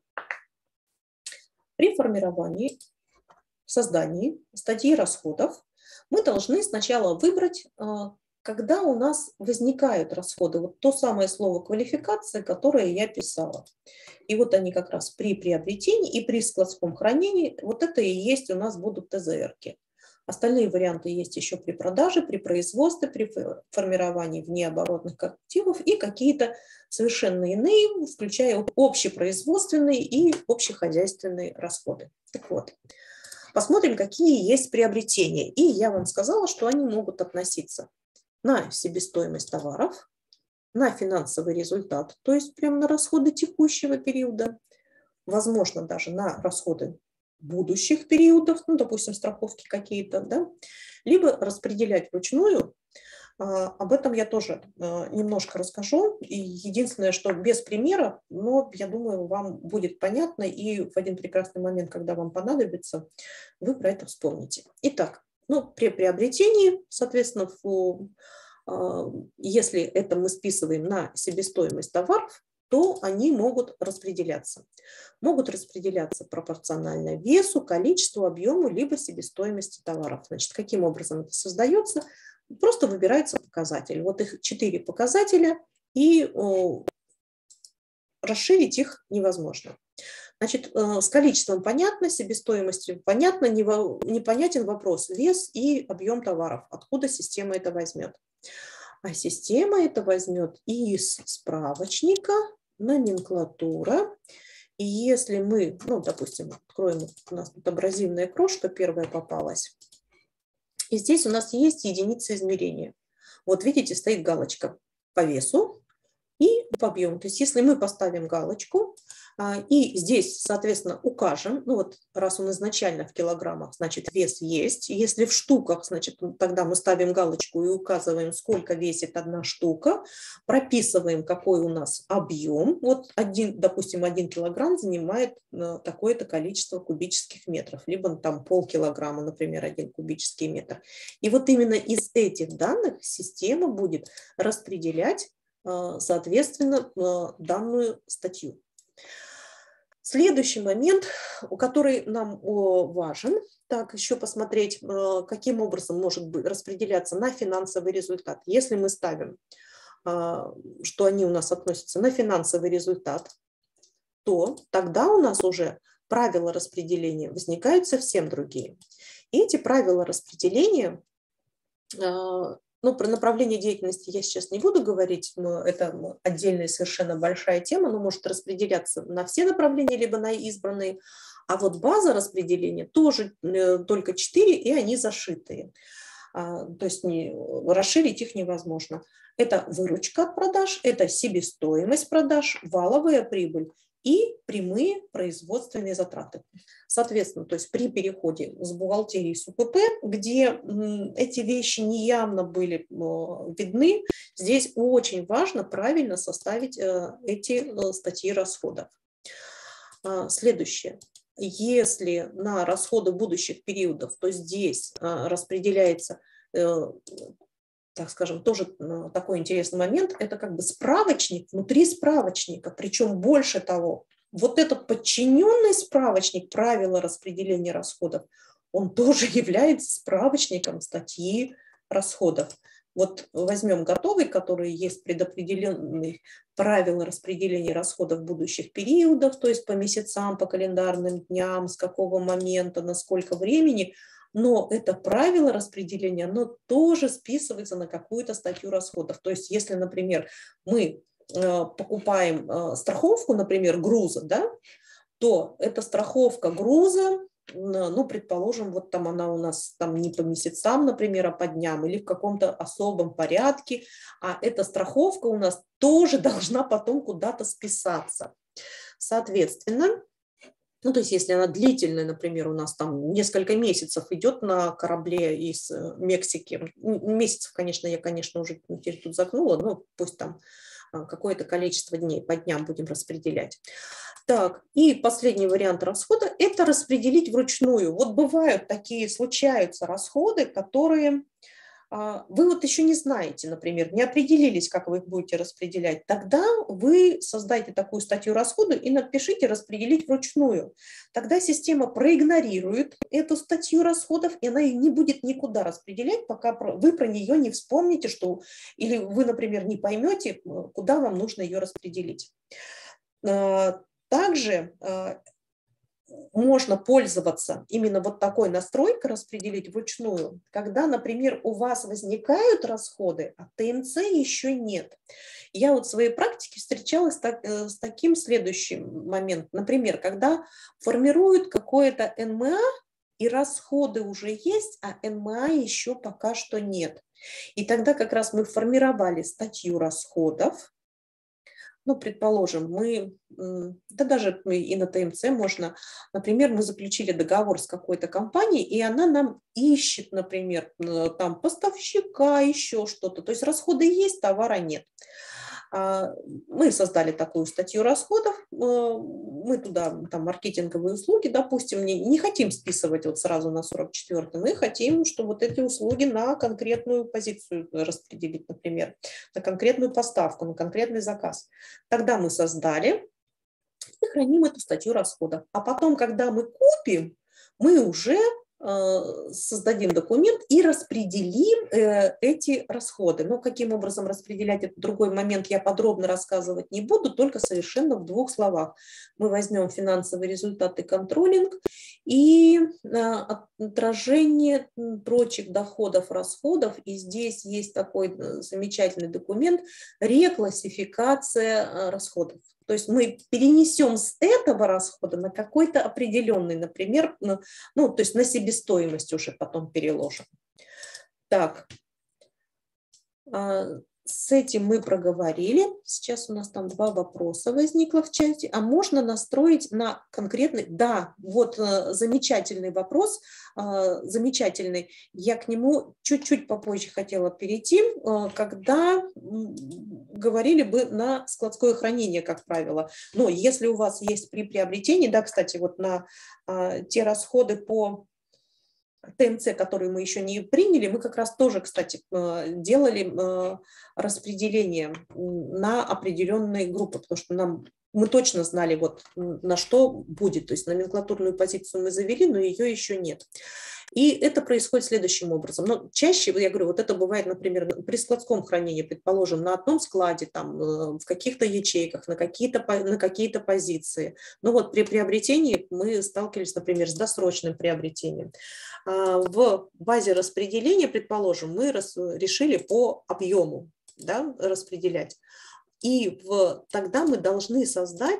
[SPEAKER 1] При формировании, создании статьи расходов мы должны сначала выбрать, когда у нас возникают расходы. Вот то самое слово квалификация, которое я писала. И вот они как раз при приобретении и при складском хранении, вот это и есть у нас будут тэ зэ эрки. Остальные варианты есть еще при продаже, при производстве, при формировании внеоборотных активов и какие-то совершенно иные, включая общепроизводственные и общехозяйственные расходы. Так вот, посмотрим, какие есть приобретения. И я вам сказала, что они могут относиться на себестоимость товаров, на финансовый результат, то есть прямо на расходы текущего периода, возможно, даже на расходы будущих периодов, ну, допустим, страховки какие-то, да, либо распределять вручную. Об этом я тоже немножко расскажу. И единственное, что без примера, но я думаю, вам будет понятно, и в один прекрасный момент, когда вам понадобится, вы про это вспомните. Итак, ну, при приобретении, соответственно, если это мы списываем на себестоимость товаров, то они могут распределяться. Могут распределяться пропорционально весу, количеству, объему, либо себестоимости товаров. Значит, каким образом это создается? Просто выбирается показатель. Вот их четыре показателя, и о, расширить их невозможно. Значит, с количеством понятно, себестоимостью понятно, непонятен вопрос вес и объем товаров. Откуда система это возьмет? А система это возьмет из справочника, номенклатура. И если мы, ну, допустим, откроем, у нас тут абразивная крошка первая попалась. И здесь у нас есть единица измерения. Вот видите, стоит галочка по весу и по объему. То есть если мы поставим галочку и здесь, соответственно, укажем, ну вот раз он изначально в килограммах, значит вес есть. Если в штуках, значит тогда мы ставим галочку и указываем, сколько весит одна штука, прописываем, какой у нас объем. Вот один, допустим, один килограмм занимает такое-то количество кубических метров, либо там полкилограмма, например, один кубический метр. И вот именно из этих данных система будет распределять, соответственно, данную статью. Следующий момент, который нам важен, так, еще посмотреть, каким образом может быть распределяться на финансовый результат. Если мы ставим, что они у нас относятся на финансовый результат, то тогда у нас уже правила распределения возникают совсем другие. И эти правила распределения, ну, про направление деятельности я сейчас не буду говорить, но это отдельная совершенно большая тема, но может распределяться на все направления, либо на избранные. А вот база распределения тоже только четыре, и они зашитые. То есть не, расширить их невозможно. Это выручка от продаж, это себестоимость продаж, валовая прибыль и прямые производственные затраты. Соответственно, то есть при переходе с бухгалтерии с УПП, где эти вещи неявно были видны, здесь очень важно правильно составить эти статьи расходов. Следующее. Если на расходы будущих периодов, то здесь распределяется, так скажем, тоже такой интересный момент, это как бы справочник внутри справочника, причем больше того, вот этот подчиненный справочник правила распределения расходов, он тоже является справочником статьи расходов. Вот возьмем готовый, который есть предопределенные правила распределения расходов будущих периодов, то есть по месяцам, по календарным дням, с какого момента, на сколько времени, но это правило распределения, оно тоже списывается на какую-то статью расходов. То есть если, например, мы покупаем страховку, например, груза, да, то эта страховка груза, ну, предположим, вот там она у нас там не по месяцам, например, а по дням или в каком-то особом порядке, а эта страховка у нас тоже должна потом куда-то списаться. Соответственно, ну, то есть если она длительная, например, у нас там несколько месяцев идет на корабле из Мексики, месяцев, конечно, я, конечно, уже теперь тут загнула, но пусть там какое-то количество дней по дням будем распределять. Так, и последний вариант расхода – это распределить вручную. Вот бывают такие, случаются расходы, которые вы вот еще не знаете, например, не определились, как вы их будете распределять. Тогда вы создайте такую статью расхода и напишите «распределить вручную». Тогда система проигнорирует эту статью расходов, и она не будет никуда распределять, пока вы про нее не вспомните, что, или вы, например, не поймете, куда вам нужно ее распределить. Также можно пользоваться именно вот такой настройкой распределить вручную, когда, например, у вас возникают расходы, а ТМЦ еще нет. Я вот в своей практике встречалась так, с таким следующим моментом. Например, когда формируют какое-то эн эм а, и расходы уже есть, а эн эм а еще пока что нет. И тогда как раз мы формировали статью расходов. Ну, предположим, мы, да даже и на ТМЦ можно, например, мы заключили договор с какой-то компанией, и она нам ищет, например, там поставщика, еще что-то. То есть расходы есть, товара нет. Мы создали такую статью расходов, мы туда там маркетинговые услуги, допустим, не, не хотим списывать вот сразу на сорок четвёртый, мы хотим, чтобы вот эти услуги на конкретную позицию распределить, например, на конкретную поставку, на конкретный заказ. Тогда мы создали и храним эту статью расходов. А потом, когда мы купим, мы уже создадим документ и распределим эти расходы. Но каким образом распределять этот другой момент, я подробно рассказывать не буду, только совершенно в двух словах. Мы возьмем финансовые результаты контролинг и отражение прочих доходов, расходов. И здесь есть такой замечательный документ реклассификация расходов. То есть мы перенесем с этого расхода на какой-то определенный, например, ну, то есть на себестоимость уже потом переложим. Так, с этим мы проговорили. Сейчас у нас там два вопроса возникло в чате. А можно настроить на конкретный... Да, вот замечательный вопрос, замечательный. Я к нему чуть-чуть попозже хотела перейти, когда говорили бы на складское хранение, как правило. Но если у вас есть при приобретении, да, кстати, вот на те расходы по ТМЦ, которые мы еще не приняли, мы как раз тоже, кстати, делали распределение на определенные группы, потому что нам, мы точно знали, вот, на что будет. То есть номенклатурную позицию мы завели, но ее еще нет. И это происходит следующим образом. Но чаще, я говорю, вот это бывает, например, при складском хранении, предположим, на одном складе, там, в каких-то ячейках, на какие-то, на какие-то позиции. Но вот при приобретении мы сталкивались, например, с досрочным приобретением. В базе распределения, предположим, мы решили по объему, да, распределять. И в, тогда мы должны создать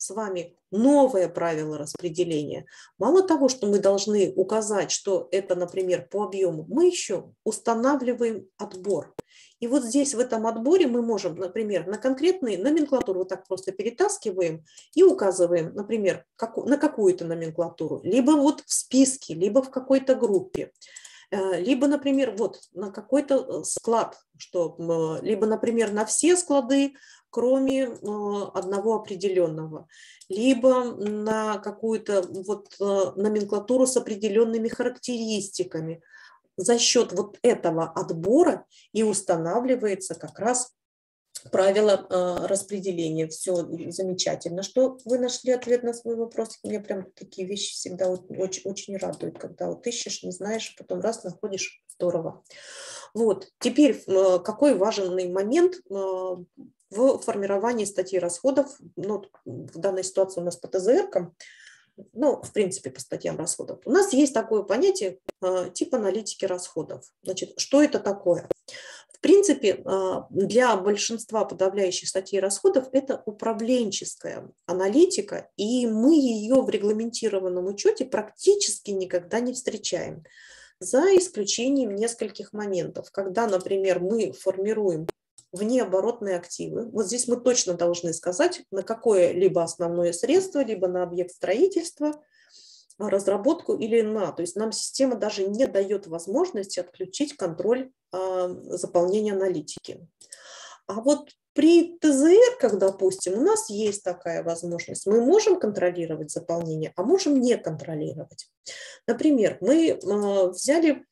[SPEAKER 1] с вами новое правило распределения. Мало того, что мы должны указать, что это, например, по объему, мы еще устанавливаем отбор. И вот здесь в этом отборе мы можем, например, на конкретные номенклатуру вот так просто перетаскиваем и указываем, например, как, на какую-то номенклатуру, либо вот в списке, либо в какой-то группе. Либо, например, вот на какой-то склад, что, либо, например, на все склады, кроме одного определенного, либо на какую-то вот номенклатуру с определенными характеристиками. За счет вот этого отбора и устанавливается как раз правило э, распределения. Все замечательно, что вы нашли ответ на свой вопрос. Мне прям такие вещи всегда вот очень, очень радуют, когда вот ищешь, не знаешь, потом раз находишь. Здорово. Вот. Теперь э, какой важный момент э, в формировании статьи расходов. Ну, в данной ситуации у нас по ТЗРкам, ну, в принципе, по статьям расходов. У нас есть такое понятие э, тип аналитики расходов. Значит, что это такое? В принципе, для большинства подавляющих статей расходов это управленческая аналитика, и мы ее в регламентированном учете практически никогда не встречаем, за исключением нескольких моментов. Когда, например, мы формируем внеоборотные активы, вот здесь мы точно должны сказать, на какое либо основное средство, либо на объект строительства, разработку или на. То есть нам система даже не дает возможности отключить контроль а, заполнения аналитики. А вот при ТЗР, как, допустим, у нас есть такая возможность. Мы можем контролировать заполнение, а можем не контролировать. Например, мы а, взяли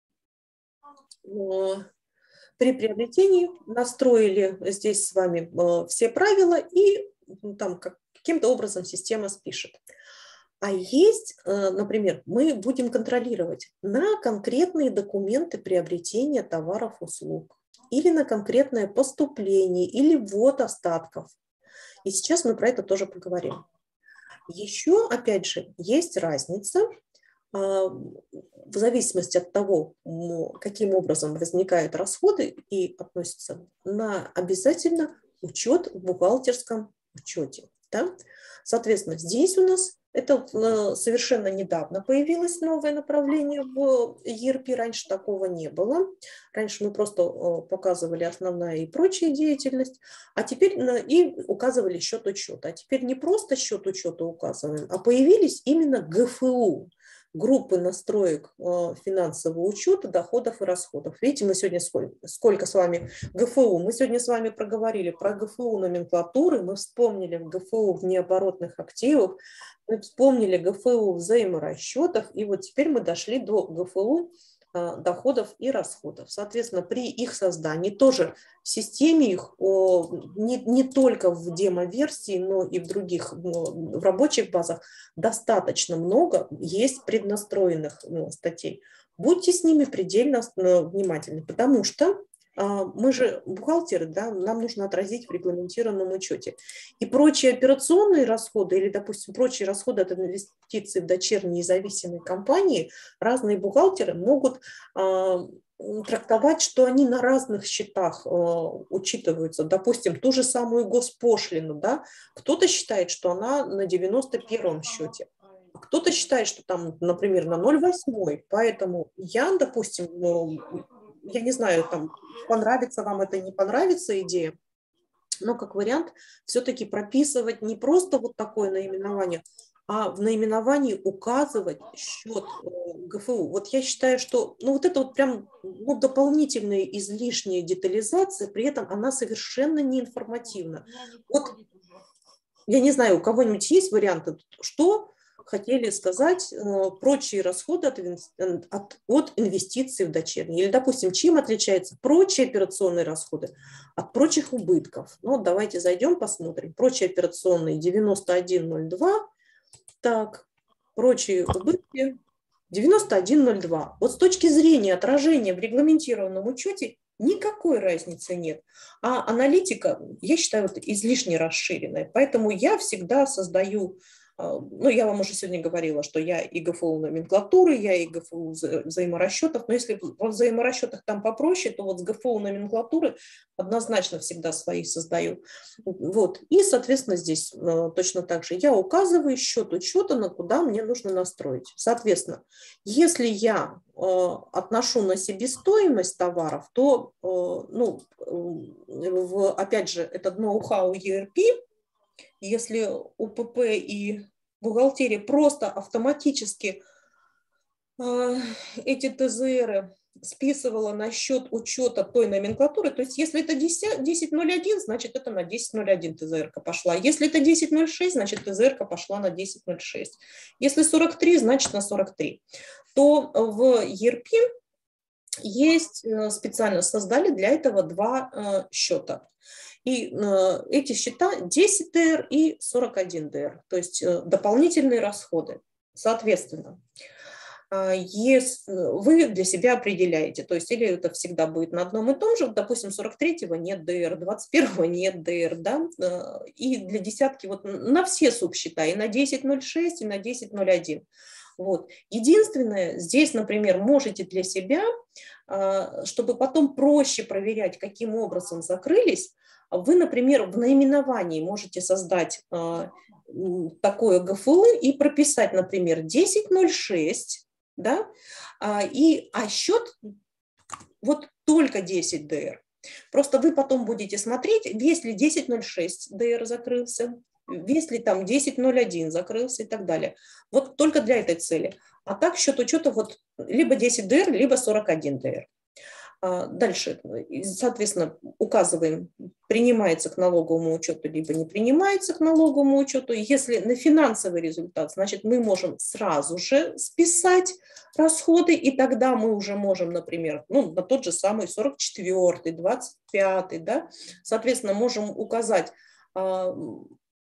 [SPEAKER 1] а, при приобретении, настроили здесь с вами а, все правила, и там как, каким-то образом система спишет. А есть, например, мы будем контролировать на конкретные документы приобретения товаров, услуг, или на конкретное поступление, или ввод остатков. И сейчас мы про это тоже поговорим. Еще, опять же, есть разница в зависимости от того, каким образом возникают расходы и относятся на обязательно учет в бухгалтерском учете. Да? Соответственно, здесь у нас это совершенно недавно появилось новое направление в и эр пи, раньше такого не было. Раньше мы просто показывали основная и прочая деятельность, а теперь и указывали счет учета. А теперь не просто счет учета указываем, а появились именно гэ эф у, группы настроек финансового учета доходов и расходов. Видите, мы сегодня сколько, сколько с вами гэ эф у. Мы сегодня с вами проговорили про гэ эф у номенклатуры, мы вспомнили гэ эф у внеоборотных активов, мы вспомнили гэ эф у взаиморасчетов, и вот теперь мы дошли до гэ эф у доходов и расходов. Соответственно, при их создании тоже в системе их не, не только в демо-версии, но и в других, в рабочих базах достаточно много есть преднастроенных статей. Будьте с ними предельно внимательны, потому что мы же бухгалтеры, да, нам нужно отразить в регламентированном учете. И прочие операционные расходы или, допустим, прочие расходы от инвестиций в дочерние независимые компании разные бухгалтеры могут а, трактовать, что они на разных счетах а, учитываются. Допустим, ту же самую госпошлину, да, кто-то считает, что она на девяносто первом счете. Кто-то считает, что там, например, на ноль восемь. Поэтому я, допустим, я не знаю, там, понравится вам это, не понравится идея, но как вариант все-таки прописывать не просто вот такое наименование, а в наименовании указывать счет гэ эф у. Вот я считаю, что ну, вот это вот прям ну, дополнительная излишняя детализация, при этом она совершенно не информативна. Вот я не знаю, у кого-нибудь есть варианты, что хотели сказать э, прочие расходы от, от, от инвестиций в дочерние. Или, допустим, чем отличаются прочие операционные расходы от прочих убытков. Ну, вот давайте зайдем, посмотрим. Прочие операционные девяносто один ноль два. Так, прочие убытки девяносто один ноль два. Вот с точки зрения отражения в регламентированном учете никакой разницы нет. А аналитика, я считаю, вот излишне расширенная. Поэтому я всегда создаю Ну, я вам уже сегодня говорила, что я и ГФУ номенклатуры, я и ГФУ вза взаиморасчетов, но если во взаиморасчетах там попроще, то вот с ГФУ номенклатуры однозначно всегда свои создаю. Вот. И, соответственно, здесь точно так же я указываю счет учета, на куда мне нужно настроить. Соответственно, если я отношу на себестоимость товаров, то, ну, в, опять же, это ноу-хау и эр пи. Если УПП и бухгалтерия просто автоматически э, эти ТЗРы списывала на счет учета той номенклатуры, то есть если это десять ноль один, значит это на десять ноль один ТЗРка пошла. Если это десять ноль шесть, значит ТЗРка пошла на десять ноль шесть. Если сорок три, значит на сорок три. То в и эр пи есть, специально создали для этого два э, счета. И э, эти счета десять ДР и сорок один ДР, то есть э, дополнительные расходы. Соответственно, э, если вы для себя определяете, то есть или это всегда будет на одном и том же, допустим, сорок третьего нет ДР, двадцать первого нет ДР, да, э, и для десятки вот на все субсчета, и на десять ноль шесть, и на десять ноль один. Вот. Единственное, здесь, например, можете для себя, э, чтобы потом проще проверять, каким образом закрылись, вы, например, в наименовании можете создать э, такое ГФУ и прописать, например, десять ноль шесть, да, а, и, а счет вот только десять ДР. Просто вы потом будете смотреть, весь ли десять ноль шесть ДР закрылся, весь ли там десять ноль один закрылся и так далее. Вот только для этой цели. А так счет учета вот либо десять ДР, либо сорок один ДР. Дальше, соответственно, указываем, принимается к налоговому учету, либо не принимается к налоговому учету. Если на финансовый результат, значит, мы можем сразу же списать расходы, и тогда мы уже можем, например, ну, на тот же самый сорок четвёртый, двадцать пятый, да, соответственно, можем указать, что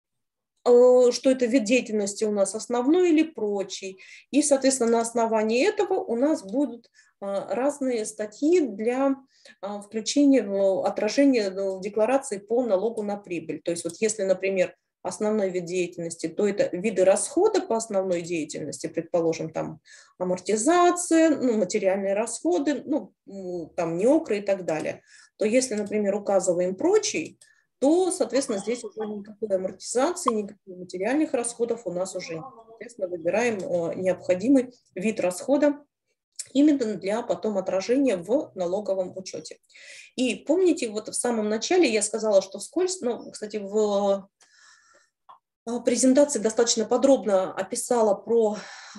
[SPEAKER 1] это вид деятельности у нас основной или прочий. И, соответственно, на основании этого у нас будут разные статьи для включения, отражения в декларации по налогу на прибыль. То есть вот если, например, основной вид деятельности, то это виды расхода по основной деятельности, предположим, там амортизация, ну, материальные расходы, ну, там неокры и так далее. То если, например, указываем прочий, то, соответственно, здесь уже никакой амортизации, никаких материальных расходов у нас уже нет. Соответственно, выбираем необходимый вид расхода именно для потом отражения в налоговом учете. И помните, вот в самом начале я сказала, что вскользь, ну, кстати, в презентации достаточно подробно описала про,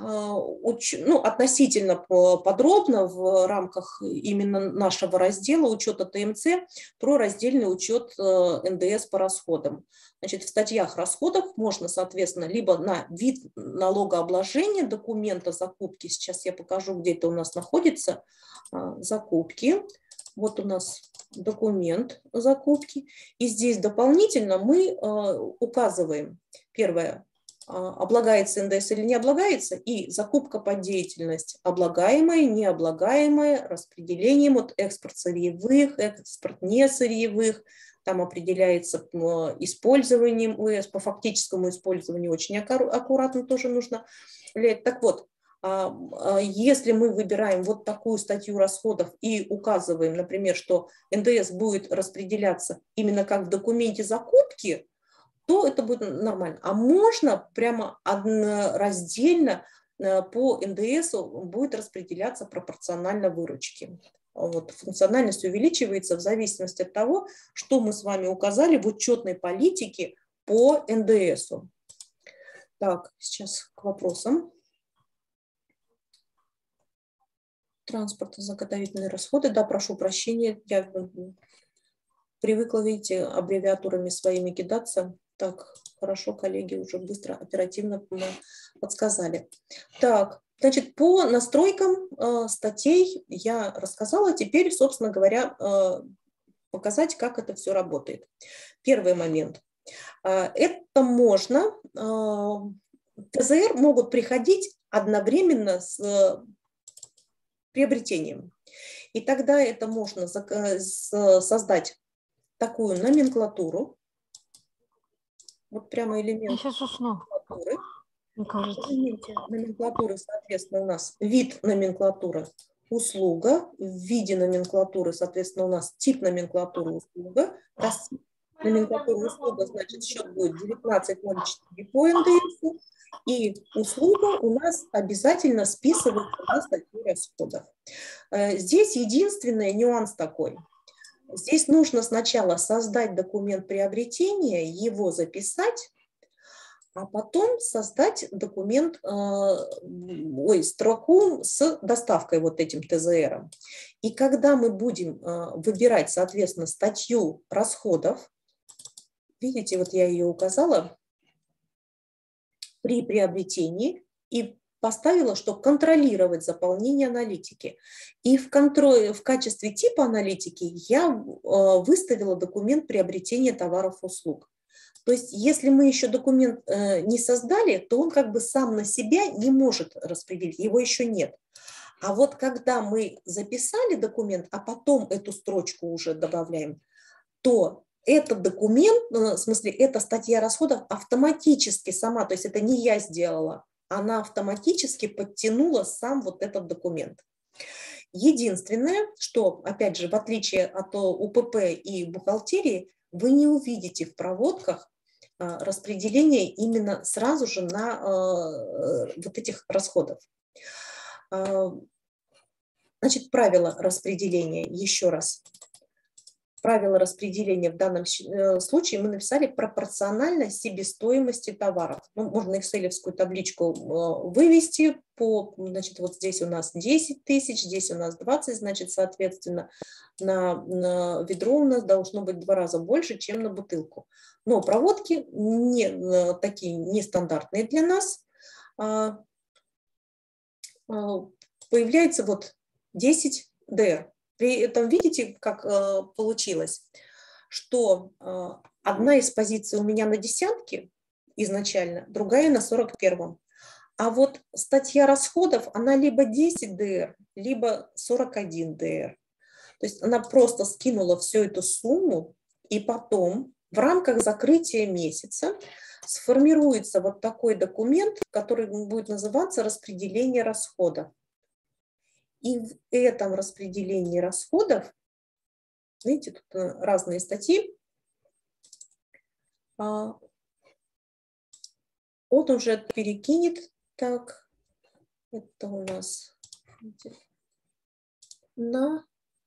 [SPEAKER 1] ну, относительно подробно в рамках именно нашего раздела учета ТМЦ про раздельный учет эн дэ эс по расходам. Значит, в статьях расходов можно, соответственно, либо на вид налогообложения документа закупки, сейчас я покажу, где это у нас находится, закупки, вот у нас документ закупки, и здесь дополнительно мы указываем, первое, облагается эн дэ эс или не облагается, и закупка под деятельность облагаемая, необлагаемая, распределением вот экспорт сырьевых, экспорт несырьевых, там определяется использованием УС, по фактическому использованию очень аккуратно тоже нужно. Так вот, если мы выбираем вот такую статью расходов и указываем, например, что эн дэ эс будет распределяться именно как в документе закупки, то это будет нормально. А можно прямо раздельно по эн дэ эс будет распределяться пропорционально выручке. Вот, функциональность увеличивается в зависимости от того, что мы с вами указали в учетной политике по эн дэ эс. Так, сейчас к вопросам. Транспортно-заготовительные расходы. Да, прошу прощения, я привыкла, видите, аббревиатурами своими кидаться. Так, хорошо, коллеги уже быстро, оперативно подсказали. Так, значит, по настройкам э, статей я рассказала. Теперь, собственно говоря, э, показать, как это все работает. Первый момент. Э, это можно, э, ТЗР могут приходить одновременно с приобретением. И тогда это можно создать такую номенклатуру. Вот прямо элемент номенклатуры.
[SPEAKER 2] Мне кажется,
[SPEAKER 1] номенклатуры, соответственно, у нас вид номенклатуры услуга, в виде номенклатуры, соответственно, у нас тип номенклатуры услуга. Раз номенклатура услуга, значит, счет будет девятнадцать ноль четыре по эн дэ эсу, и услуга у нас обязательно списывается на статью расходов. Здесь единственный нюанс такой. Здесь нужно сначала создать документ приобретения, его записать, а потом создать документ, ой, строку с доставкой вот этим тэ зэ эром. И когда мы будем выбирать, соответственно, статью расходов, видите, вот я ее указала, при приобретении и поставила, что контролировать заполнение аналитики. И в, контроль, в качестве типа аналитики я выставила документ приобретения товаров и услуг. То есть если мы еще документ э, не создали, то он как бы сам на себя не может распределить, его еще нет. А вот когда мы записали документ, а потом эту строчку уже добавляем, то этот документ, в смысле, эта статья расходов автоматически сама, то есть это не я сделала, она автоматически подтянула сам вот этот документ. Единственное, что, опять же, в отличие от у пэ пэ и бухгалтерии, вы не увидите в проводках распределение именно сразу же на э, вот этих расходов. Значит, правило распределения, еще раз. Правило распределения в данном случае мы написали пропорционально себестоимости товаров. Ну, можно экселевскую табличку вывести по, значит, вот здесь у нас десять тысяч, здесь у нас двадцать, значит, соответственно, на, на ведро у нас должно быть в два раза больше, чем на бутылку. Но проводки не, такие нестандартные для нас. Появляется вот десять дэ эр. При этом видите, как э, получилось, что э, одна из позиций у меня на десятке изначально, другая на сорок первом. А вот статья расходов, она либо десять дэ эр, либо сорок один дэ эр. То есть она просто скинула всю эту сумму, и потом в рамках закрытия месяца сформируется вот такой документ, который будет называться распределение расходов. И в этом распределении расходов, видите, тут разные статьи, он уже перекинет, так, это у нас на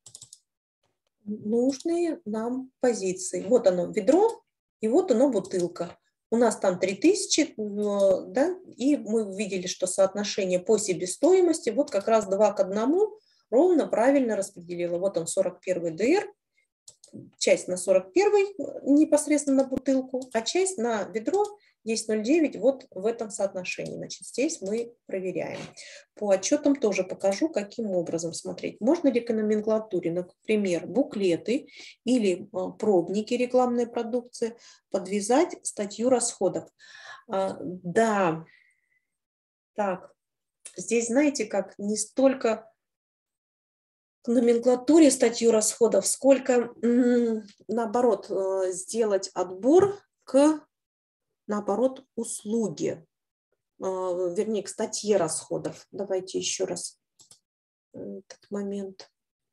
[SPEAKER 1] нужные нам позиции. Вот оно ведро, и вот оно бутылка. У нас там три тысячи, да, и мы видели, что соотношение по себестоимости вот как раз два к одному ровно правильно распределила. Вот он сорок первый дэ эр, часть на сорок первый непосредственно на бутылку, а часть на ведро десять ноль девять вот в этом соотношении. Значит, здесь мы проверяем. По отчетам тоже покажу, каким образом смотреть. Можно ли к номенклатуре, например, буклеты или пробники рекламной продукции подвязать статью расходов? Да, так, здесь знаете как, не столько к номенклатуре статью расходов, сколько наоборот сделать отбор к наоборот, услуги, вернее, к статье расходов. Давайте еще раз этот момент.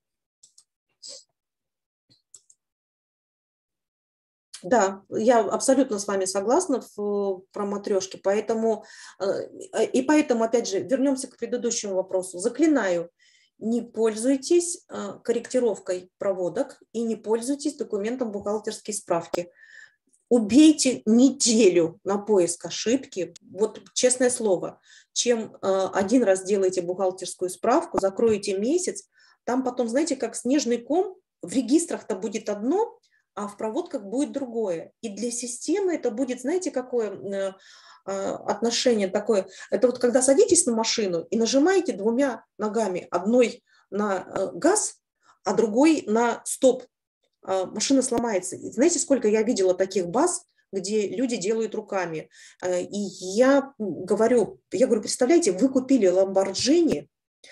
[SPEAKER 1] Да, я абсолютно с вами согласна в, про матрешки, поэтому, и поэтому, опять же, вернемся к предыдущему вопросу. Заклинаю, не пользуйтесь корректировкой проводок и не пользуйтесь документом бухгалтерской справки. Убейте неделю на поиск ошибки, вот честное слово, чем э, один раз делаете бухгалтерскую справку, закроете месяц, там потом, знаете, как снежный ком, в регистрах-то будет одно, а в проводках будет другое. И для системы это будет, знаете, какое э, э, отношение такое, это вот когда садитесь на машину и нажимаете двумя ногами, одной на э, газ, а другой на стоп, машина сломается. И знаете, сколько я видела таких баз, где люди делают руками. И я говорю, я говорю, представляете, вы купили Lamborghini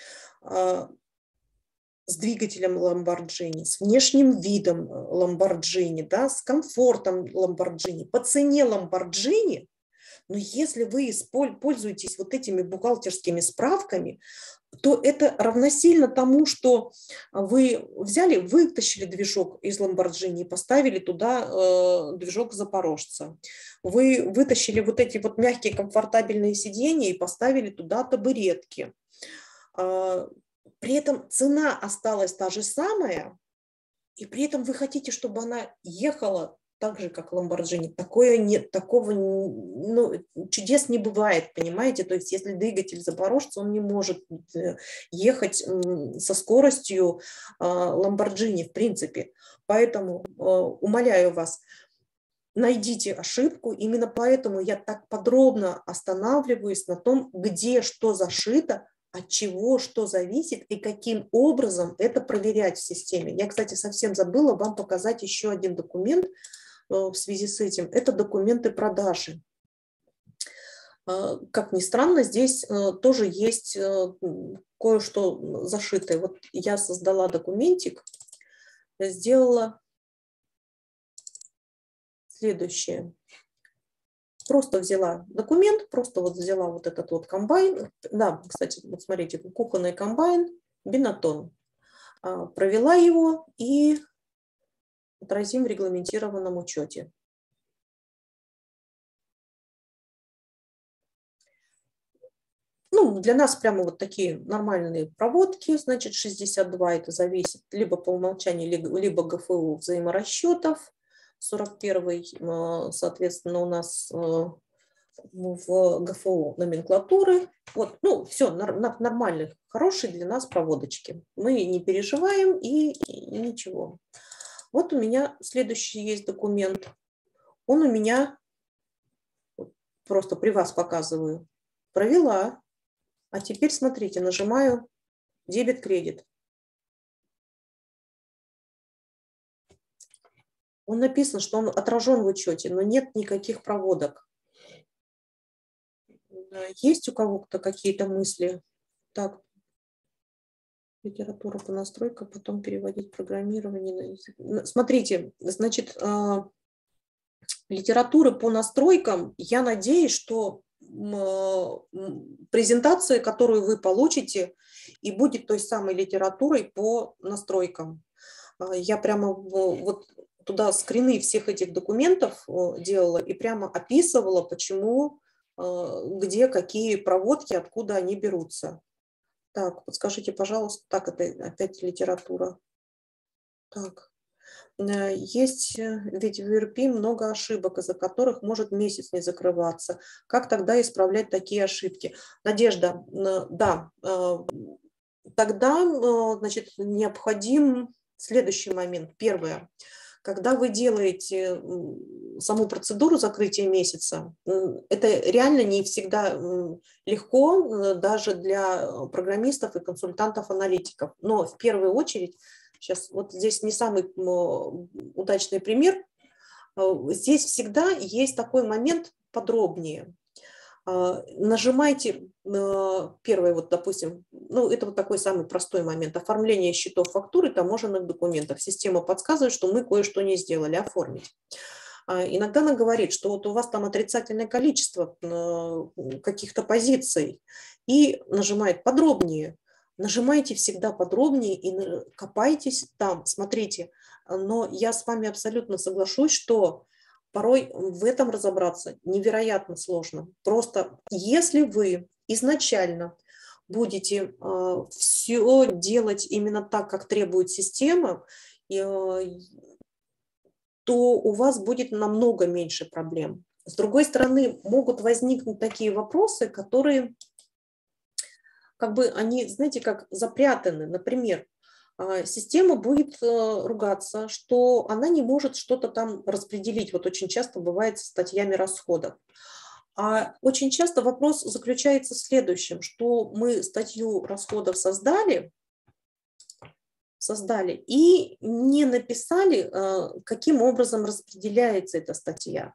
[SPEAKER 1] с двигателем Lamborghini, с внешним видом Lamborghini, да, с комфортом Lamborghini, по цене Lamborghini, Но если вы пользуетесь вот этими бухгалтерскими справками, то это равносильно тому, что вы взяли, вытащили движок из Lamborghini и поставили туда э, движок Запорожца. Вы вытащили вот эти вот мягкие комфортабельные сиденья и поставили туда табуретки. Э, при этом цена осталась та же самая, и при этом вы хотите, чтобы она ехала так же, как Lamborghini. Такое нет, такого ну, чудес не бывает, понимаете? То есть если двигатель Запорожца, он не может ехать со скоростью Lamborghini в принципе. Поэтому умоляю вас, найдите ошибку. Именно поэтому я так подробно останавливаюсь на том, где что зашито, от чего что зависит и каким образом это проверять в системе. Я, кстати, совсем забыла вам показать еще один документ в связи с этим. Это документы продажи. Как ни странно, здесь тоже есть кое-что зашитое. Вот я создала документик, сделала следующее. Просто взяла документ, просто вот взяла вот этот вот комбайн. Да, кстати, вот смотрите, кухонный комбайн, Бинатон. Провела его и отразим в регламентированном учете. Ну, для нас прямо вот такие нормальные проводки, значит, шестьдесят два это зависит либо по умолчанию, либо ГФУ взаиморасчетов. сорок первый, соответственно, у нас в ГФУ номенклатуры. Вот, ну, все нормальные, хорошие для нас проводочки. Мы не переживаем и, и ничего. Вот у меня следующий есть документ. Он у меня, просто при вас показываю, провела. А теперь смотрите, нажимаю дебет-кредит. Он написан, что он отражен в учете, но нет никаких проводок. Есть у кого-то какие-то мысли? Так, литература по настройкам, потом переводить программирование на язык. Смотрите, значит, литературы по настройкам, я надеюсь, что презентация, которую вы получите, и будет той самой литературой по настройкам. Я прямо вот туда скрины всех этих документов делала и прямо описывала, почему, где какие проводки, откуда они берутся. Так, подскажите, пожалуйста, так, это опять литература. Так, есть ведь в ИРП много ошибок, из-за которых может месяц не закрываться. Как тогда исправлять такие ошибки? Надежда, да, тогда, значит, необходим следующий момент. Первое. Когда вы делаете саму процедуру закрытия месяца, это реально не всегда легко, даже для программистов и консультантов-аналитиков. Но в первую очередь, сейчас вот здесь не самый удачный пример, здесь всегда есть такой момент подробнее. Нажимайте первый, вот, допустим, ну, это вот такой самый простой момент. Оформление счетов, фактур и таможенных документов. Система подсказывает, что мы кое-что не сделали, оформить. Иногда она говорит, что вот у вас там отрицательное количество каких-то позиций, и нажимает подробнее. Нажимайте всегда подробнее и копайтесь там, смотрите. Но я с вами абсолютно соглашусь, что порой в этом разобраться невероятно сложно. Просто если вы изначально будете э, все делать именно так, как требует система, э, то у вас будет намного меньше проблем. С другой стороны, могут возникнуть такие вопросы, которые, как бы, они, знаете, как запрятаны. Например, система будет ругаться, что она не может что-то там распределить. Вот очень часто бывает со статьями расходов. А очень часто вопрос заключается в следующем, что мы статью расходов создали, создали и не написали, каким образом распределяется эта статья.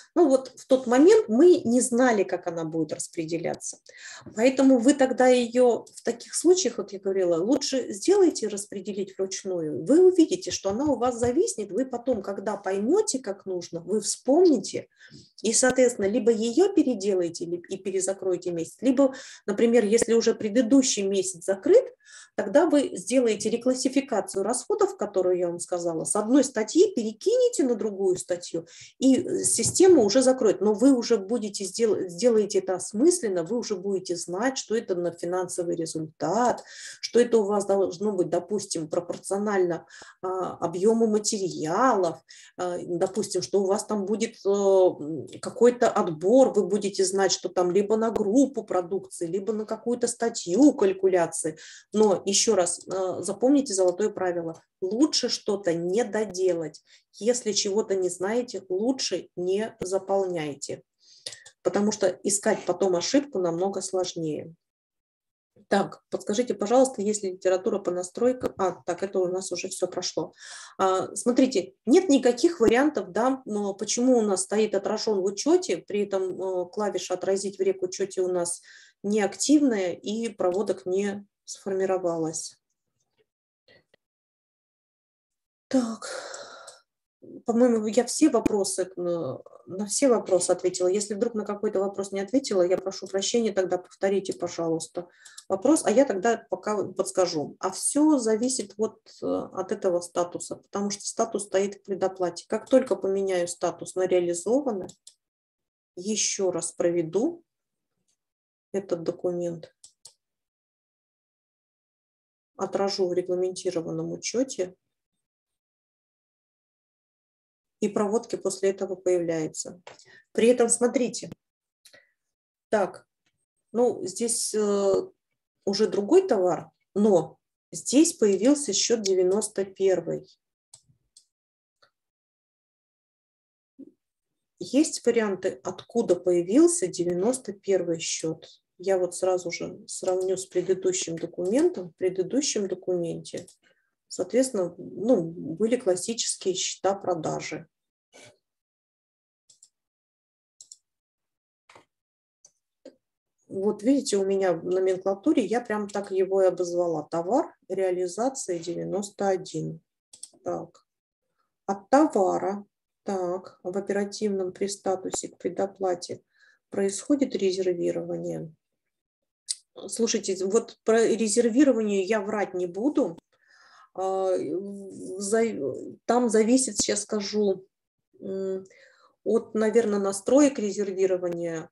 [SPEAKER 1] Ну вот в тот момент мы не знали, как она будет распределяться. Поэтому вы тогда ее в таких случаях, вот я говорила, лучше сделайте распределить вручную. Вы увидите, что она у вас зависнет. Вы потом, когда поймете, как нужно, вы вспомните. И, соответственно, либо ее переделаете и перезакроете месяц, либо, например, если уже предыдущий месяц закрыт, тогда вы сделаете реклассификацию расходов, которую я вам сказала, с одной статьи перекинете на другую статью, и система уже закроет. Но вы уже будете сделать, сделаете это осмысленно, вы уже будете знать, что это на финансовый результат, что это у вас должно быть, допустим, пропорционально а, объему материалов, а, допустим, что у вас там будет а, какой-то отбор, вы будете знать, что там либо на группу продукции, либо на какую-то статью калькуляции. Но еще раз, запомните золотое правило. Лучше что-то не доделать. Если чего-то не знаете, лучше не заполняйте. Потому что искать потом ошибку намного сложнее. Так, подскажите, пожалуйста, есть ли литература по настройкам? А, так, это у нас уже все прошло. А, смотрите, нет никаких вариантов, да, почему у нас стоит отражен в учете, при этом клавиша «Отразить в рек учете» у нас неактивная и проводок не сформировалась. Так, по-моему, я все вопросы, на все вопросы ответила. Если вдруг на какой-то вопрос не ответила, я прошу прощения, тогда повторите, пожалуйста, вопрос, а я тогда пока подскажу. А все зависит вот от этого статуса, потому что статус стоит в предоплате. Как только поменяю статус на реализовано, еще раз проведу этот документ, отражу в регламентированном учете, и проводки после этого появляются. При этом, смотрите, так, ну, здесь э, уже другой товар, но здесь появился счет девяносто первый. Есть варианты, откуда появился девяносто первый счет. Я вот сразу же сравню с предыдущим документом. В предыдущем документе, соответственно, ну, были классические счета продажи. Вот видите, у меня в номенклатуре я прям так его и обозвала. Товар, реализация девяносто один. Так. От товара, так, в оперативном при статусе к предоплате происходит резервирование. Слушайте, вот про резервирование я врать не буду. Там зависит, сейчас скажу, от, наверное, настроек резервирования.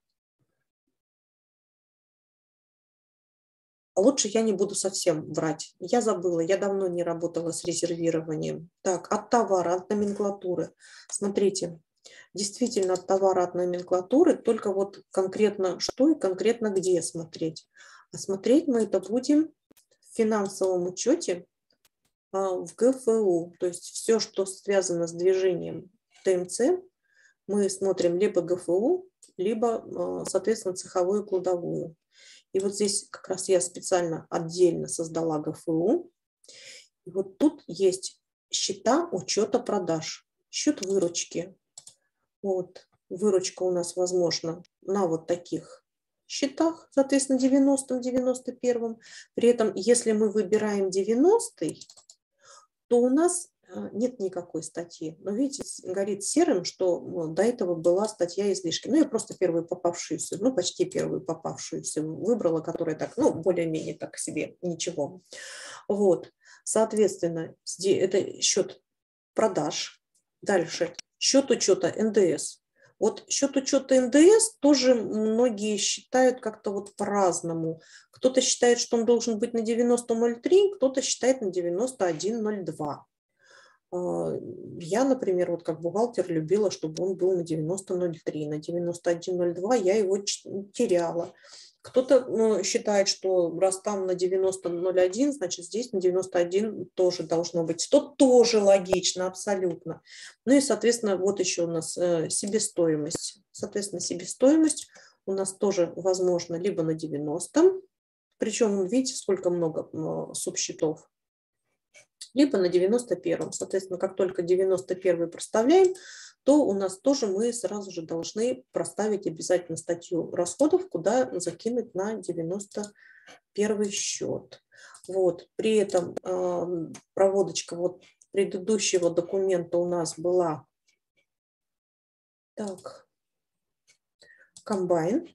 [SPEAKER 1] Лучше я не буду совсем врать. Я забыла, я давно не работала с резервированием. Так, от товара, от номенклатуры. Смотрите, действительно от товара, от номенклатуры, только вот конкретно что и конкретно где смотреть. А смотреть мы это будем в финансовом учете в ГФУ. То есть все, что связано с движением ТМЦ, мы смотрим либо ГФУ, либо, соответственно, цеховую кладовую. И вот здесь как раз я специально отдельно создала ГФУ. И вот тут есть счета учета продаж, счет выручки. Вот, выручка у нас возможна на вот таких счетах, соответственно, девяностом, девяносто первом. При этом, если мы выбираем девяностый, то у нас нет никакой статьи. Но видите, горит серым, что ну, до этого была статья излишки. Ну, я просто первую попавшуюся, ну, почти первую попавшуюся выбрала, которая так, ну, более-менее так себе, ничего. Вот, соответственно, это счет продаж. Дальше, счет учета эн дэ эс. Вот счет учета эн дэ эс тоже многие считают как-то вот по-разному. Кто-то считает, что он должен быть на девяносто ноль три, кто-то считает на девяносто один ноль два. Я, например, вот как бухгалтер любила, чтобы он был на девяносто ноль три, на девяносто один ноль два я его теряла. Кто-то ну, считает, что раз там на девяносто ноль один, значит здесь на девяносто один тоже должно быть. Что тоже логично, абсолютно. Ну и, соответственно, вот еще у нас э, себестоимость. Соответственно, себестоимость у нас тоже возможно либо на девяносто, причем, видите, сколько много э, субсчетов, либо на девяносто первом. Соответственно, как только девяносто первый проставляем, то у нас тоже мы сразу же должны проставить обязательно статью расходов, куда закинуть на девяносто первый счет. Вот. При этом э, проводочка вот предыдущего документа у нас была так, комбайн.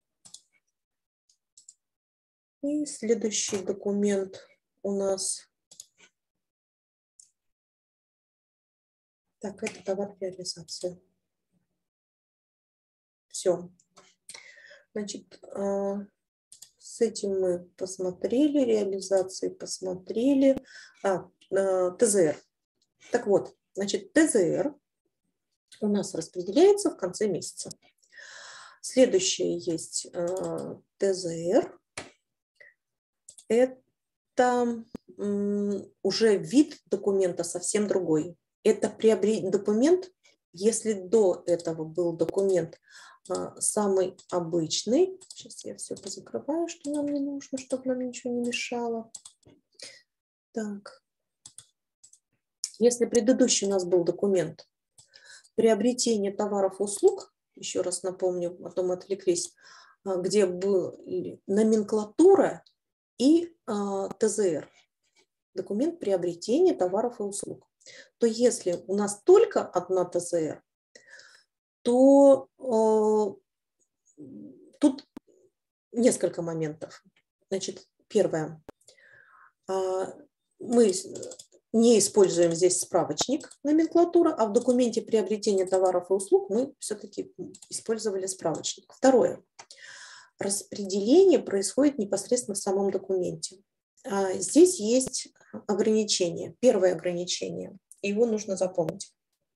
[SPEAKER 1] И следующий документ у нас, так, это товар реализации. Все. Значит, с этим мы посмотрели, реализации посмотрели. А, ТЗР. Так вот, значит, ТЗР у нас распределяется в конце месяца. Следующее есть ТЗР. Это уже вид документа совсем другой. Это приобрет документ, если до этого был документ а, самый обычный. Сейчас я все позакрываю, что нам не нужно, чтобы нам ничего не мешало. Так. Если предыдущий у нас был документ приобретение товаров и услуг, еще раз напомню, а то мы отвлеклись, где была номенклатура и а, ТЗР, документ приобретения товаров и услуг, то если у нас только одна ТЗР, то э, тут несколько моментов. Значит, первое. Э, мы не используем здесь справочник номенклатура, а в документе приобретения товаров и услуг мы все-таки использовали справочник. Второе. Распределение происходит непосредственно в самом документе. А здесь есть ограничение. Первое ограничение. Его нужно запомнить.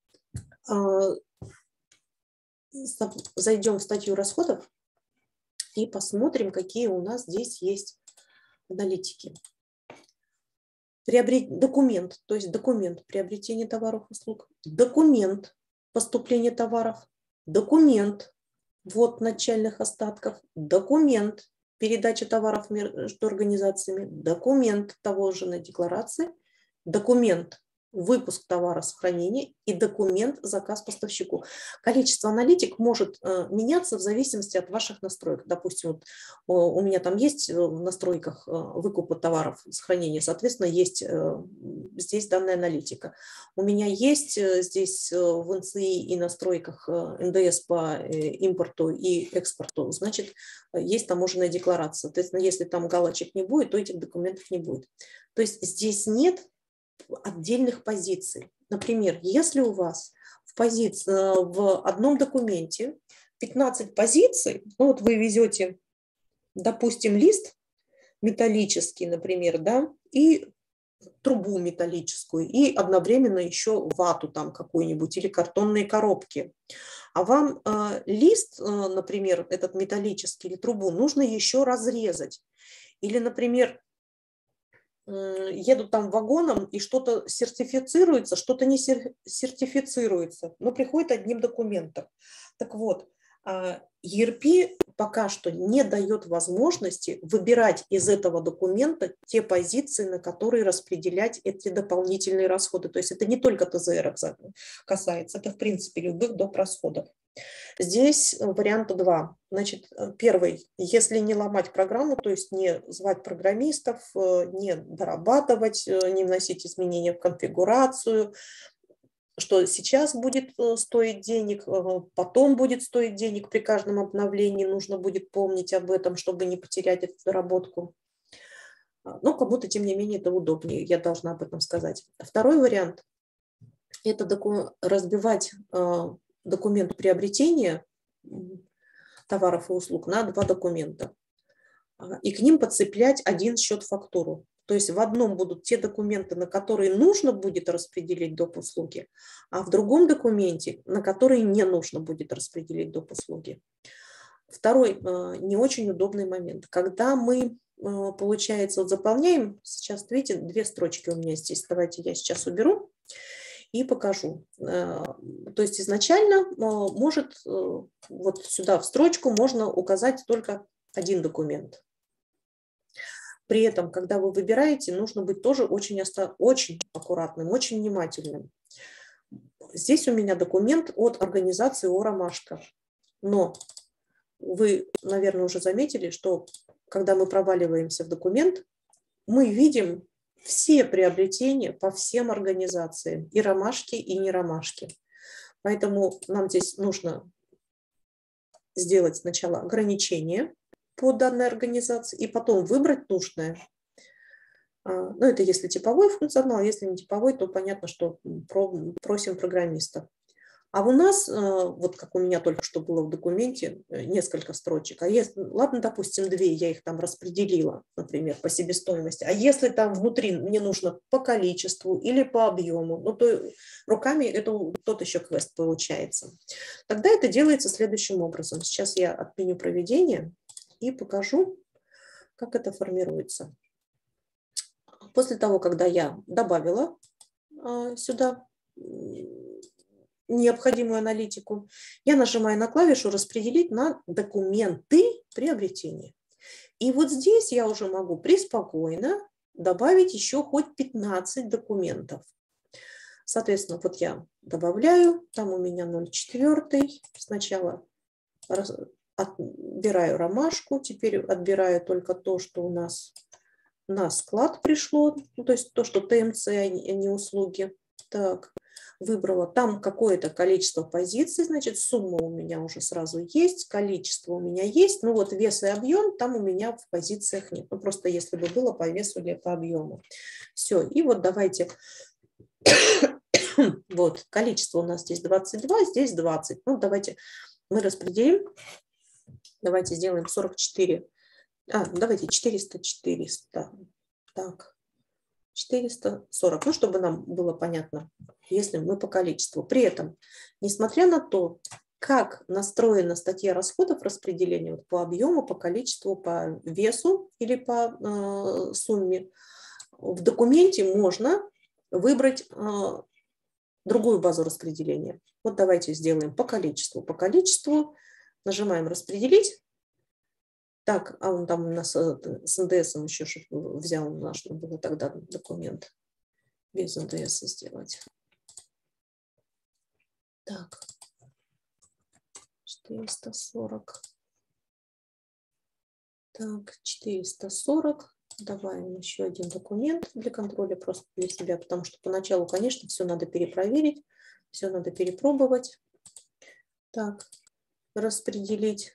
[SPEAKER 1] Зайдем в статью расходов и посмотрим, какие у нас здесь есть аналитики. Приобрет... Документ, то есть документ приобретения товаров и услуг, документ поступления товаров, документ ввод начальных остатков, документ передачи товаров между организациями, документ таможенной декларации, документ выпуск товара с хранения и документ заказ поставщику. Количество аналитик может э, меняться в зависимости от ваших настроек. Допустим, вот, у меня там есть в настройках э, выкупа товаров с хранения, соответственно, есть э, здесь данная аналитика. У меня есть э, здесь э, в эн цэ и и настройках э, эн дэ эс по э, импорту и экспорту, значит, э, есть таможенная декларация. Соответственно, если там галочек не будет, то этих документов не будет. То есть здесь нет отдельных позиций. Например, если у вас в, позиции, в одном документе пятнадцать позиций, ну вот вы везете, допустим, лист металлический, например, да, и трубу металлическую, и одновременно еще вату там какую-нибудь или картонные коробки. А вам э, лист, э, например, этот металлический или трубу нужно еще разрезать. Или, например, едут там вагоном, и что-то сертифицируется, что-то не сертифицируется, но приходит одним документом. Так вот, и эр пи пока что не дает возможности выбирать из этого документа те позиции, на которые распределять эти дополнительные расходы. То есть это не только тэ зэ эр касается, это в принципе любых доп. Расходов. Здесь варианта два. Значит, первый, если не ломать программу, то есть не звать программистов, не дорабатывать, не вносить изменения в конфигурацию, что сейчас будет стоить денег, потом будет стоить денег при каждом обновлении, нужно будет помнить об этом, чтобы не потерять эту доработку. Но кому-то, тем не менее, это удобнее, я должна об этом сказать. Второй вариант – это разбивать документ приобретения товаров и услуг на два документа и к ним подцеплять один счет-фактуру. То есть в одном будут те документы, на которые нужно будет распределить доп. Услуги, а в другом документе, на которые не нужно будет распределить доп. Услуги. Второй не очень удобный момент. Когда мы, получается, вот заполняем, сейчас, видите, две строчки у меня здесь, давайте я сейчас уберу и покажу. То есть изначально может вот сюда в строчку можно указать только один документ. При этом, когда вы выбираете, нужно быть тоже очень, очень аккуратным, очень внимательным. здесь у меня документ от организации ООО «Ромашка». Но вы, наверное, уже заметили, что когда мы проваливаемся в документ, мы видим все приобретения по всем организациям, и «Ромашки», и не «Ромашки». Поэтому нам здесь нужно сделать сначала ограничение по данной организации и потом выбрать нужное. Ну, это если типовой функционал, если не типовой, то понятно, что просим программиста. А у нас, вот как у меня только что было в документе, несколько строчек. А если, ладно, допустим, две, я их там распределила, например, по себестоимости. А если там внутри мне нужно по количеству или по объему, ну, то руками это тот еще квест получается. Тогда это делается следующим образом. Сейчас я отменю проведение и покажу, как это формируется. После того, когда я добавила сюда необходимую аналитику, я нажимаю на клавишу «Распределить на документы приобретения». И вот здесь я уже могу преспокойно добавить еще хоть пятнадцать документов. Соответственно, вот я добавляю, там у меня ноль четыре. Сначала отбираю «Ромашку», теперь отбираю только то, что у нас на склад пришло, ну, то есть то, что ТМЦ, а не услуги. Так, выбрала. Там какое-то количество позиций, значит, сумма у меня уже сразу есть, количество у меня есть, ну вот вес и объем там у меня в позициях нет. Ну просто если бы было по весу или по объему. Все, и вот давайте, вот количество у нас здесь двадцать два, здесь двадцать. Ну давайте мы распределим, давайте сделаем сорок четыре. А, давайте четыреста, четыреста. Так, четыреста сорок. Ну, чтобы нам было понятно, если мы по количеству. При этом, несмотря на то, как настроена статья расходов распределения вот по объему, по количеству, по весу или по э, сумме, в документе можно выбрать э, другую базу распределения. Вот давайте сделаем по количеству. По количеству нажимаем «Распределить». Так, а он там у нас с эн дэ эсом еще взял, наш, было тогда документ без эн дэ эса сделать. Так, четыреста сорок. Так, четыреста сорок. Добавим еще один документ для контроля, просто для себя, потому что поначалу, конечно, все надо перепроверить, все надо перепробовать. Так, распределить.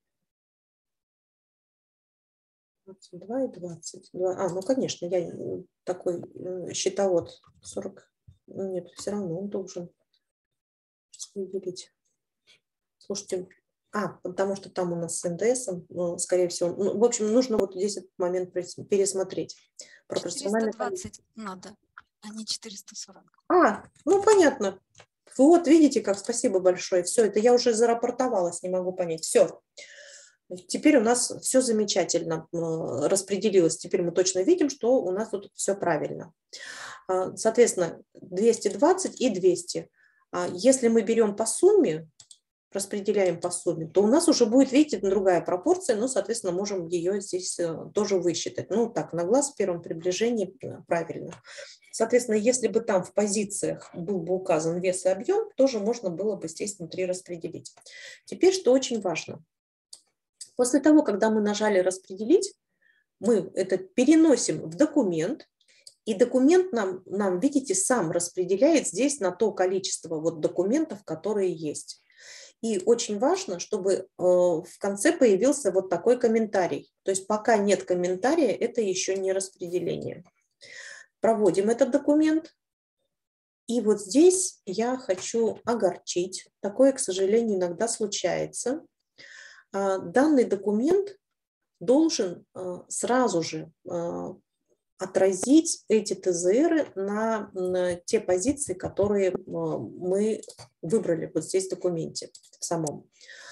[SPEAKER 1] двадцать два и двадцать два. А, ну, конечно, я такой счетовод. сорок. Нет, все равно он должен распределить. Слушайте, а, потому что там у нас с эн дэ эсом, ну, скорее всего, ну, в общем, нужно вот здесь этот момент пересмотреть.
[SPEAKER 2] четыреста двадцать надо, а не четыреста сорок.
[SPEAKER 1] А, ну, понятно. Вот, видите, как, спасибо большое. Все, это я уже зарапортовалась, не могу понять. Все. Теперь у нас все замечательно распределилось. Теперь мы точно видим, что у нас тут все правильно. Соответственно, двести двадцать и двести. Если мы берем по сумме, распределяем по сумме, то у нас уже будет, видите, другая пропорция, но, соответственно, можем ее здесь тоже высчитать. Ну, так, на глаз в первом приближении правильно. Соответственно, если бы там в позициях был бы указан вес и объем, тоже можно было бы здесь внутри распределить. Теперь, что очень важно. После того, когда мы нажали «Распределить», мы это переносим в документ, и документ нам, нам, видите, сам распределяет здесь на то количество вот документов, которые есть. И очень важно, чтобы в конце появился вот такой комментарий. То есть пока нет комментария, это еще не распределение. Проводим этот документ. И вот здесь я хочу огорчить. Такое, к сожалению, иногда случается. Данный документ должен сразу же отразить эти тэ зэ эры на, на те позиции, которые мы выбрали вот здесь в документе в самом.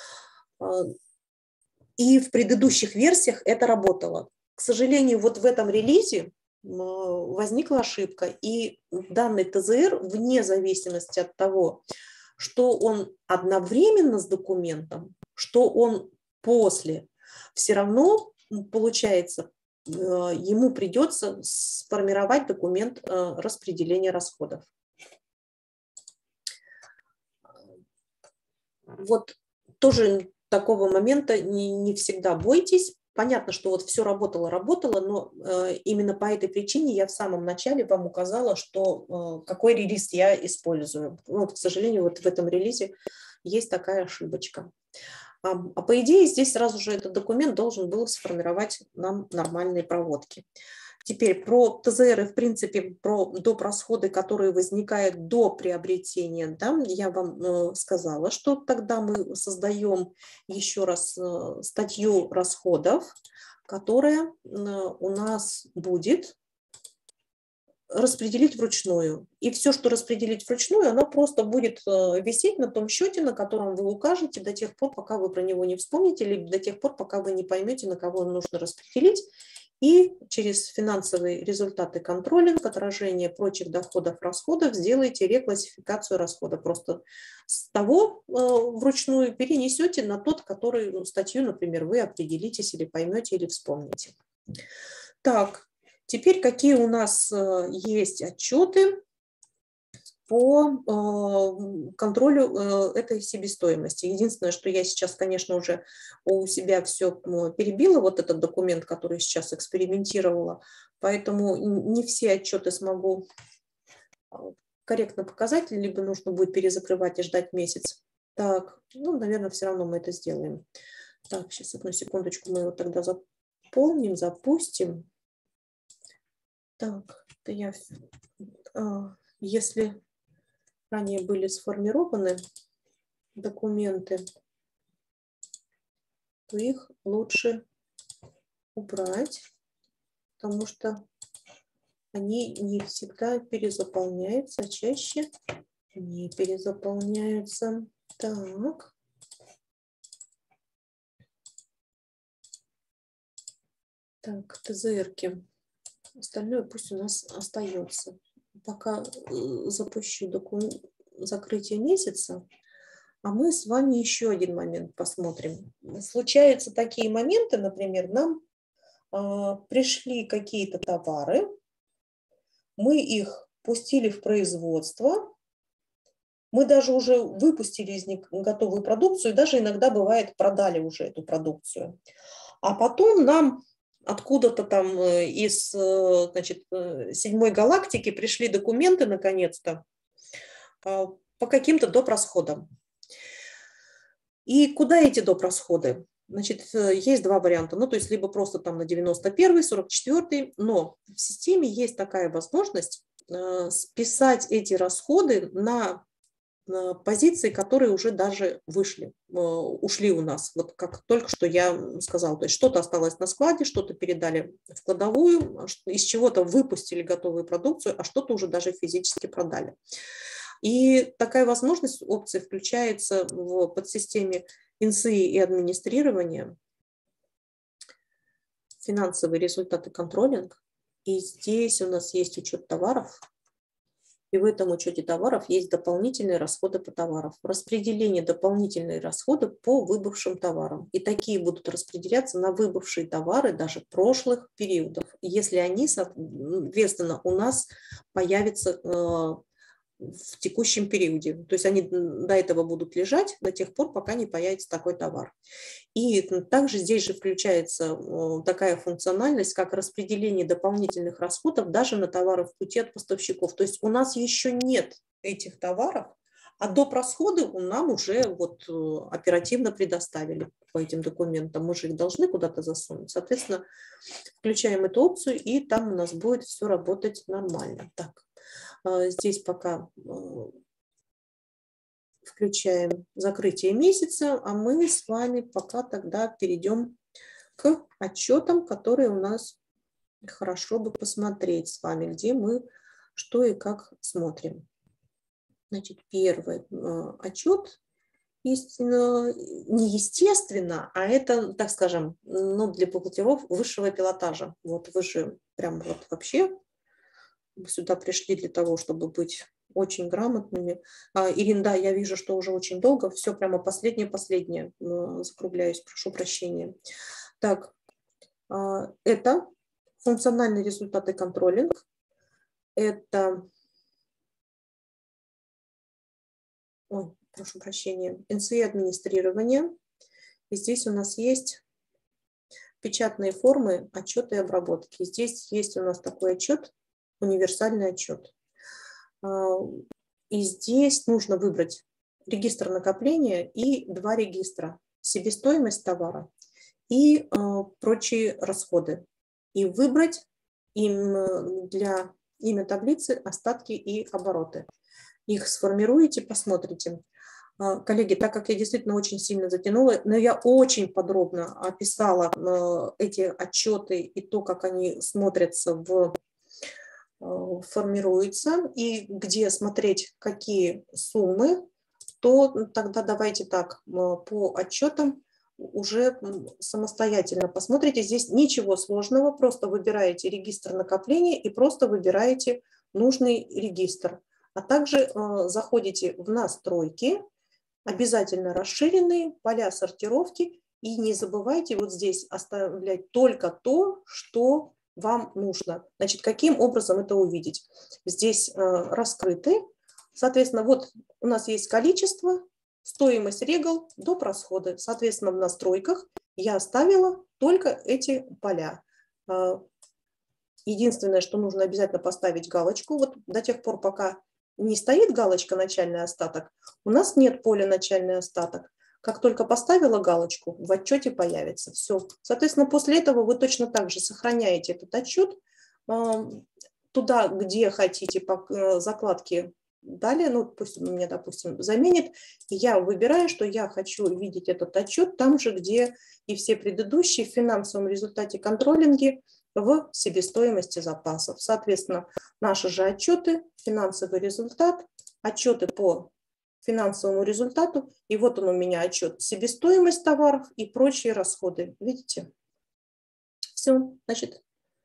[SPEAKER 1] И в предыдущих версиях это работало. К сожалению, вот в этом релизе возникла ошибка, и данный тэ зэ эр, вне зависимости от того, что он одновременно с документом, что он после, все равно получается, ему придется сформировать документ распределения расходов. вот тоже такого момента не, не всегда бойтесь. Понятно, что вот все работало, работало, но э, именно по этой причине я в самом начале вам указала, что э, какой релиз я использую. Вот, к сожалению, вот в этом релизе есть такая ошибочка. А, а по идее здесь сразу же этот документ должен был сформировать нам нормальные проводки. Теперь про ТЗР, в принципе, про доп. Расходы, которые возникают до приобретения, да, я вам э, сказала, что тогда мы создаем еще раз э, статью расходов, которая э, у нас будет распределить вручную. И все, что распределить вручную, оно просто будет э, висеть на том счете, на котором вы укажете до тех пор, пока вы про него не вспомните, или до тех пор, пока вы не поймете, на кого нужно распределить. И через финансовые результаты контролинг, отражение прочих доходов, расходов сделаете реклассификацию расхода. Просто с того э, вручную перенесете на тот, который, ну, статью, например, вы определитесь или поймете, или вспомните. Так, теперь какие у нас э, есть отчеты по э, контролю э, этой себестоимости. Единственное, что я сейчас, конечно, уже у себя все перебила, вот этот документ, который сейчас экспериментировала, поэтому не все отчеты смогу корректно показать, либо нужно будет перезакрывать и ждать месяц. Так, ну, наверное, все равно мы это сделаем. Так, сейчас одну секундочку, мы его тогда заполним, запустим. Так, это я, если ранее были сформированы документы, то их лучше убрать, потому что они не всегда перезаполняются, а чаще не перезаполняются. Так. Так, ТЗРки. Остальное пусть у нас остается. Пока запущу документ закрытие месяца, а мы с вами еще один момент посмотрим. Случаются такие моменты, например, нам э, пришли какие-то товары, мы их пустили в производство, мы даже уже выпустили из них готовую продукцию, и даже иногда бывает продали уже эту продукцию. А потом нам откуда-то там из, значит, седьмой галактики пришли документы, наконец-то, по каким-то доп. Расходам. И куда эти доп. Расходы? Значит, есть два варианта. Ну, то есть, либо просто там на девяносто первый, сорок четвёртый, но в системе есть такая возможность списать эти расходы на позиции, которые уже даже вышли, ушли у нас, вот как только что я сказала. То есть что-то осталось на складе, что-то передали в кладовую, из чего-то выпустили готовую продукцию, а что-то уже даже физически продали. И такая возможность, опция включается в подсистеме инсии и администрирования, финансовые результаты контролинг. И здесь у нас есть учет товаров. И в этом учете товаров есть дополнительные расходы по товарам. Распределение дополнительных расходов по выбывшим товарам. И такие будут распределяться на выбывшие товары даже прошлых периодов, если они, соответственно, у нас появятся в текущем периоде. То есть они до этого будут лежать до тех пор, пока не появится такой товар. И также здесь же включается такая функциональность, как распределение дополнительных расходов даже на товары в пути от поставщиков. То есть у нас еще нет этих товаров, а доп. Расходы нам уже вот оперативно предоставили по этим документам. Мы же их должны куда-то засунуть. Соответственно, включаем эту опцию, и там у нас будет все работать нормально. Так. Здесь пока включаем закрытие месяца, а мы с вами пока тогда перейдем к отчетам, которые у нас хорошо бы посмотреть с вами, где мы что и как смотрим. Значит, первый отчет есть, не естественно, а это, так скажем, ну, для бухгалтеров высшего пилотажа. Вот вы же прям вот вообще сюда пришли для того, чтобы быть очень грамотными. А, Ирина, да, я вижу, что уже очень долго, все прямо последнее-последнее, закругляюсь, прошу прощения. Так, а, это функциональные результаты контролинг, это, ой, прошу прощения, эн цэ и администрирование. И здесь у нас есть печатные формы, отчеты и обработки. Здесь есть у нас такой отчет, универсальный отчет. И здесь нужно выбрать регистр накопления и два регистра. Себестоимость товара и прочие расходы. И выбрать им для имя таблицы остатки и обороты. Их сформируете, посмотрите. Коллеги, так как я действительно очень сильно затянула, но я очень подробно описала эти отчеты и то, как они смотрятся, в, формируются, и где смотреть, какие суммы, то тогда давайте так, по отчетам уже самостоятельно посмотрите. Здесь ничего сложного, просто выбираете регистр накопления и просто выбираете нужный регистр. А также заходите в настройки, обязательно расширенные, поля сортировки, и не забывайте вот здесь оставлять только то, что вам нужно. Значит, каким образом это увидеть? Здесь раскрыты, соответственно, вот у нас есть количество, стоимость регал, доп. Расходы. Соответственно, в настройках я оставила только эти поля. Единственное, что нужно обязательно поставить галочку, вот до тех пор, пока не стоит галочка «Начальный остаток», у нас нет поля «Начальный остаток». Как только поставила галочку, в отчете появится. Все. Соответственно, после этого вы точно так же сохраняете этот отчет туда, где хотите, по закладке далее, ну, пусть мне, допустим, заменит, я выбираю, что я хочу видеть этот отчет там же, где и все предыдущие в финансовом результате контролинге, в себестоимости запасов. Соответственно, наши же отчеты, финансовый результат, отчеты по финансовому результату, и вот он у меня отчет себестоимость товаров и прочие расходы. Видите? Все, значит,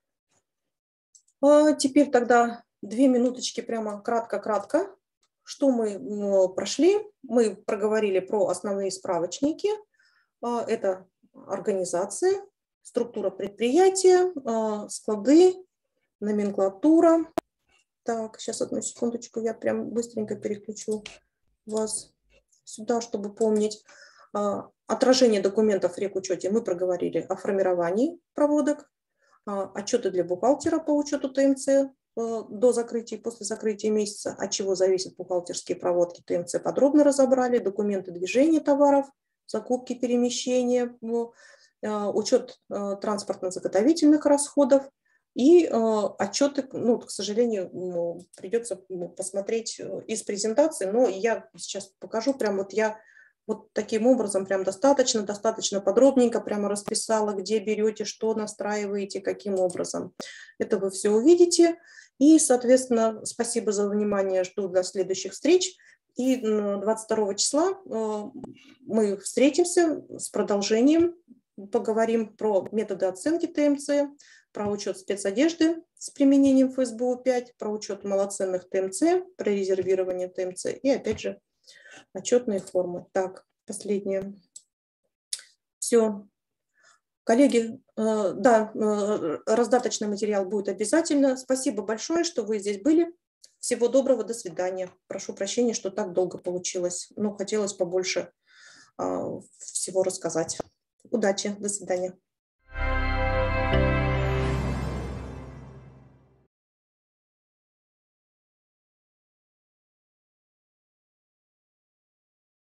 [SPEAKER 1] теперь тогда две минуточки прямо кратко-кратко. Что мы прошли? Мы проговорили про основные справочники. Это организация, структура предприятия, склады, номенклатура. Так, сейчас одну секундочку, я прям быстренько переключу вас сюда, чтобы помнить. Отражение документов в рекучете мы проговорили о формировании проводок, отчеты для бухгалтера по учету тэ эм цэ до закрытия и после закрытия месяца, от чего зависят бухгалтерские проводки тэ эм цэ, подробно разобрали, документы движения товаров, закупки, перемещения, учет транспортно-заготовительных расходов и отчеты, ну, к сожалению, придется посмотреть из презентации, но я сейчас покажу, прям вот я вот таким образом прям достаточно, достаточно подробненько прямо расписала, где берете, что настраиваете, каким образом. Это вы все увидите. И, соответственно, спасибо за внимание, жду до следующих встреч. И двадцать второго числа мы встретимся с продолжением, поговорим про методы оценки тэ эм цэ, про учет спецодежды с применением эф эс бэ о пять, про учет малоценных тэ эм цэ, про резервирование тэ эм цэ и, опять же, отчетные формы. Так, последнее. Все. Коллеги, да, раздаточный материал будет обязательно. Спасибо большое, что вы здесь были. Всего доброго, до свидания. Прошу прощения, что так долго получилось, но хотелось побольше всего рассказать. Удачи, до свидания.